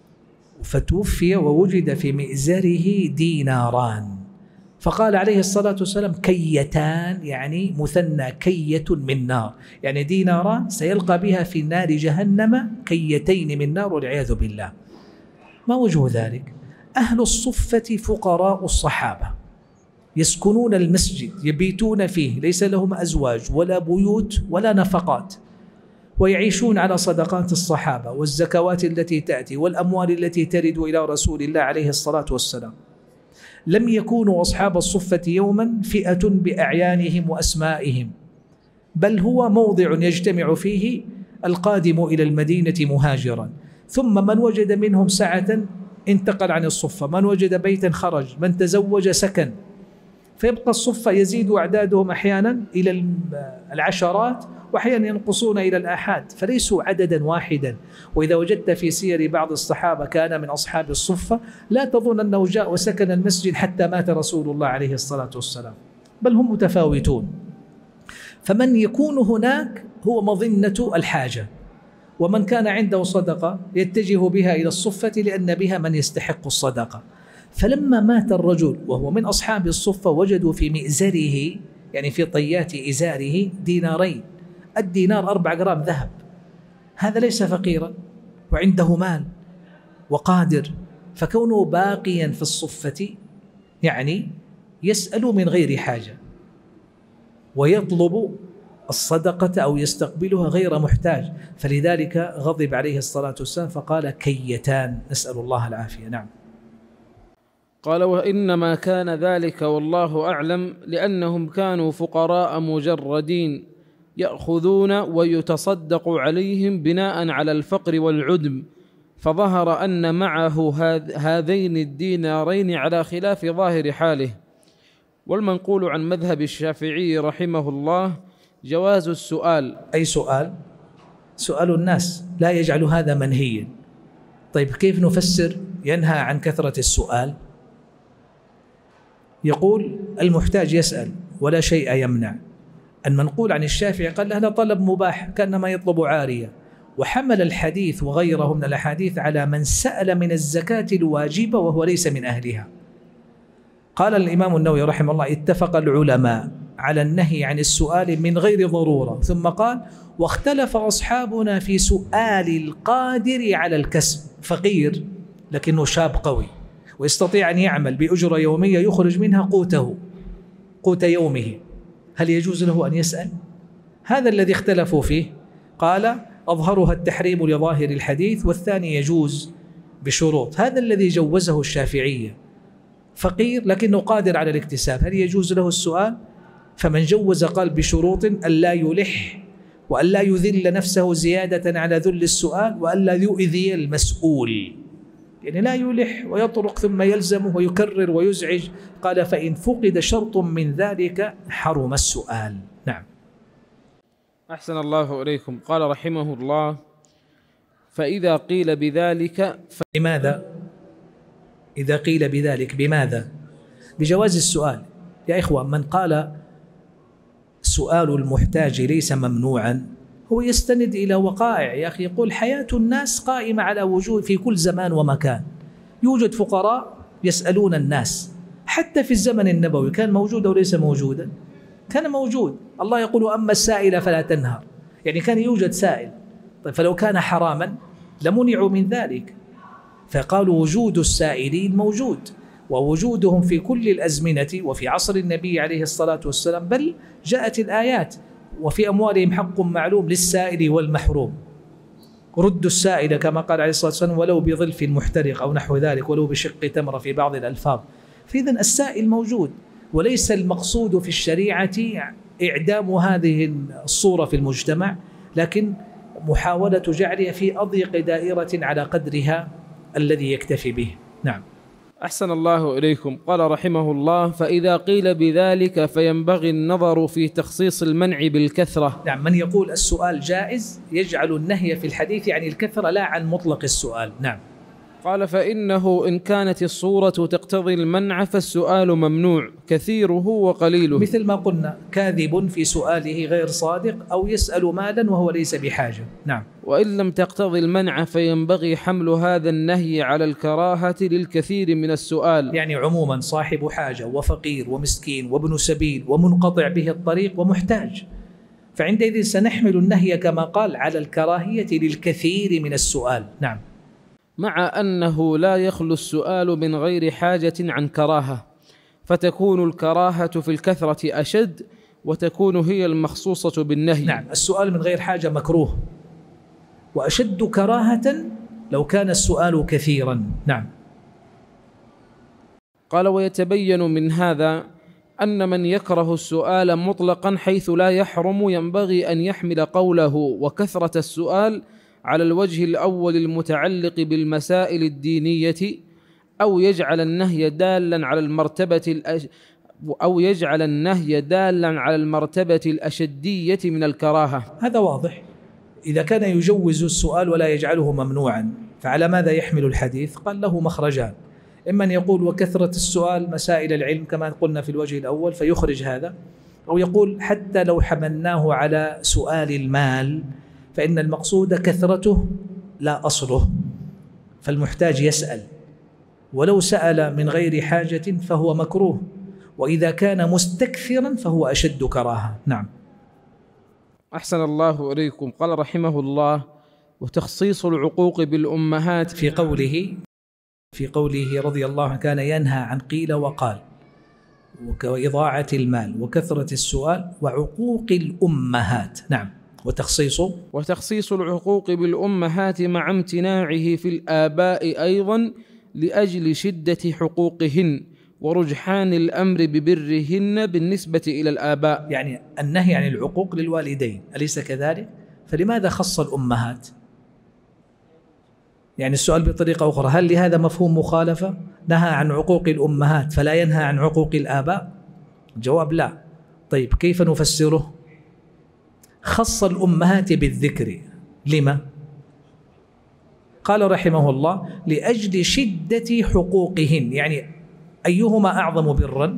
فتوفي ووجد في مئزره ديناران، فقال عليه الصلاة والسلام: كيتان، يعني مثنى كية من نار، يعني ديناران سيلقى بها في نار جهنم كيتين من نار والعياذ بالله. ما وجه ذلك؟ أهل الصفة فقراء الصحابة يسكنون المسجد يبيتون فيه، ليس لهم أزواج ولا بيوت ولا نفقات، ويعيشون على صدقات الصحابة والزكوات التي تأتي والأموال التي ترد إلى رسول الله عليه الصلاة والسلام. لم يكونوا أصحاب الصفة يوما فئة بأعيانهم وأسمائهم، بل هو موضع يجتمع فيه القادم إلى المدينة مهاجرا، ثم من وجد منهم سعة انتقل عن الصفة، من وجد بيتا خرج، من تزوج سكن، فيبقى الصفة يزيد أعدادهم أحيانا إلى العشرات وأحيانا ينقصون إلى الآحاد، فليسوا عددا واحدا. وإذا وجدت في سير بعض الصحابة كان من أصحاب الصفة، لا تظن أنه جاء وسكن المسجد حتى مات رسول الله عليه الصلاة والسلام، بل هم متفاوتون. فمن يكون هناك هو مظنة الحاجة، ومن كان عنده صدقة يتجه بها إلى الصفة لأن بها من يستحق الصدقة. فلما مات الرجل وهو من أصحاب الصفة وجدوا في مئزره، يعني في طيات إزاره، دينارين. الدينار أربع جرام ذهب. هذا ليس فقيرا وعنده مال وقادر، فكونه باقيا في الصفة يعني يسأل من غير حاجة ويطلب الصدقة أو يستقبلها غير محتاج، فلذلك غضب عليه الصلاة والسلام فقال: كيتان، نسأل الله العافية. نعم. قال: وإنما كان ذلك والله أعلم لأنهم كانوا فقراء مجردين يأخذون ويتصدق عليهم بناء على الفقر والعدم، فظهر أن معه هذين الدينارين على خلاف ظاهر حاله. والمنقول عن مذهب الشافعي رحمه الله جواز السؤال. أي سؤال؟ سؤال الناس، لا يجعل هذا منهيا. طيب، كيف نفسر ينهى عن كثرة السؤال؟ يقول المحتاج يسأل ولا شيء يمنع. المنقول عن الشافعي قال هذا طلب مباح كأنما يطلب عارية، وحمل الحديث وغيره من الأحاديث على من سأل من الزكاة الواجبة وهو ليس من أهلها. قال الإمام النووي رحمه الله: اتفق العلماء على النهي عن السؤال من غير ضرورة. ثم قال: واختلف أصحابنا في سؤال القادر على الكسب، فقير لكنه شاب قوي ويستطيع أن يعمل بأجرة يومية يخرج منها قوته، قوت يومه، هل يجوز له أن يسأل؟ هذا الذي اختلفوا فيه. قال أظهرها التحريم لظاهر الحديث، والثاني يجوز بشروط. هذا الذي جوزه الشافعية، فقير لكنه قادر على الاكتساب، هل يجوز له السؤال؟ فمن جوز قال بشروط أن لا يلح، وأن لا يذل نفسه زيادة على ذل السؤال، وأن لا يؤذي المسؤول، يعني لا يلح ويطرق ثم يلزمه ويكرر ويزعج. قال فإن فقد شرط من ذلك حرم السؤال. نعم. أحسن الله إليكم. قال رحمه الله: فإذا قيل بذلك ف... لماذا؟ إذا قيل بذلك بماذا؟ بجواز السؤال. يا إخوة، من قال سؤال المحتاج ليس ممنوعا هو يستند إلى وقائع. يا أخي، يقول حياة الناس قائمة على وجود في كل زمان ومكان، يوجد فقراء يسألون الناس. حتى في الزمن النبوي كان موجود أو ليس موجودا؟ كان موجود. الله يقول أما السائل فلا تنهر، يعني كان يوجد سائل. طيب فلو كان حراما لمنعوا من ذلك، فقالوا وجود السائلين موجود، ووجودهم في كل الأزمنة وفي عصر النبي عليه الصلاة والسلام، بل جاءت الآيات وفي أموالهم حق معلوم للسائل والمحروم. ردوا السائل كما قال عليه الصلاة والسلام ولو بظلف محترق أو نحو ذلك، ولو بشق تمرة في بعض الألفاظ. فإذن السائل موجود، وليس المقصود في الشريعة إعدام هذه الصورة في المجتمع، لكن محاولة جعلها في أضيق دائرة على قدرها الذي يكتفي به. نعم. أحسن الله إليكم. قال رحمه الله: فإذا قيل بذلك فينبغي النظر في تخصيص المنع بالكثرة. نعم. من يقول السؤال جائز يجعل النهي في الحديث عن الكثرة لا عن مطلق السؤال. نعم. قال: فإنه إن كانت الصورة تقتضي المنع فالسؤال ممنوع كثيره وقليله، مثل ما قلنا كاذب في سؤاله غير صادق، أو يسأل مالا وهو ليس بحاجة. نعم. وإن لم تقتضي المنع فينبغي حمل هذا النهي على الكراهة للكثير من السؤال، يعني عموما صاحب حاجة وفقير ومسكين وابن سبيل ومنقطع به الطريق ومحتاج، فعندئذ سنحمل النهي كما قال على الكراهية للكثير من السؤال. نعم. مع أنه لا يخلو السؤال من غير حاجة عن كراهة، فتكون الكراهة في الكثرة أشد، وتكون هي المخصوصة بالنهي. نعم. السؤال من غير حاجة مكروه، وأشد كراهة لو كان السؤال كثيرا. نعم. قال: ويتبين من هذا أن من يكره السؤال مطلقا حيث لا يحرم ينبغي أن يحمل قوله وكثرة السؤال على الوجه الأول المتعلق بالمسائل الدينية، أو يجعل النهي دالا على المرتبة الأش... أو يجعل النهي دالا على المرتبة الأشدية من الكراهة. هذا واضح. إذا كان يجوز السؤال ولا يجعله ممنوعا فعلى ماذا يحمل الحديث؟ قال له مخرجان: إما أن يقول وكثرة السؤال مسائل العلم كما قلنا في الوجه الأول فيخرج هذا، أو يقول حتى لو حملناه على سؤال المال فإن المقصود كثرته لا أصله، فالمحتاج يسأل، ولو سأل من غير حاجة فهو مكروه، وإذا كان مستكثرا فهو أشد كراهة. نعم. أحسن الله إليكم. قال رحمه الله: وتخصيص العقوق بالأمهات في قوله في قوله رضي الله عنه كان ينهى عن قيل وقال وإضاعة المال وكثرة السؤال وعقوق الأمهات. نعم. وتخصيص وتخصيص العقوق بالأمهات مع امتناعه في الآباء أيضا لأجل شدة حقوقهن ورجحان الأمر ببرهن بالنسبة إلى الآباء. يعني النهي عن العقوق للوالدين، أليس كذلك؟ فلماذا خص الأمهات؟ يعني السؤال بطريقة أخرى: هل لهذا مفهوم مخالفة؟ نهى عن عقوق الأمهات فلا ينهى عن عقوق الآباء؟ الجواب لا. طيب كيف نفسره؟ خص الأمهات بالذكر، لما؟ قال رحمه الله: لأجل شدة حقوقهن. يعني أيهما أعظم برا؟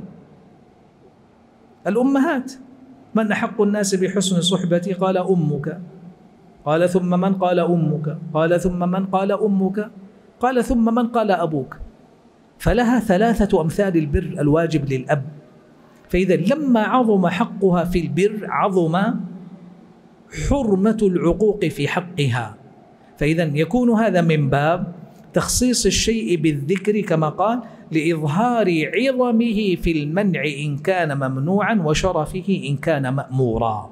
الأمهات. من أحق الناس بحسن صحبتي؟ قال أمك. قال ثم من؟ قال أمك. قال ثم من؟ قال أمك. قال ثم من؟ قال أبوك. فلها ثلاثة أمثال البر الواجب للأب، فإذا لما عظم حقها في البر عظم حرمة العقوق في حقها، فإذا يكون هذا من باب تخصيص الشيء بالذكر كما قال لإظهار عظمه في المنع إن كان ممنوعا وشرفه إن كان مأمورا.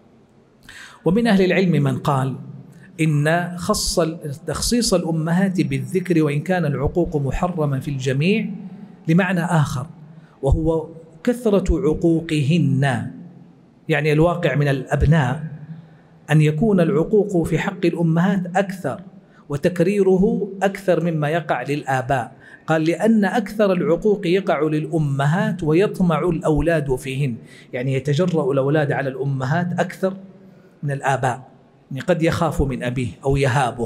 ومن أهل العلم من قال إن خص تخصيص الأمهات بالذكر وإن كان العقوق محرما في الجميع لمعنى آخر، وهو كثرة عقوقهن. يعني الواقع من الأبناء أن يكون العقوق في حق الأمهات أكثر وتكريره أكثر مما يقع للآباء. قال لأن أكثر العقوق يقع للأمهات ويطمع الأولاد فيهن، يعني يتجرأ الأولاد على الأمهات أكثر من الآباء، يعني قد يخاف من أبيه أو يهابه،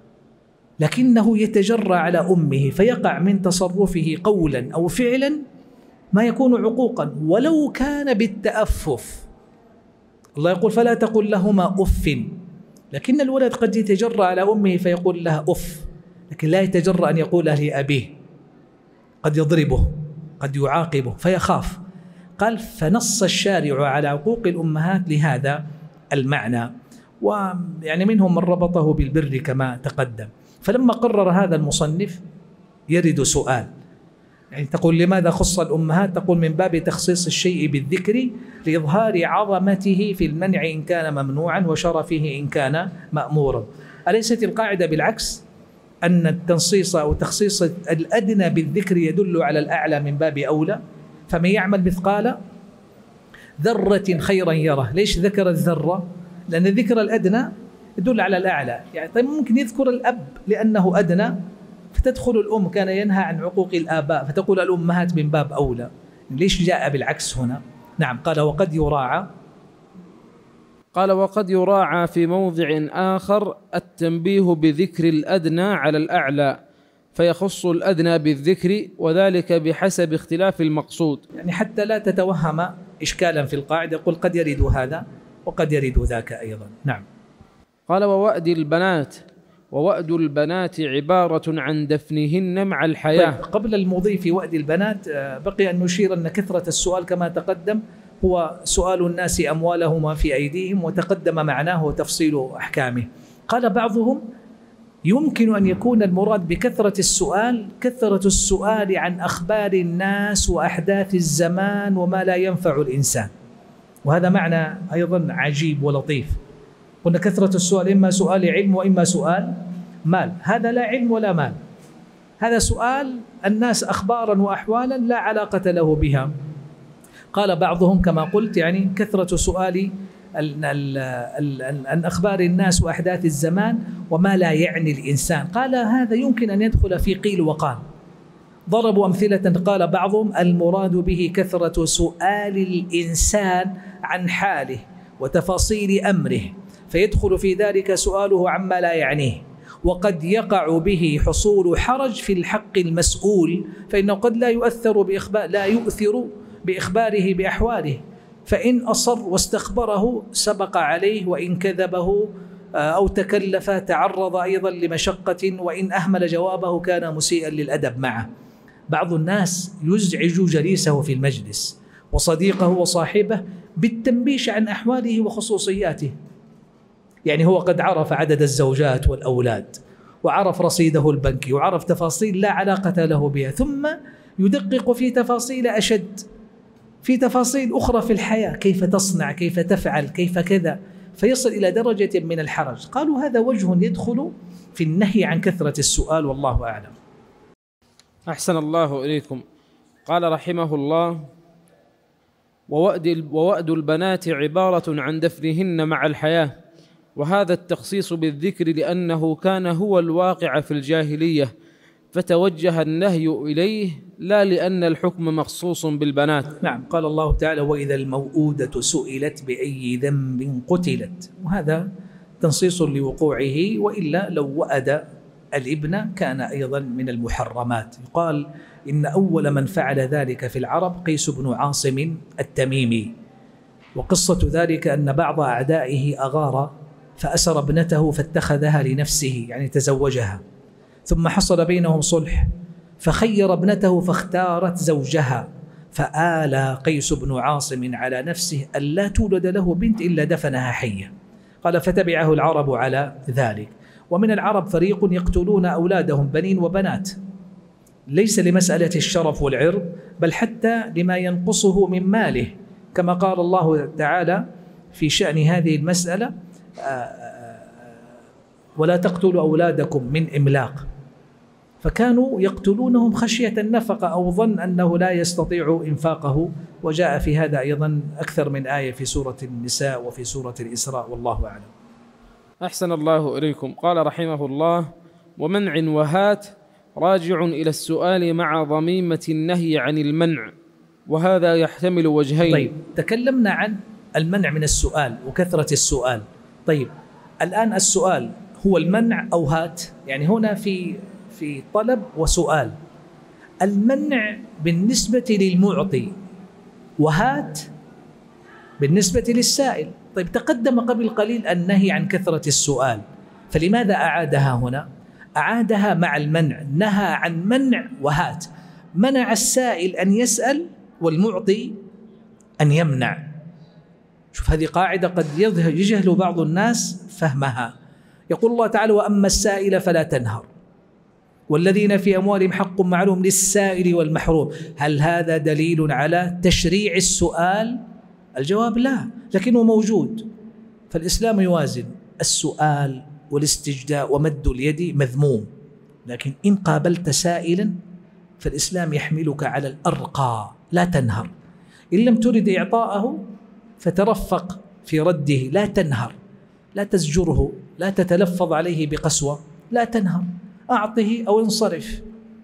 لكنه يتجرأ على أمه فيقع من تصرفه قولا أو فعلا ما يكون عقوقا ولو كان بالتأفف. الله يقول فلا تقل لهما أف، لكن الولد قد يتجرأ على أمه فيقول لها أف، لكن لا يتجرأ أن يقولها لأبيه، قد يضربه قد يعاقبه فيخاف. قال فنص الشارع على عقوق الأمهات لهذا المعنى، ويعني منهم من ربطه بالبر كما تقدم. فلما قرر هذا المصنف يرد سؤال، يعني تقول لماذا خص الأمهات؟ تقول من باب تخصيص الشيء بالذكر لإظهار عظمته في المنع إن كان ممنوعا وشرفه إن كان مأمورا. أليست القاعدة بالعكس أن التنصيص أو تخصيص الأدنى بالذكر يدل على الأعلى من باب أولى؟ فمن يعمل مثقال ذرة خيرا يره. ليش ذكر الذرة؟ لأن ذكر الأدنى يدل على الأعلى. يعني طيب ممكن يذكر الأب لأنه أدنى فتدخل الأم، كان ينهى عن عقوق الآباء فتقول الأمهات من باب أولى. ليش جاء بالعكس هنا؟ نعم قال وقد يراعى قال وقد يراعى في موضع آخر التنبيه بذكر الأدنى على الأعلى فيخص الأدنى بالذكر، وذلك بحسب اختلاف المقصود. يعني حتى لا تتوهم إشكالا في القاعدة، يقول قد يرد هذا وقد يرد ذاك أيضا. نعم. قال ووأد البنات ووأد البنات عبارة عن دفنهن مع الحياة. طيب قبل المضي في وأد البنات بقي أن نشير أن كثرة السؤال كما تقدم هو سؤال الناس أموالهم في أيديهم، وتقدم معناه وتفصيل أحكامه. قال بعضهم يمكن أن يكون المراد بكثرة السؤال كثرة السؤال عن أخبار الناس وأحداث الزمان وما لا ينفع الإنسان، وهذا معنى أيضا عجيب ولطيف. قلنا كثرة السؤال إما سؤال علم وإما سؤال مال، هذا لا علم ولا مال، هذا سؤال الناس أخبارا وأحوالا لا علاقة له بها. قال بعضهم كما قلت يعني كثرة سؤال عن أخبار الناس وأحداث الزمان وما لا يعني الإنسان. قال هذا يمكن أن يدخل في قيل وقال. ضربوا أمثلة، قال بعضهم المراد به كثرة سؤال الإنسان عن حاله وتفاصيل أمره، فيدخل في ذلك سؤاله عما لا يعنيه، وقد يقع به حصول حرج في الحق المسؤول، فإنه قد لا يؤثر بإخبار لا يؤثر بإخباره بأحواله، فإن أصر واستخبره سبق عليه، وإن كذبه أو تكلف تعرض أيضا لمشقة، وإن أهمل جوابه كان مسيئا للأدب معه. بعض الناس يزعج جليسه في المجلس وصديقه وصاحبه بالتنبيش عن أحواله وخصوصياته. يعني هو قد عرف عدد الزوجات والأولاد وعرف رصيده البنكي وعرف تفاصيل لا علاقة له بها، ثم يدقق في تفاصيل أشد، في تفاصيل أخرى في الحياة، كيف تصنع، كيف تفعل، كيف كذا، فيصل إلى درجة من الحرج. قالوا هذا وجه يدخل في النهي عن كثرة السؤال، والله أعلم. أحسن الله إليكم. قال رحمه الله ووأد, ووأد البنات عبارة عن دفنهن مع الحياة، وهذا التخصيص بالذكر لأنه كان هو الواقع في الجاهلية فتوجه النهي إليه، لا لأن الحكم مخصوص بالبنات. نعم. قال الله تعالى وإذا الموءودة سئلت بأي ذنب قتلت، وهذا تنصيص لوقوعه، وإلا لو وأد الابن كان أيضا من المحرمات. يقال إن أول من فعل ذلك في العرب قيس بن عاصم التميمي، وقصة ذلك أن بعض أعدائه أغار فأسر ابنته فاتخذها لنفسه، يعني تزوجها، ثم حصل بينهم صلح فخير ابنته فاختارت زوجها، فآلى قيس بن عاصم على نفسه ألا تولد له بنت إلا دفنها حية. قال فتبعه العرب على ذلك. ومن العرب فريق يقتلون أولادهم بنين وبنات، ليس لمسألة الشرف والعرض، بل حتى لما ينقصه من ماله، كما قال الله تعالى في شأن هذه المسألة: ولا تقتلوا أولادكم من إملاق. فكانوا يقتلونهم خشية النفقة أو ظن أنه لا يستطيع إنفاقه، وجاء في هذا أيضا أكثر من آية في سورة النساء وفي سورة الإسراء، والله أعلم. أحسن الله إليكم. قال رحمه الله: ومنع وهات راجع إلى السؤال مع ضميمة النهي عن المنع، وهذا يحتمل وجهين. طيب، تكلمنا عن المنع من السؤال وكثرة السؤال. طيب، الآن السؤال هو المنع أو هات؟ يعني هنا في في طلب وسؤال. المنع بالنسبة للمعطي، وهات بالنسبة للسائل. طيب، تقدم قبل قليل النهي عن كثرة السؤال، فلماذا أعادها هنا؟ أعادها مع المنع، نهى عن منع وهات، منع السائل أن يسأل والمعطي أن يمنع. شوف، هذه قاعدة قد يجهل بعض الناس فهمها. يقول الله تعالى: وأما السائل فلا تنهر والذين في أموالهم حق معلوم للسائل والمحروم. هل هذا دليل على تشريع السؤال؟ الجواب لا، لكنه موجود. فالإسلام يوازن السؤال والاستجداء ومد اليد مذموم، لكن إن قابلت سائلا فالإسلام يحملك على الأرقى، لا تنهر. إن لم ترد إعطاءه فترفق في رده، لا تنهر، لا تزجره، لا تتلفظ عليه بقسوة، لا تنهر، أعطه أو انصرف.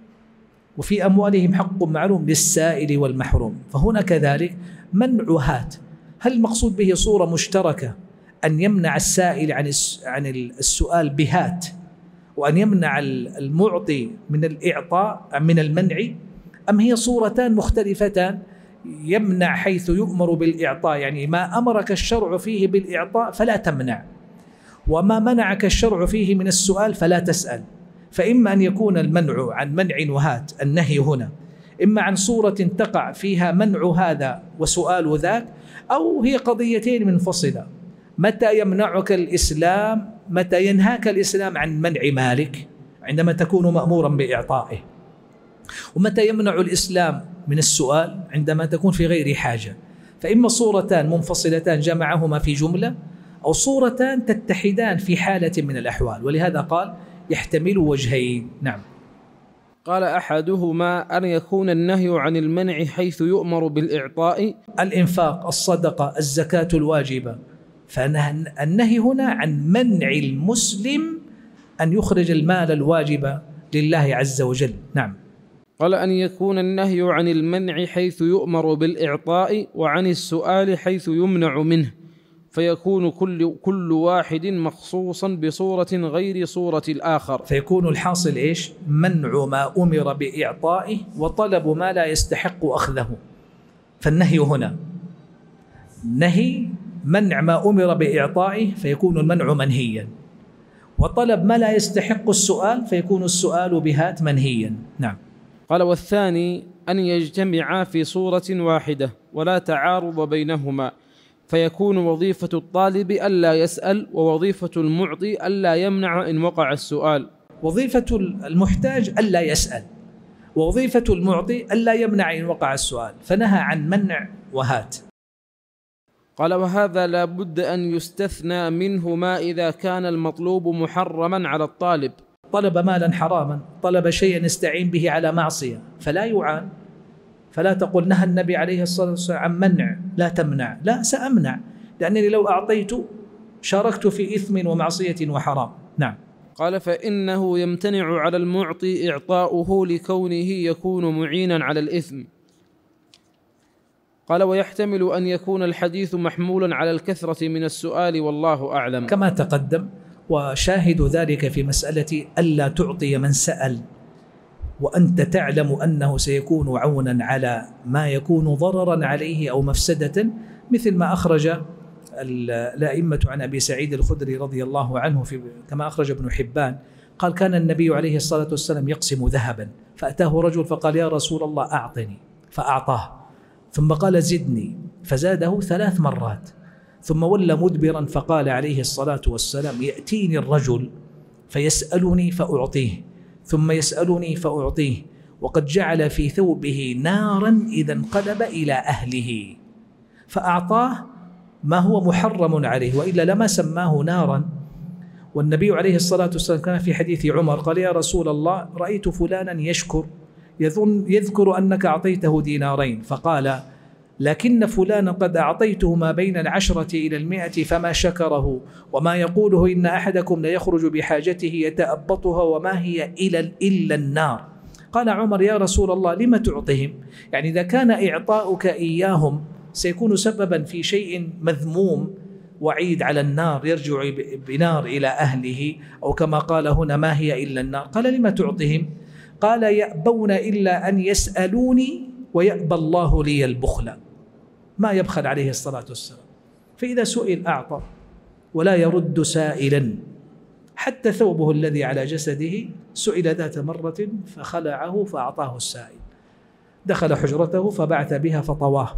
وفي أموالهم حق معلوم للسائل والمحروم. فهنا كذلك منع هات. هل المقصود به صورة مشتركة أن يمنع السائل عن عن السؤال بهات، وأن يمنع المعطي من الإعطاء من المنع، أم هي صورتان مختلفتان؟ يمنع حيث يؤمر بالإعطاء، يعني ما أمرك الشرع فيه بالإعطاء فلا تمنع، وما منعك الشرع فيه من السؤال فلا تسأل. فإما أن يكون المنع عن منع وهات، النهي هنا إما عن صورة تقع فيها منع هذا وسؤال ذاك، أو هي قضيتين منفصلة. متى يمنعك الإسلام، متى ينهاك الإسلام عن منع مالك عندما تكون مأمورا بإعطائه، ومتى يمنع الإسلام من السؤال عندما تكون في غير حاجة. فإما صورتان منفصلتان جمعهما في جملة، أو صورتان تتحدان في حالة من الأحوال، ولهذا قال يحتمل وجهين. نعم. قال: أحدهما أن يكون النهي عن المنع حيث يؤمر بالإعطاء، الإنفاق، الصدقة، الزكاة الواجبة. فالنهي هنا عن منع المسلم أن يخرج المال الواجب لله عز وجل. نعم. قال: أن يكون النهي عن المنع حيث يؤمر بالإعطاء، وعن السؤال حيث يمنع منه، فيكون كل كل واحد مخصوصا بصورة غير صورة الآخر. فيكون الحاصل إيش؟ منع ما أمر بإعطائه وطلب ما لا يستحق أخذه. فالنهي هنا نهي منع ما أمر بإعطائه، فيكون المنع منهيا، وطلب ما لا يستحق السؤال، فيكون السؤال بهات منهيا. نعم. قال: والثاني أن يجتمعا في صورة واحدة ولا تعارض بينهما، فيكون وظيفة الطالب ألا يسأل، ووظيفة المعطي ألا يمنع إن وقع السؤال. وظيفة المحتاج ألا يسأل، ووظيفة المعطي ألا يمنع إن وقع السؤال، فنهى عن منع وهات. قال: وهذا لا بد أن يستثنى منه ما إذا كان المطلوب محرما على الطالب. طلب مالا حراما، طلب شيئا يستعين به على معصية، فلا يعان. فلا تقول نهى النبي عليه الصلاة والسلام عن منع، لا تمنع، لا، سأمنع، لأنني لو أعطيت شاركت في إثم ومعصية وحرام. نعم. قال: فإنه يمتنع على المعطي إعطاؤه لكونه يكون معينا على الإثم. قال: ويحتمل أن يكون الحديث محمولا على الكثرة من السؤال، والله أعلم. كما تقدم. وشاهد ذلك في مسألة ألا تعطي من سأل وأنت تعلم أنه سيكون عونا على ما يكون ضررا عليه أو مفسدة، مثل ما أخرج الأئمة عن أبي سعيد الخدري رضي الله عنه في كما أخرج ابن حبان قال: كان النبي عليه الصلاة والسلام يقسم ذهبا، فأتاه رجل فقال: يا رسول الله أعطني، فأعطاه، ثم قال: زدني، فزاده ثلاث مرات، ثم ولى مدبرا فقال عليه الصلاة والسلام: يأتيني الرجل فيسألني فأعطيه، ثم يسألني فأعطيه، وقد جعل في ثوبه نارا إذا انقلب إلى أهله، فأعطاه ما هو محرم عليه، وإلا لما سماه نارا. والنبي عليه الصلاة والسلام كان في حديث عمر قال: يا رسول الله، رأيت فلانا يشكر يظن يذكر أنك أعطيته دينارين، فقال: لكن فلانا قد أعطيته ما بين العشرة إلى المئة فما شكره، وما يقوله إن أحدكم ليخرج بحاجته يتأبطها وما هي إلا إلا النار. قال عمر: يا رسول الله، لم تعطهم؟ يعني إذا كان إعطاؤك إياهم سيكون سببا في شيء مذموم وعيد على النار، يرجع بنار إلى أهله، أو كما قال هنا ما هي إلا النار. قال: لم تعطهم؟ قال: يأبون إلا أن يسألوني ويأبى الله لي البخل. ما يبخل عليه الصلاة والسلام، فإذا سئل أعطى ولا يرد سائلا. حتى ثوبه الذي على جسده سئل ذات مرة فخلعه فأعطاه السائل، دخل حجرته فبعث بها فطواه،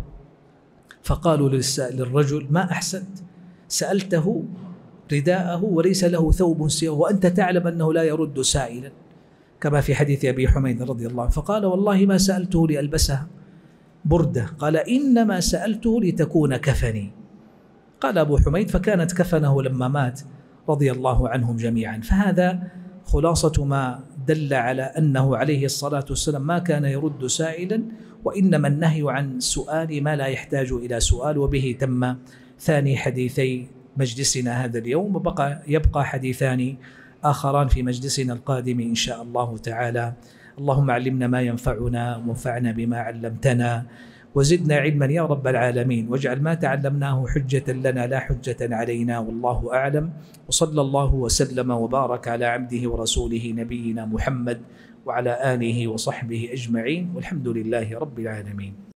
فقالوا للرجل: ما أحسنت، سألته رداءه وليس له ثوب سواه وأنت تعلم أنه لا يرد سائلا، كما في حديث أبي حميد رضي الله عنه. فقال: والله ما سألته لألبسها بردة، قال: إنما سألته لتكون كفني. قال أبو حميد: فكانت كفنه لما مات رضي الله عنهم جميعا. فهذا خلاصة ما دل على أنه عليه الصلاة والسلام ما كان يرد سائلا، وإنما النهي عن سؤال ما لا يحتاج إلى سؤال. وبه تم ثاني حديثي مجلسنا هذا اليوم، وبقى يبقى حديثان آخران في مجلسنا القادم إن شاء الله تعالى. اللهم علمنا ما ينفعنا وانفعنا بما علمتنا وزدنا علما يا رب العالمين، واجعل ما تعلمناه حجة لنا لا حجة علينا، والله أعلم. وصلى الله وسلم وبارك على عبده ورسوله نبينا محمد وعلى آله وصحبه أجمعين، والحمد لله رب العالمين.